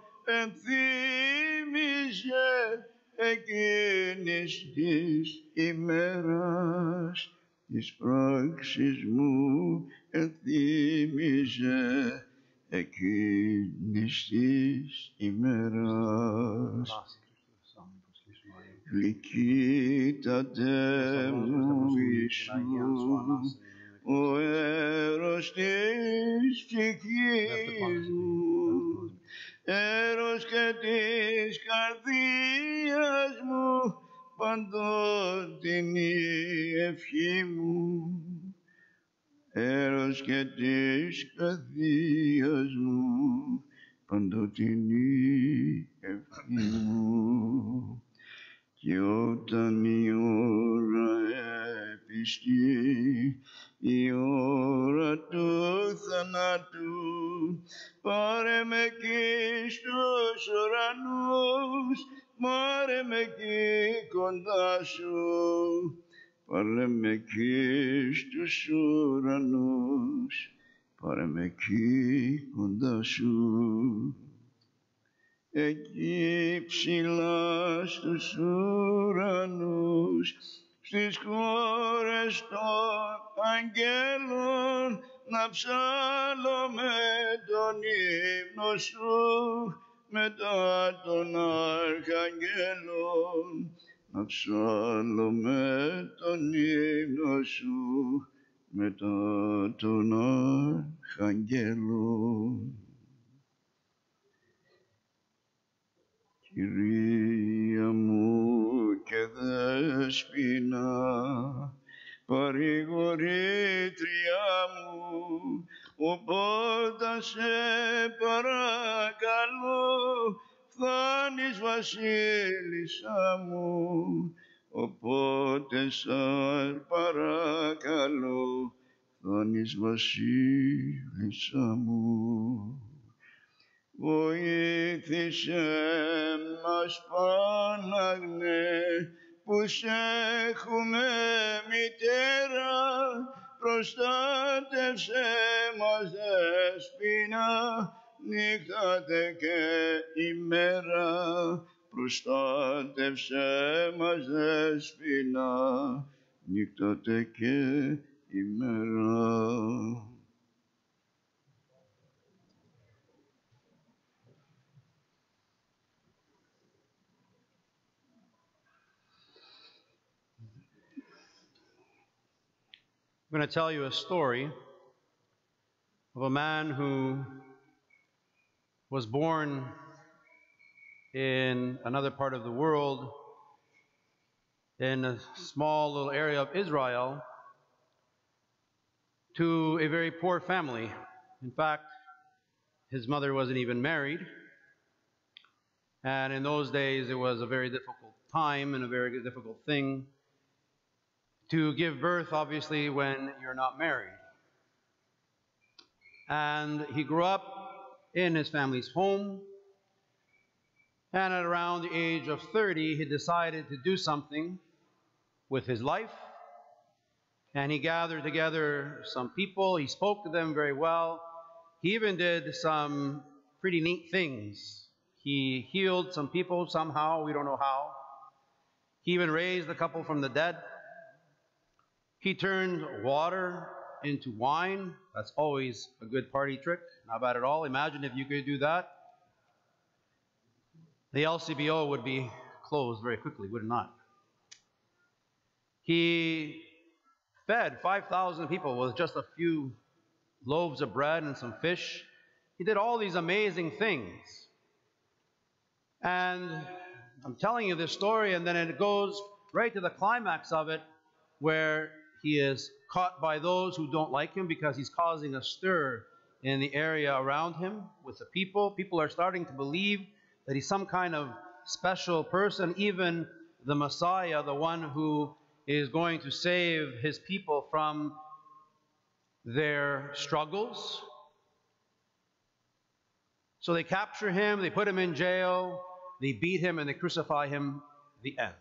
ενθύμιζε εκείνης της ημέρας. Τις πράξεις μου ενθύμιζε εκείνης της ημέρας. Γλυκύτατε μου Ιησού, ο έρος της ψυχής μου, έρος και της καρδίας μου, παντοτινή ευχή μου. Έρος και της καρδίας μου, παντοτινή ευχή μου. Και όταν η ώρα επιστεί, η ώρα του θανάτου, πάρε με εκεί στους ουρανούς, πάρε με εκεί κοντά σου, πάρε με εκεί στους ουρανούς, πάρε με εκεί κοντά σου. Εκεί ψηλά στους ουρανούς, στις χώρες των αγγέλων να ψάλλουμε τον ύμνο σου μετά των αρχαγγέλων. Να ψάλλουμε τον ύμνο σου μετά των αρχαγγέλων. Κυρία μου και δέσποινα, παρηγορήτρια μου, οπότε σε παρακαλώ, φθάνεις βασίλισσα μου, οπότε σε παρακαλώ, φθάνεις βασίλισσα μου. Βοήθησε μας Παναγνέ, που σ' έχουμε μητέρα, προστάτευσέ μας δέσποινα, νύχτατε και ημέρα, προστάτευσέ μας δέσποινα, νύχτατε και ημέρα. I'm going to tell you a story of a man who was born in another part of the world, in a small little area of Israel, to a very poor family. In fact, his mother wasn't even married. And in those days, it was a very difficult time and a very difficult thing to give birth, obviously, when you're not married. And he grew up in his family's home. And at around the age of thirty, he decided to do something with his life. And he gathered together some people. He spoke to them very well. He even did some pretty neat things. He healed some people somehow. We don't know how. He even raised a couple from the dead. He turned water into wine. That's always a good party trick. Not bad at all. Imagine if you could do that. The L C B O would be closed very quickly, would it not? He fed five thousand people with just a few loaves of bread and some fish. He did all these amazing things. And I'm telling you this story, and then it goes right to the climax of it, where he is caught by those who don't like him because he's causing a stir in the area around him with the people. People are starting to believe that he's some kind of special person, even the Messiah, the one who is going to save his people from their struggles. So they capture him, they put him in jail, they beat him, and they crucify him. The end.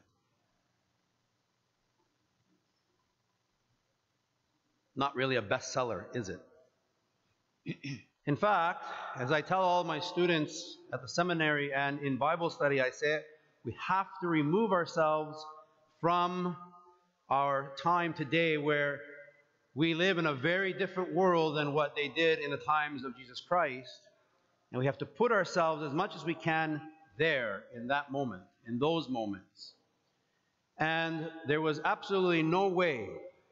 Not really a bestseller, is it? In fact, as I tell all my students at the seminary and in Bible study, I say we have to remove ourselves from our time today, where we live in a very different world than what they did in the times of Jesus Christ. And we have to put ourselves as much as we can there, in that moment, in those moments. And there was absolutely no way,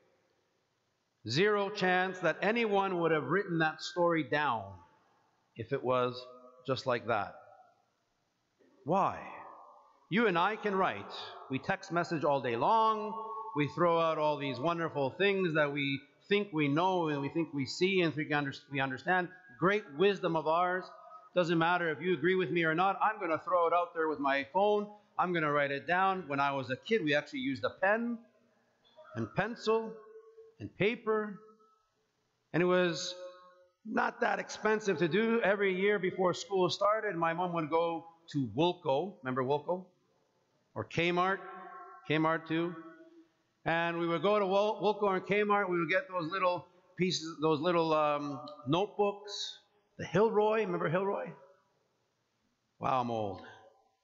zero chance, that anyone would have written that story down if it was just like that. Why? You and I can write. We text message all day long. We throw out all these wonderful things that we think we know and we think we see and think we understand. Great wisdom of ours. Doesn't matter if you agree with me or not. I'm going to throw it out there with my phone. I'm going to write it down. When I was a kid, we actually used a pen and pencil and paper. And it was not that expensive to do. Every year before school started, my mom would go to Woolco. Remember Woolco? Or Kmart. Kmart too. And we would go to Woolco or Kmart. We would get those little pieces, those little um, notebooks. The Hilroy. Remember Hilroy? Wow, I'm old.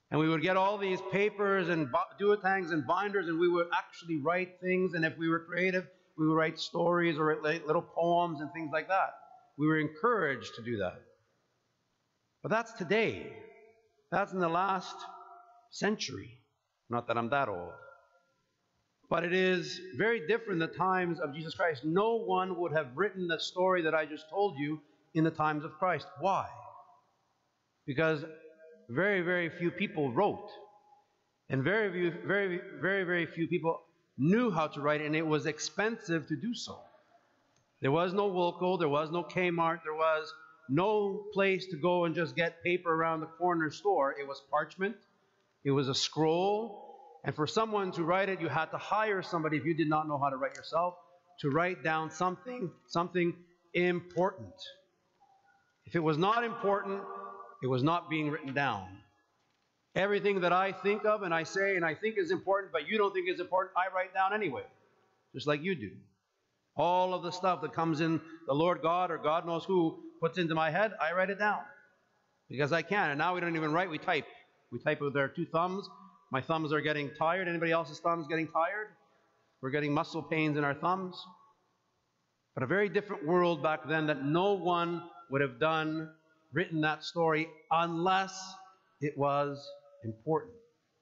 And we would get all these papers and duotangs and binders, and we would actually write things. And if we were creative, we would write stories or write little poems and things like that. We were encouraged to do that. But that's today. That's in the last century. Not that I'm that old. But it is very different in the times of Jesus Christ. No one would have written the story that I just told you in the times of Christ. Why? Because very, very few people wrote. And very, very, very, very, very few people knew how to write, and it was expensive to do so. There was no Woolco, there was no Kmart, there was no place to go and just get paper around the corner store. It was parchment, it was a scroll, and for someone to write it, you had to hire somebody, if you did not know how to write yourself, to write down something, something important. If it was not important, it was not being written down. Everything that I think of and I say and I think is important, but you don't think is important, I write down anyway, just like you do. All of the stuff that comes in, the Lord God or God knows who puts into my head, I write it down because I can. And now we don't even write, we type. We type with our two thumbs. My thumbs are getting tired. Anybody else's thumbs getting tired? We're getting muscle pains in our thumbs. But a very different world back then that no one would have done, written that story unless it was important.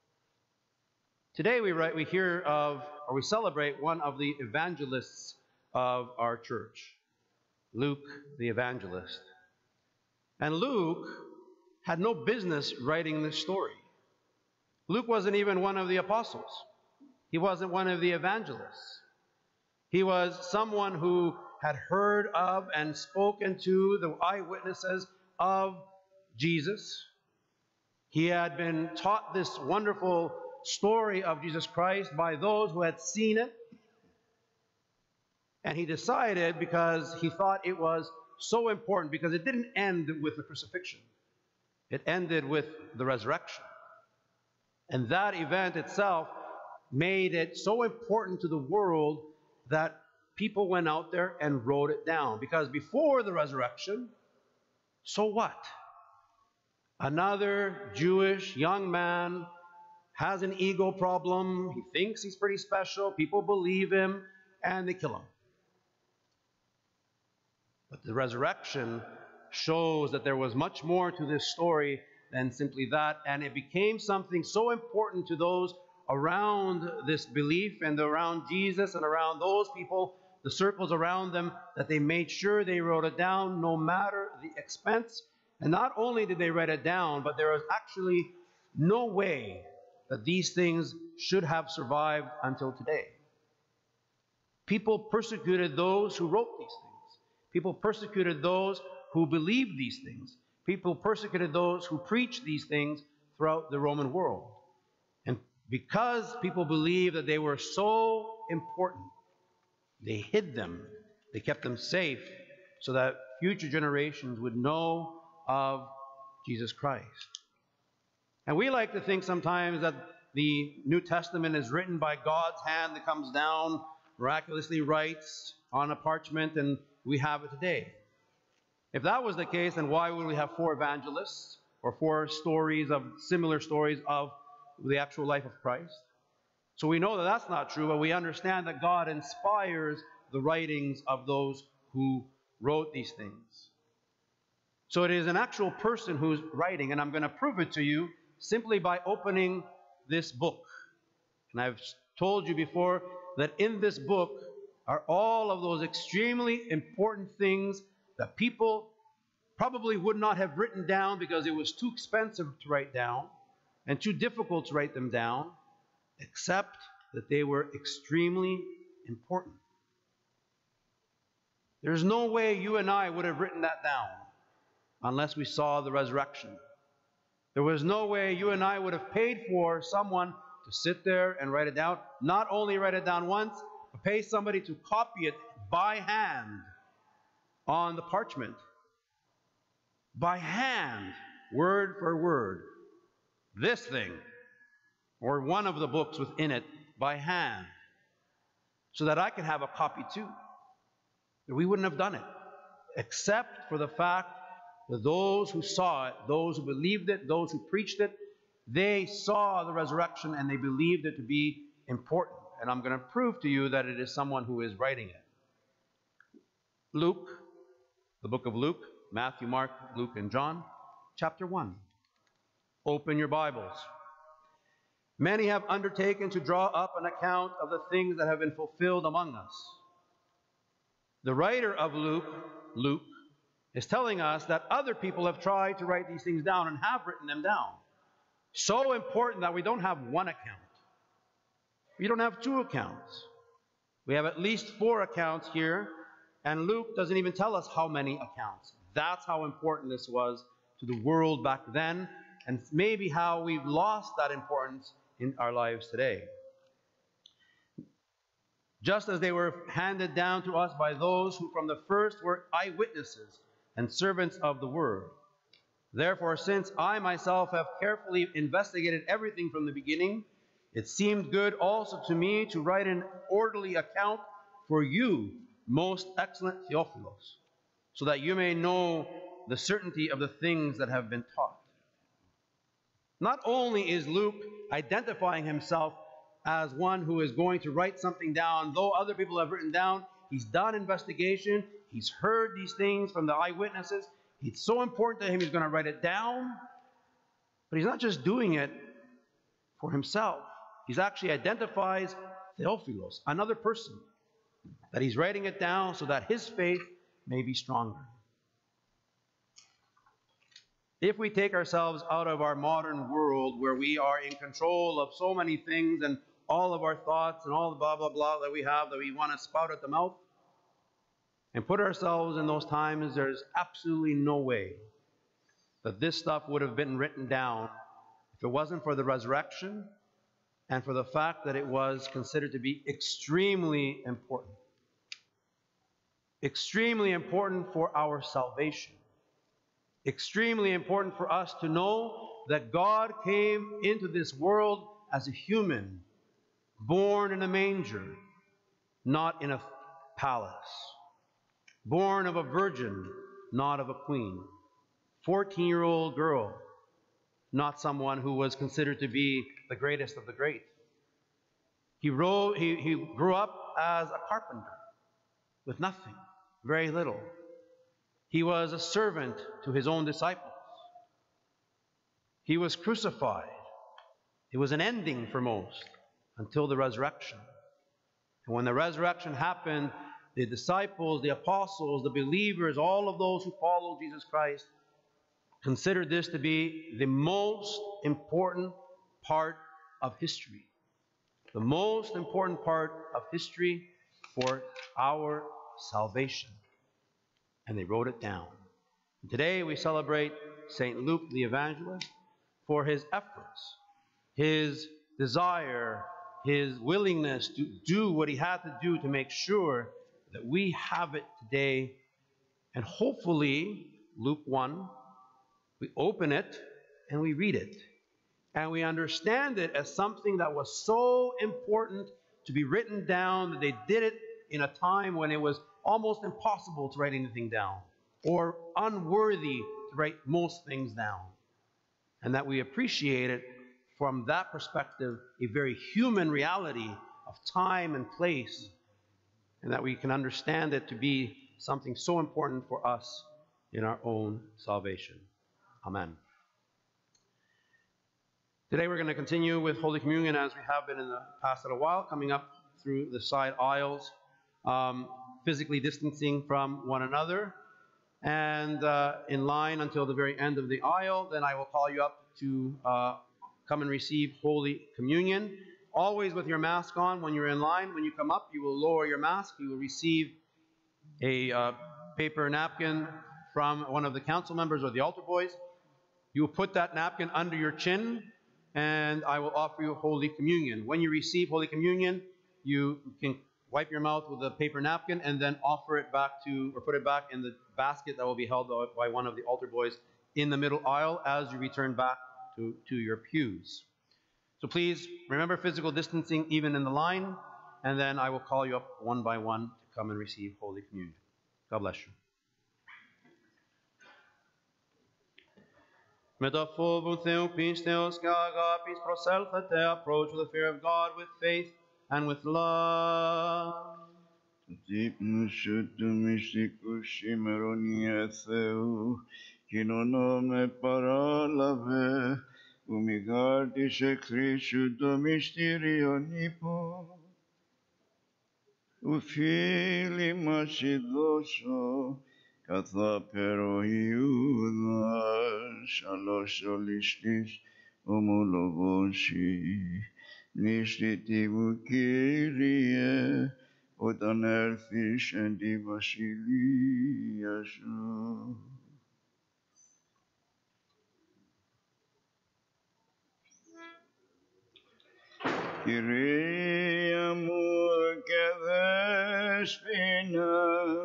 Today we write, we hear of, or we celebrate one of the evangelists of our church, Luke the evangelist. And Luke had no business writing this story. Luke wasn't even one of the apostles. He wasn't one of the evangelists. He was someone who had heard of and spoken to the eyewitnesses of Jesus. He had been taught this wonderful story of Jesus Christ by those who had seen it. And he decided, because he thought it was so important, because it didn't end with the crucifixion. It ended with the resurrection. And that event itself made it so important to the world that people went out there and wrote it down. Because before the resurrection, so what? Another Jewish young man has an ego problem. He thinks he's pretty special. People believe him, and they kill him. But the resurrection shows that there was much more to this story than simply that, and it became something so important to those around this belief and around Jesus and around those people, the circles around them, that they made sure they wrote it down no matter the expense. And not only did they write it down, but there was actually no way that these things should have survived until today. People persecuted those who wrote these things. People persecuted those who believed these things. People persecuted those who preached these things throughout the Roman world. And because people believed that they were so important, they hid them. They kept them safe so that future generations would know of Jesus Christ. And we like to think sometimes that the New Testament is written by God's hand that comes down, miraculously writes on a parchment, and we have it today. If that was the case, then why would we have four evangelists or four stories of similar stories of the actual life of Christ? So we know that that's not true, but we understand that God inspires the writings of those who wrote these things. So it is an actual person who's writing, and I'm going to prove it to you simply by opening this book. And I've told you before that in this book are all of those extremely important things that people probably would not have written down because it was too expensive to write down and too difficult to write them down, except that they were extremely important. There's no way you and I would have written that down unless we saw the resurrection. There was no way you and I would have paid for someone to sit there and write it down. Not only write it down once, but pay somebody to copy it by hand on the parchment. By hand, word for word. This thing, or one of the books within it, by hand. So that I can have a copy too. We wouldn't have done it, except for the fact that those who saw it, those who believed it, those who preached it, They saw the resurrection and they believed it to be important. And I'm going to prove to you that it is someone who is writing it. Luke, the book of Luke, Matthew, Mark, Luke, and John, chapter one. Open your Bibles. Many have undertaken to draw up an account of the things that have been fulfilled among us. The writer of Luke, Luke, is telling us that other people have tried to write these things down and have written them down. So important that we don't have one account. We don't have two accounts. We have at least four accounts here, and Luke doesn't even tell us how many accounts. That's how important this was to the world back then, and maybe how we've lost that importance in our lives today. Just as they were handed down to us by those who from the first were eyewitnesses and servants of the word. Therefore, since I myself have carefully investigated everything from the beginning, it seemed good also to me to write an orderly account for you, most excellent Theophilos, so that you may know the certainty of the things that have been taught. Not only is Luke identifying himself as one who is going to write something down, though other people have written down, he's done investigation, he's heard these things from the eyewitnesses, it's so important to him he's going to write it down, but he's not just doing it for himself. He actually identifies Theophilos, another person, that he's writing it down so that his faith may be stronger. If we take ourselves out of our modern world where we are in control of so many things and all of our thoughts and all the blah, blah, blah that we have that we want to spout at the mouth, and put ourselves in those times, there's absolutely no way that this stuff would have been written down if it wasn't for the resurrection and for the fact that it was considered to be extremely important. Extremely important for our salvation. Extremely important for us to know that God came into this world as a human, born in a manger, not in a palace. Born of a virgin, not of a queen. fourteen-year-old girl, not someone who was considered to be the greatest of the great. He, wrote, he, he grew up as a carpenter with nothing, very little. He was a servant to his own disciples. He was crucified. It was an ending for most until the resurrection. And when the resurrection happened, the disciples, the apostles, the believers, all of those who followed Jesus Christ considered this to be the most important part of history. The most important part of history for our salvation. And they wrote it down. And today we celebrate Saint Luke the Evangelist for his efforts, his desire, his willingness to do what he had to do to make sure that we have it today. And hopefully, Luke one, we open it and we read it. And we understand it as something that was so important to be written down that they did it in a time when it was almost impossible to write anything down, or unworthy to write most things down. And that we appreciate it from that perspective, a very human reality of time and place, and that we can understand it to be something so important for us in our own salvation. Amen. Today we're going to continue with Holy Communion as we have been in the past little while, coming up through the side aisles, um, physically distancing from one another, and uh, in line until the very end of the aisle. Then I will call you up to uh, come and receive Holy Communion. Always with your mask on when you're in line. When you come up, you will lower your mask. You will receive a uh, paper napkin from one of the council members or the altar boys. You will put that napkin under your chin, and I will offer you Holy Communion. When you receive Holy Communion, you can wipe your mouth with a paper napkin and then offer it back to, or put it back in the basket that will be held by one of the altar boys in the middle aisle as you return back to, to your pews. So please remember physical distancing even in the line, and then I will call you up one by one to come and receive Holy Communion. God bless you. Με το φόβο Θεού πίστεως και αγάπης προσέλθετε, approach with the fear of God with faith and with love. Δείπνου σου του μυστικού σήμερον Θεού, κοινωνώ με παράλαβε, που μη γάρτης εχθρή σου το μυστήριον υπό. Ου φίλοι μας ειδώσω, καθά περο Ιούδας, αλλός ο ληστής ομολογώσει, μνήστητη μου Κύριε, όταν έρθεις εν τη βασιλεία σου. Κυρία μου και δέσποινα,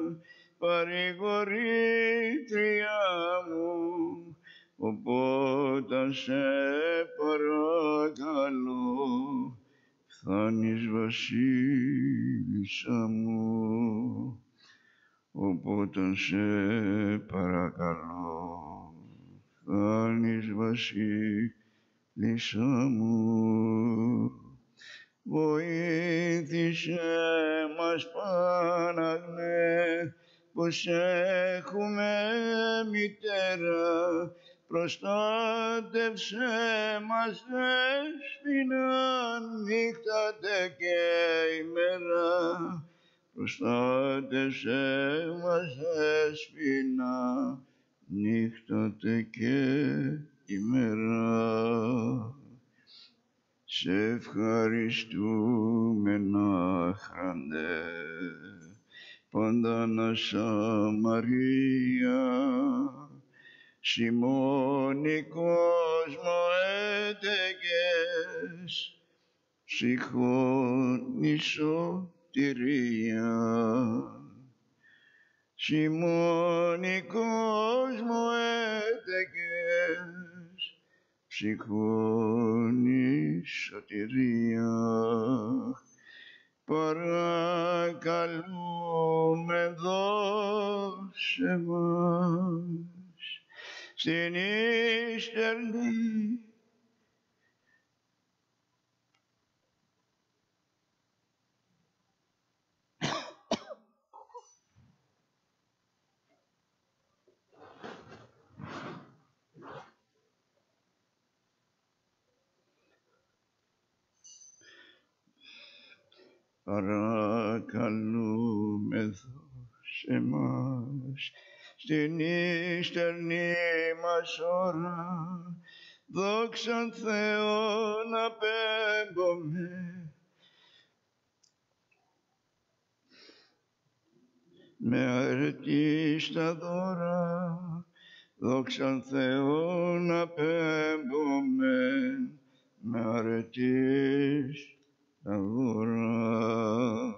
παρηγορήτρια μου, οπότε σε παρακαλώ, φθάνεις βασίλισσα μου, οπότε σε παρακαλώ, φθάνεις βασίλισσα μου. Βοήθησε μας Παναγνέ, πως έχουμε μητέρα, προστάτευσέ μας δέσποινα, νύχτατε και ημέρα. Προστάτευσέ μας δέσποινα, νύχτατε και ημέρα. Σε ευχαριστούμεν άχραντε, Παντανάσα Μαρία, Σιμώνη κόσμο έτεκες, ψυχώνη σωτηρία. Σιμώνη κόσμο έτεκες, ψυχώνη σωτηρία. Παρακαλούμε δώσε μας στην ύστερνη παρακαλούμε δώσε μας στην ύστερνη μας ώρα, δόξαν Θεόν απέμπομε, με αρετή στα δώρα, δόξαν Θεόν απέμπομε, με αρετή στα δώρα.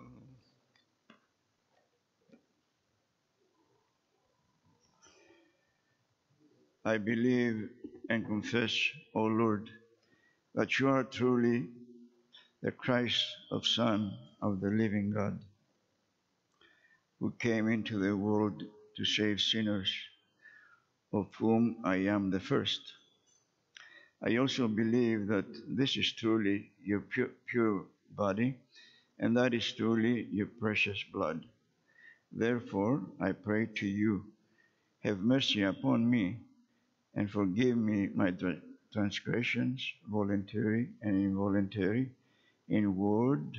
I believe and confess, O Lord, that you are truly the Christ of Son of the living God, who came into the world to save sinners, of whom I am the first. I also believe that this is truly your pure, pure body, and that is truly your precious blood. Therefore, I pray to you, have mercy upon me, and forgive me my tra- transgressions, voluntary and involuntary, in word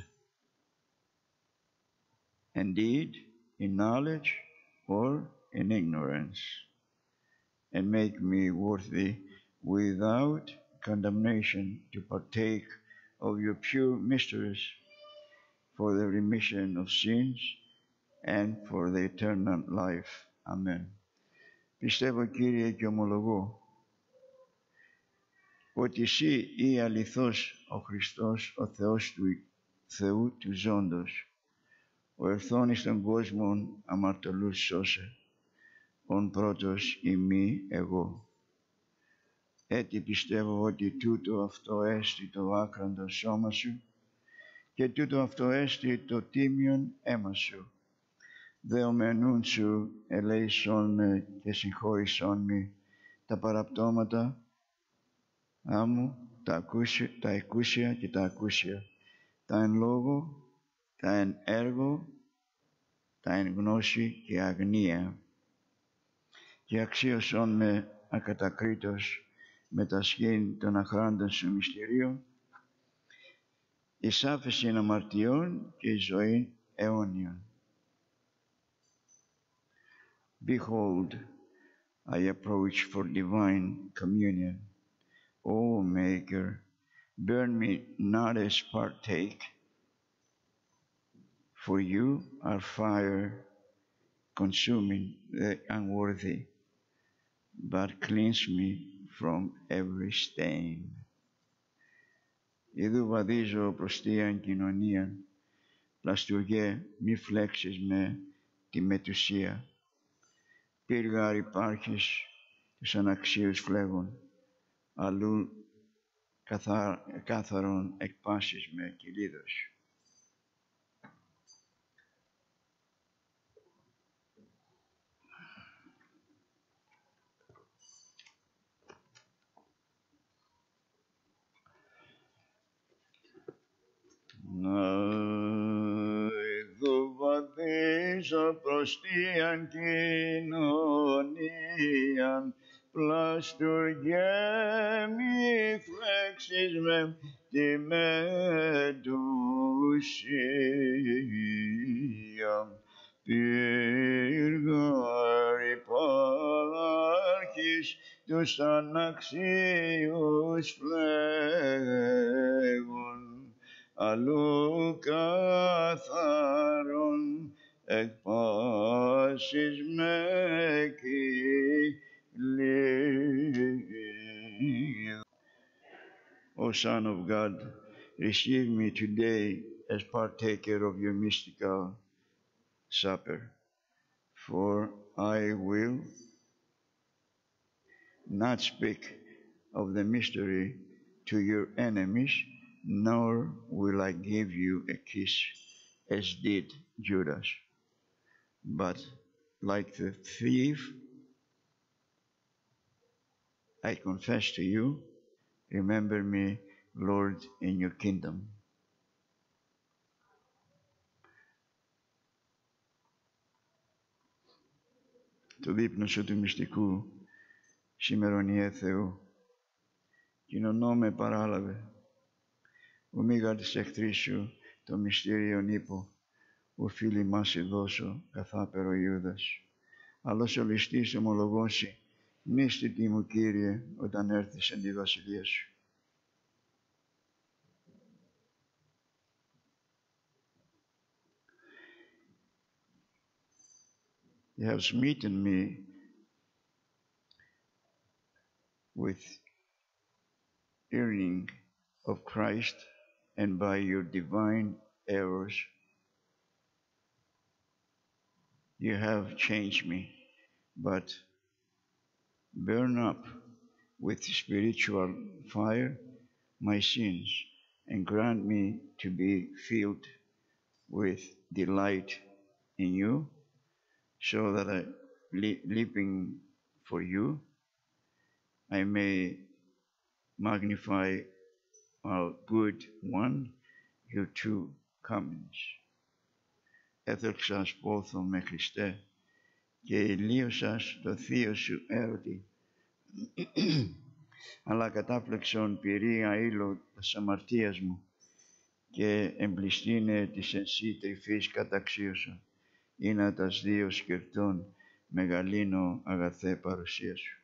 and deed, in knowledge or in ignorance, and make me worthy without condemnation to partake of your pure mysteries for the remission of sins and for the eternal life. Amen. Πιστεύω, Κύριε, και ομολογώ ότι εσύ ή αληθώς ο Χριστός, ο Θεός του Θεού του ζώντος, ο ερθών εις τον κόσμον αμαρτωλούς σώσε, ον πρώτος ημί εγώ. Έτσι πιστεύω ότι τούτο αυτό έστι το άκραντο σώμα σου και τούτο αυτό έστι το τίμιον αίμα σου. Δεομενούν σου ελέησόν με και συγχώρησόν με τα παραπτώματα άμμου, τα, ακούσια, τα εκούσια και τα ακούσια, τα εν λόγω, τα εν έργο, τα εν γνώση και αγνία. Και αξίωσον με ακατακρίτως με τα σχήν των αχράντων σου μυστηρίων, εις άφεσιν αμαρτιών και εις ζωήν αιώνιον. Behold, I approach for divine communion. O Maker, burn me not as partake, for you are fire consuming the unworthy, but cleanse me from every stain. Ιδού βαδίζω προς Θείαν κοινωνίαν, πλαστουργέ μη φλέξεις με τη μετουσία. Πύργαρ υπάρχεις τους αναξίους φλέγων, αλλού καθα... κάθαρον εκπάσεις με κυλίδος. Ιδού βαδίζω προς Θείαν κοινωνίαν, πλαστουργέ μη φλέξεις με τη μετουσία. Πύργαρ υπάρχεις τους αναξίους φλέγων, αλλού καθαρόν εκπάσεις με κυλίδος. O Son of God, receive me today as partaker of your mystical supper, for I will not speak of the mystery to your enemies, nor will I give you a kiss as did Judas. But like the thief, I confess to you, remember me, Lord, in your kingdom. Το δείπνο σου του μυστικού, σήμερον Θεού, κοινωνώ με παράλαβε, ο μήγα της εχθρής σου, το μυστήριον ύπο, ο φίλοι μας δώσω, καθάπερο Ιούδας. Αλλά ο ληστής ομολογώσει, μνήστητη μου, Κύριε, όταν έρθεις εν τη βασιλεία σου. You have smitten me with yearning of Christ, and by your divine errors, you have changed me, but burn up with spiritual fire my sins, and grant me to be filled with delight in you, so that I, leaping for you, I may magnify our good one, your two comings. Έθελξας πόθο με Χριστέ και ηλίωσας το θείο σου έρωτη, αλλά κατάφλεξον πυρία ήλο τας αμαρτίας μου και εμπληστήνε της εσύ τρυφής καταξίωσον, ή να τας δύο σκεφτών μεγαλύνω αγαθέ παρουσία σου.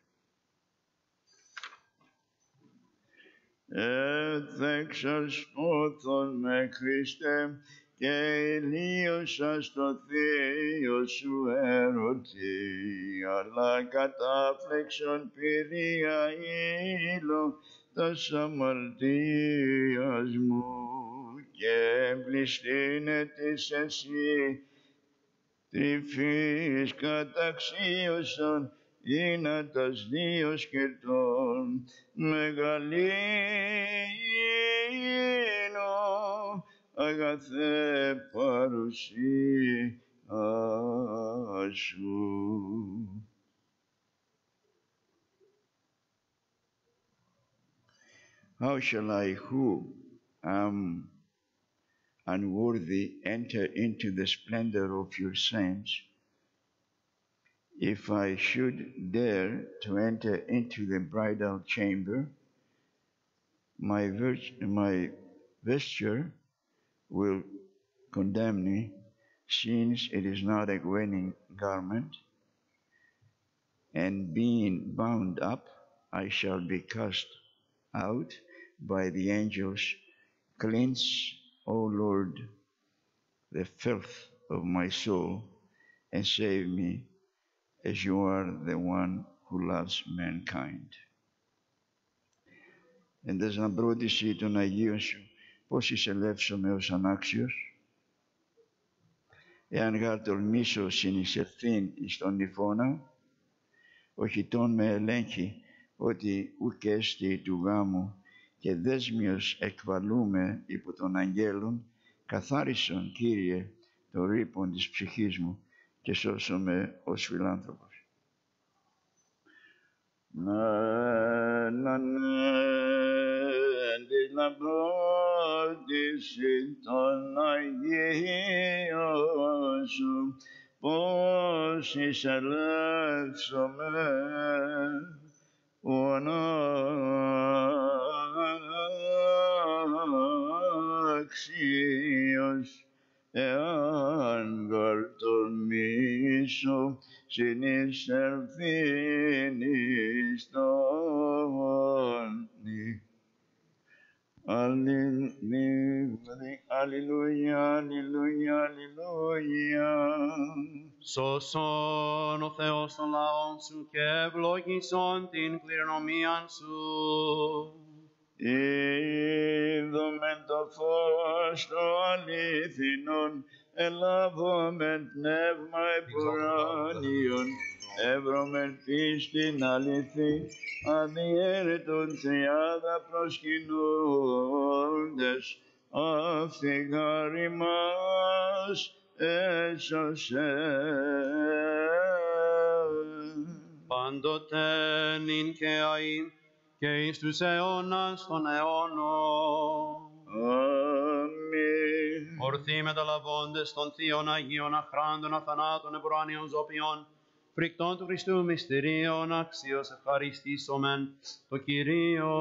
Έθεξας πόθον με Χριστέ και ηλίωσας το θείο σου έρωτη, αλλά κατάφλεξον πυρία ήλο τας αμαρτίας μου και εμπληστήνε της εσύ τρυφής καταξίωσον, ή να τας δύο σκερτών μεγαλύνω αγαθέ παρουσία σου. shall I, who am unworthy, enter into the splendor of your saints? If I should dare to enter into the bridal chamber, my, virt- my vesture will condemn me, since it is not a wedding garment, and being bound up, I shall be cast out by the angels. Cleanse, O Lord, the filth of my soul, and save me, as you are the one who loves mankind. Εντες να πρότιση των Αγίων σου, πώς εισελεύσομαι ως ανάξιος, εάν γάρ τολμήσω συνεισελθήν εις τον νηφώνα, ο χιτών με ελέγχει ότι ουκ έστι του γάμου και δέσμιος εκβαλούμε υπό των αγγέλων, καθάρισον, Κύριε, το ρήπον της ψυχής μου και σώσομαι ως φιλάνθρωπος. Να, να, ναι, της να πρότιση των Αγίων σου, πώς εισελεύσομαι ο ανάξιος, εάν γαρτολμήσω συνεισελθήν εις τον νη. Αλληλούια, αλληλούια, αλληλούια. Σώσον ο Θεός των λαών σου και ευλόγησον την κληρονομίαν σου. Είδομεν το φως το αλήθινον, ελάβομεν πνεύμα επουράνιον, εύρωμεν πίστην αληθή, αδιέρετον τριάδα προσκυνούντες, αυτή χάρη μας έσωσε. Πάντοτε νυν και αΐν και εις τους αιώνας των αιώνων. Αμήν. Ορθοί μεταλαβώντες των θείων Αγίων αχράντων αθανάτων επουράνιων ζωπιών, φρικτών του Χριστού μυστηρίων αξίως ευχαριστήσομεν το Κυρίο.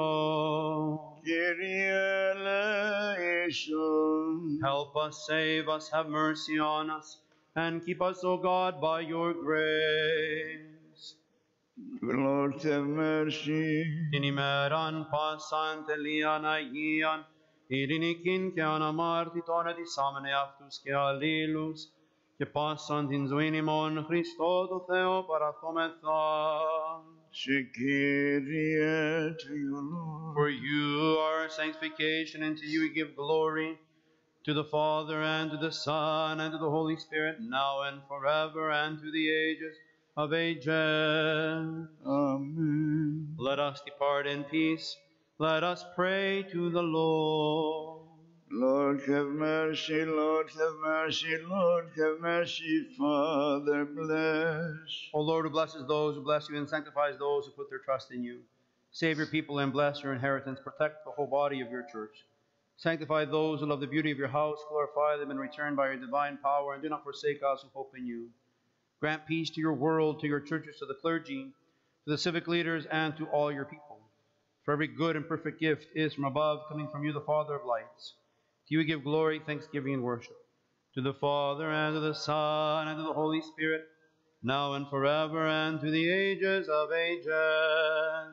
Kyrie eleison. Help us, save us, have mercy on us, and keep us, O God, by your grace. Lord have mercy. Την ημέραν πάσαν τελείαν Αγίαν, ειρηνικήν και αναμάρτητον ετισάμεν εαυτούς και αλλήλους, και πάσαν την ζωήν ημών Χριστό το Θεό παραθόμεθα. Σε Kyrie to you, Lord. For you are sanctification, and to you we give glory, to the Father, and to the Son, and to the Holy Spirit, now and forever, and to the ages of ages. Amen. Let us depart in peace. Let us pray to the Lord. Lord have mercy, Lord have mercy, Lord have mercy, Father bless. O Lord, who blesses those who bless you and sanctifies those who put their trust in you. Save your people and bless your inheritance. Protect the whole body of your church. Sanctify those who love the beauty of your house. Glorify them in return by your divine power, and do not forsake us who hope in you. Grant peace to your world, to your churches, to the clergy, to the civic leaders, and to all your people. For every good and perfect gift is from above, coming from you, the Father of lights. To you we give glory, thanksgiving, and worship. To the Father, and to the Son, and to the Holy Spirit, now and forever, and to the ages of ages.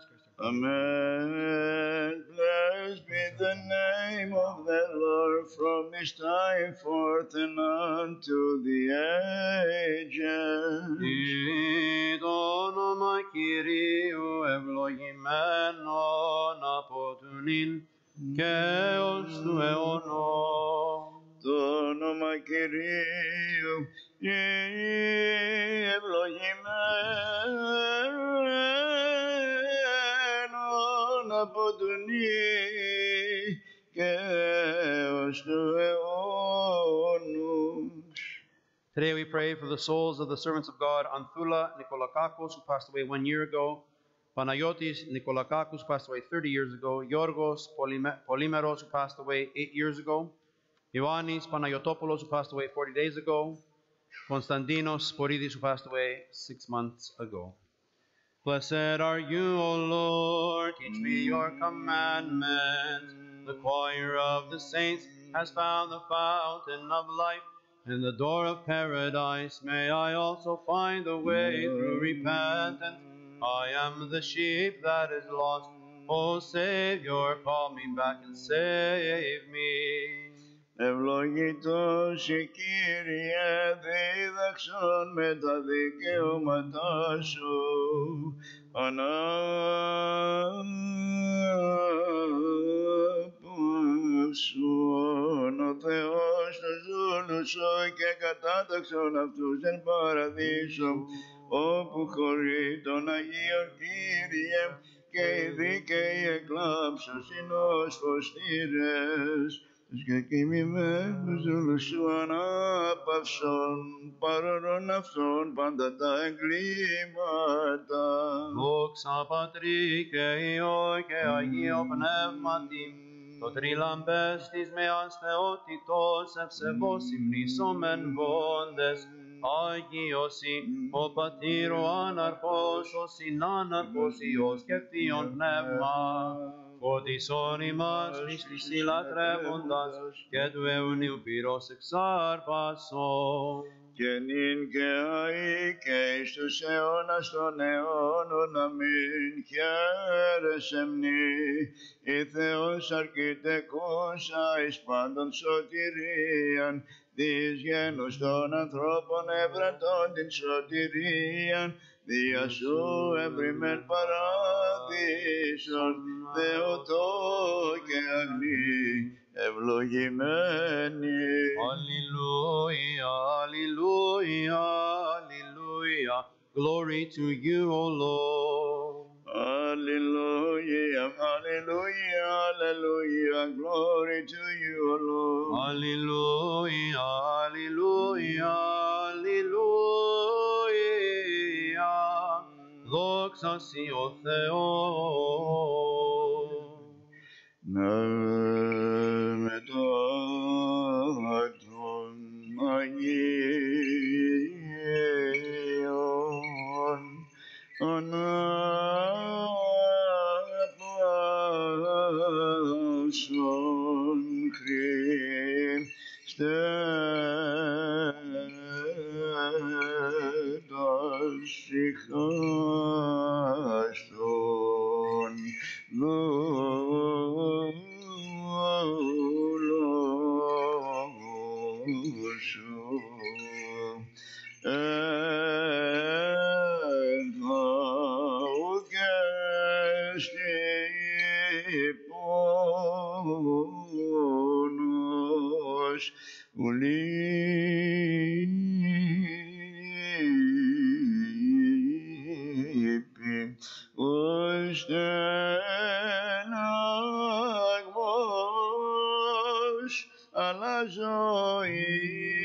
Amen. Blessed be the name of the Lord from this time forth and unto the ages. Ει το όνομα Κυρίου ευλογημένον από του νυν και ως του αιώνων. Το όνομα Κυρίου ευλογημένον από του νυν και ως του αιώνους. Today we pray for the souls of the servants of God, Anthula Nikolakakos, who passed away one year ago, Panayotis Nikolakakis passed away thirty years ago. Yorgos Polyme- Polymeros, who passed away eight years ago. Ioannis Panayotopoulos, who passed away forty days ago. Konstantinos Sporidis, who passed away six months ago. Blessed are you, O Lord, teach me your commandments. The choir of the saints has found the fountain of life, and the door of paradise. May I also find the way through repentance. I am the sheep that is lost. O Savior, call me back and save me. Ευλογητός η Κύριε, δίδαξον με τα δικαιώματά σου, ανάπαυσον ο Θεός τους δούλους σου και κατάταξον αυτούς εν παραδείσο, όπου χωρεί τον Αγίον Κύριε, και οι δίκαιοι εκλάψωσιν ως φωστήρες. Τους κακοιμημένους δούλους σου ανάπαυσον, παρορών αυτών πάντα τα εγκλήματα. Δόξα Πατρί και Υιό και Αγίο Πνεύματι, το τριλαμπές της μεας θεότητος ευσεβώς υμνήσομεν βόντες, Άγιος η, ο Πατήρ ο άναρχος, ο συνάναρχος Υιός και Θείον Πνεύμα, φωτισόν ημάς πίστης λατρεύοντας και του αιωνίου πυρός εξάρπασον. Και νυν και αεί και εις τους αιώνας των αιώνων, αμήν. Χαίρεσαι μνή, η Θεός αρκητεκούσα εις πάντων σωτηρίαν, της γένους των ανθρώπων ευρετών την σωτηρίαν, δια σου ευρυμέν παράδεισον, Θεοτό και αγνή, ευλογημένη. Alleluia, alleluia, alleluia. Glory to you, O Lord. Hallelujah, hallelujah, hallelujah, glory to you, O Lord. Alleluia, alleluia, alleluia. Δόξα σοι ο Θεός. Να μετά των Αγίων ανάπαυσον Χριστέ τας ηχάστον δούλος σου εν θαού και στυπώνος ουλείπει ως στεναγμός, αλλά ζωή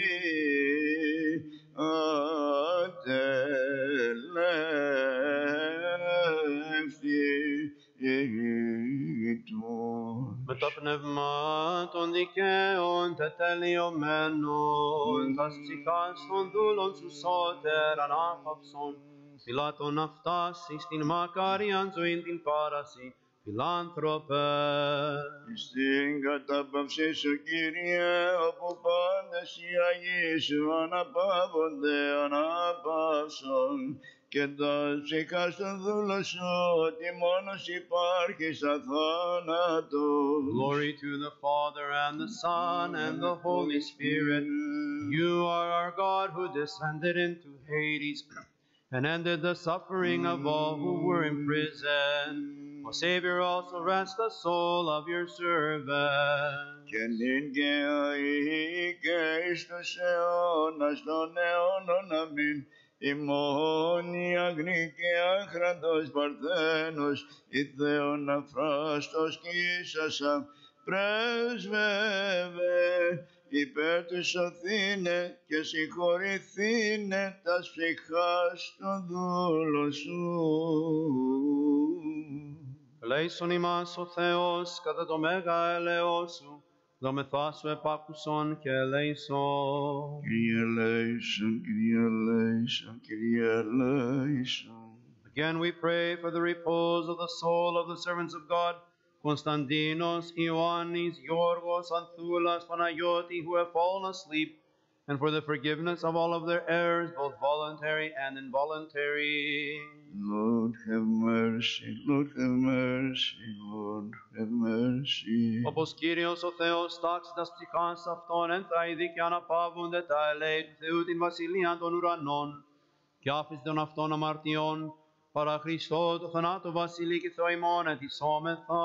ατελεύτητος. Με το πνεύμα των δικαίων τετελειωμένων, τας ψυχάς των δούλων σου σώτερ ανάπαυσον, Πιλάτων αυτάσει στην μακάριαν ζωήν την πάραση, φιλάνθρωπε. Στην κατάπαυση σου, Κύριε, όπου πάντες οι Αγίοι σου αναπαύονται, ανάπαυσον, και τα ψυχάς των δούλων σου, ότι μόνος υπάρχεις αθάνατος. Glory to the Father and the Son and the Holy Spirit. You are our God who descended into Hades and ended the suffering of all who were in prison. O Savior, also rest the soul of your servant. Και νυν και αεί και εις τους αιώνας των αιώνων, αμήν. Ημών η αγνή και άχραντος Παρθένος, η Θεόν αφράστος κι ίσασα, πρέσβευε υπέρ του σωθήνε και συγχωρηθήνε τας ψυχάς των δούλων σου. Ελέησον ημάς ο Θεός κατά το μέγα ελαιός σου, δομεθά σου επάκουσον και ελέησον. Kyrie eleison, Kyrie eleison, Kyrie eleison. Again we pray for the repose of the soul of the servants of God, Konstantinos, Ioannis, Yorgos, Anthoulas, Panayoti, who have fallen asleep, and for the forgiveness of all of their errors, both voluntary and involuntary. Lord have mercy, Lord have mercy, Lord have mercy. Όπως Κύριος ο Θεός τάξει τας ψυχάς αυτών εν θα ειδεί και αναπαύονται τα ελέη του Θεού την βασιλεία των ουρανών, και άφης των αυτών αμαρτιών, παρά Χριστό το θανάτο βασιλεί και Θεό ημών ετισόμεθα.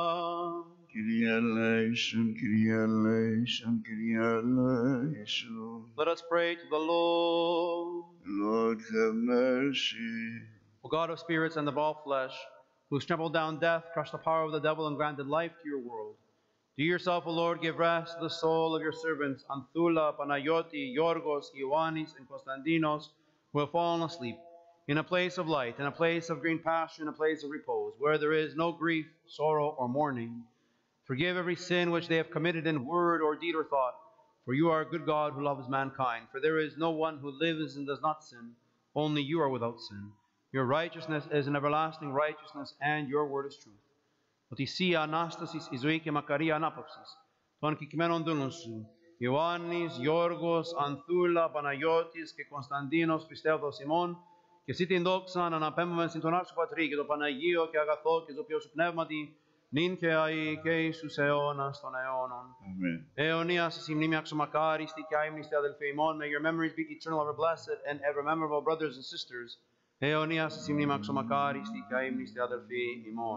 Kyrie eleison, Kyrie eleison, Kyrie eleison. Let us pray to the Lord. Lord have mercy. O God of spirits and of all flesh, who trampled down death, crushed the power of the devil, and granted life to your world, do yourself, O Lord, give rest to the soul of your servants, Anthula, Panayoti, Yorgos, Ioannis, and Konstantinos, who have fallen asleep, in a place of light, in a place of green pasture, in a place of repose, where there is no grief, sorrow, or mourning. Forgive every sin which they have committed in word or deed or thought, for you are a good God who loves mankind. For there is no one who lives and does not sin, only you are without sin. Your righteousness is an everlasting righteousness, and your word is truth. Ότι εσύ Ανάστασης, η ζωή και μακαρία ανάπαυσης, των κεκτημένων δούλων σου, Ιωάννης, Γιώργος, Ανθούλα, Παναγιώτης και Κωνσταντίνος, πιστεύοντας ημών, και εσύ την δόξα να αναπέμπουμε στην τον Άρσου Πατρί και το Παναγίο και αγαθό και το ποιο σου πνεύματι, νυν και αεί και εις τους αιώνας των αιώνων. Amen. Αιωνίας εσύ μνήμη αξιομακάριστη και άιμνηστη αδελφοί ημών, may your memories be eternal, ever blessed, and ever memorable, brothers and sisters. Αιωνίας εσύ μνήμη αξιομακάριστη και άιμνηστη αδελφοί ημών.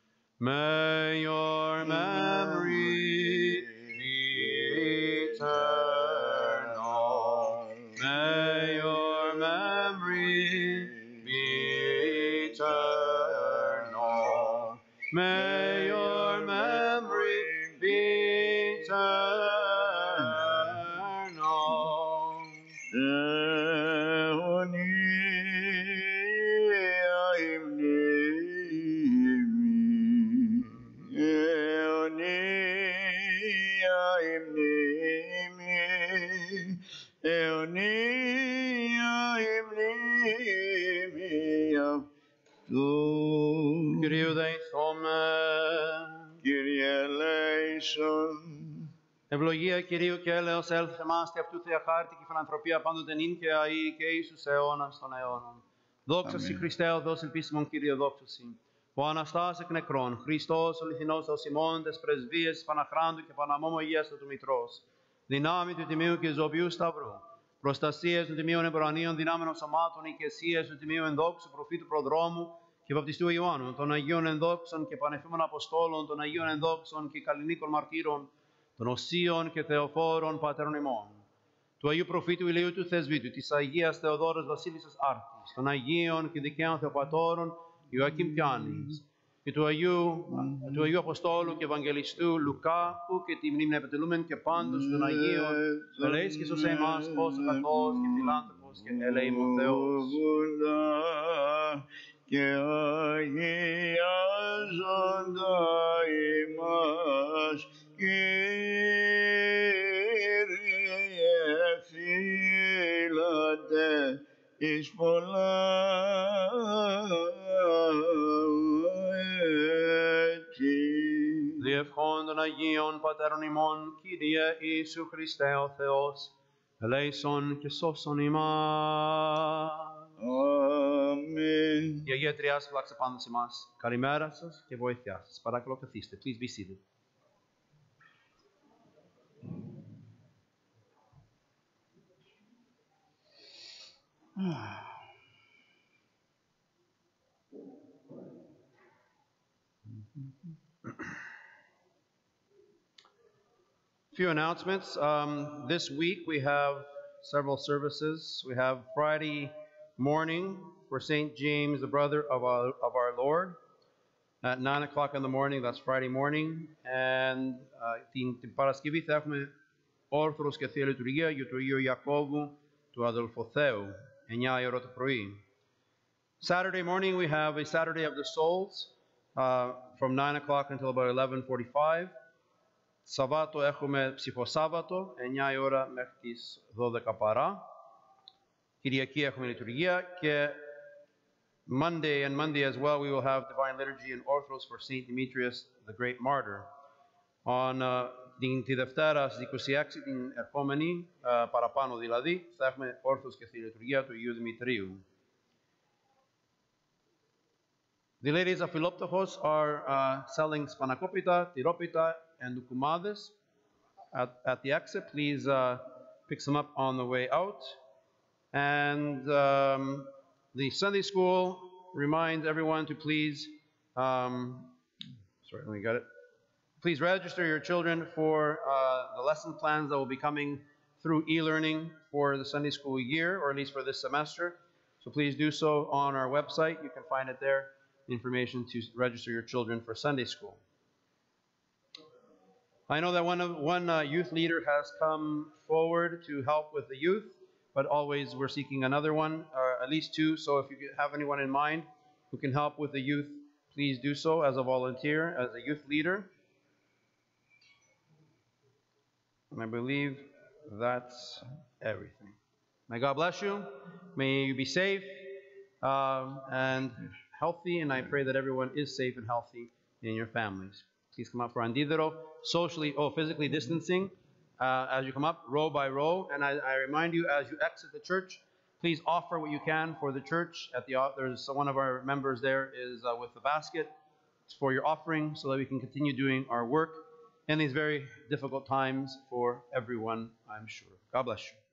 May your memory be eternal. May your memory be eternal. May your memory be eternal. Αιωνία η μνήμη, αιωνία η μνήμη, αιωνία η μνήμη αυτού. Κυρίου δεηθόμεν. Kyrie eleison. Ευλογία Κυρίου και έλεος έλθει εμάς και αυτού Θεία χάρτη και φιλανθρωπία πάντοτε νυν και αεί και εις τους αιώνας των αιώνων. Δόξα σοι Χριστέ ο Θεός ελπίσιμον Κύριε, δόξα σοι. Ο Αναστάς εκ νεκρών, Χριστός ο λιθινός Θεός ημών, τες πρεσβείες της Παναχράντου και Παναμόμο υγιέστα του Μητρός. Δυνάμει του Τιμίου και Ζωοποιού Σταυρού. Προστασίες του Τιμίου Εμπορανίων δυνάμενων σωμάτων, οικεσίες του Τιμίου ενδόξου προφήτου προδρόμου και βαπτιστού Ιωάννου, των Αγίων ενδόξων και πανεφήμων Αποστόλων, των Αγίων ενδόξων και καλλινίκων μαρτύρων, των Οσίων και Θεοφόρων πατέρων ημών, του Αγίου Προφήτου Ηλίου του Θεσβήτου, της Αγίας Θεοδόρας Βασίλισσας Άρτης, των Αγίων και δικαίων Θεοπατώρων Ιωακήμ Πιάννης, και του Αγίου, του Αγίου Αποστόλου και Ευαγγελιστού Λουκά, που και τη μνήμη επιτελούμεν και πάντως των Αγίων, ελέης και σωσέ εμάς, όσο καθώς και φιλάνθρωπος και ελεήμων Θεός. Και αγιάζοντα ημάς, Κύριε φύλατε εις πολλά έτη. Διευχών των Αγίων Πατέρων ημών, Κύριε Ιησού Χριστέ ο Θεός, ελέησον και σώσον ημάς. Αμήν. Η Αγία Τριάς φυλάξε πάντα σε εμάς. Καλημέρα σας και βοήθειά σας. Παρακαλώ καθίστε. Please be seated. Few announcements. Um, this week we have several services. We have Friday morning for Saint James, the brother of our, of our Lord, at nine o'clock in the morning. That's Friday morning. And uh, την, την Παρασκευή θα έχουμε όρθρος και θεία λειτουργία για το Υιό Ιακώβου του Αδελφοθέου, εννιά η ώρα το πρωί. Saturday morning we have a Saturday of the Souls uh, from nine o'clock until about eleven forty-five. Σαββάτο έχουμε ψυχοσάββατο, εννιά η ώρα μέχρι τις δώδεκα παρά. Κυριακή έχουμε λειτουργία και Monday and Monday as well we will have Divine Liturgy and Orthros for Saint Demetrius, the great martyr. On uh, την τη Δευτέρα στις είκοσι έξι την ερχόμενη, uh, παραπάνω δηλαδή, θα έχουμε όρθρος και στη λειτουργία του Ιού Δημητρίου. The ladies of Philoptochos are uh, selling spanakopita, tiropita, and dukumades at, at the exit. Please uh, pick some up on the way out. And um, the Sunday school reminds everyone to please, um, sorry, let me get it. Please register your children for uh, the lesson plans that will be coming through e-learning for the Sunday school year, or at least for this semester. So please do so on our website. You can find it there, information to register your children for Sunday school. I know that one, of, one uh, youth leader has come forward to help with the youth, but always we're seeking another one, or at least two. So if you have anyone in mind who can help with the youth, please do so as a volunteer, as a youth leader. And I believe that's everything. May God bless you. May you be safe um, and healthy. And I pray that everyone is safe and healthy in your families. Please come up for Andidero. Socially, oh, physically distancing. Uh, as you come up, row by row. And I, I remind you, as you exit the church, please offer what you can for the church. At the There's one of our members there is uh, with the basket. It's for your offering so that we can continue doing our work in these very difficult times for everyone, I'm sure. God bless you.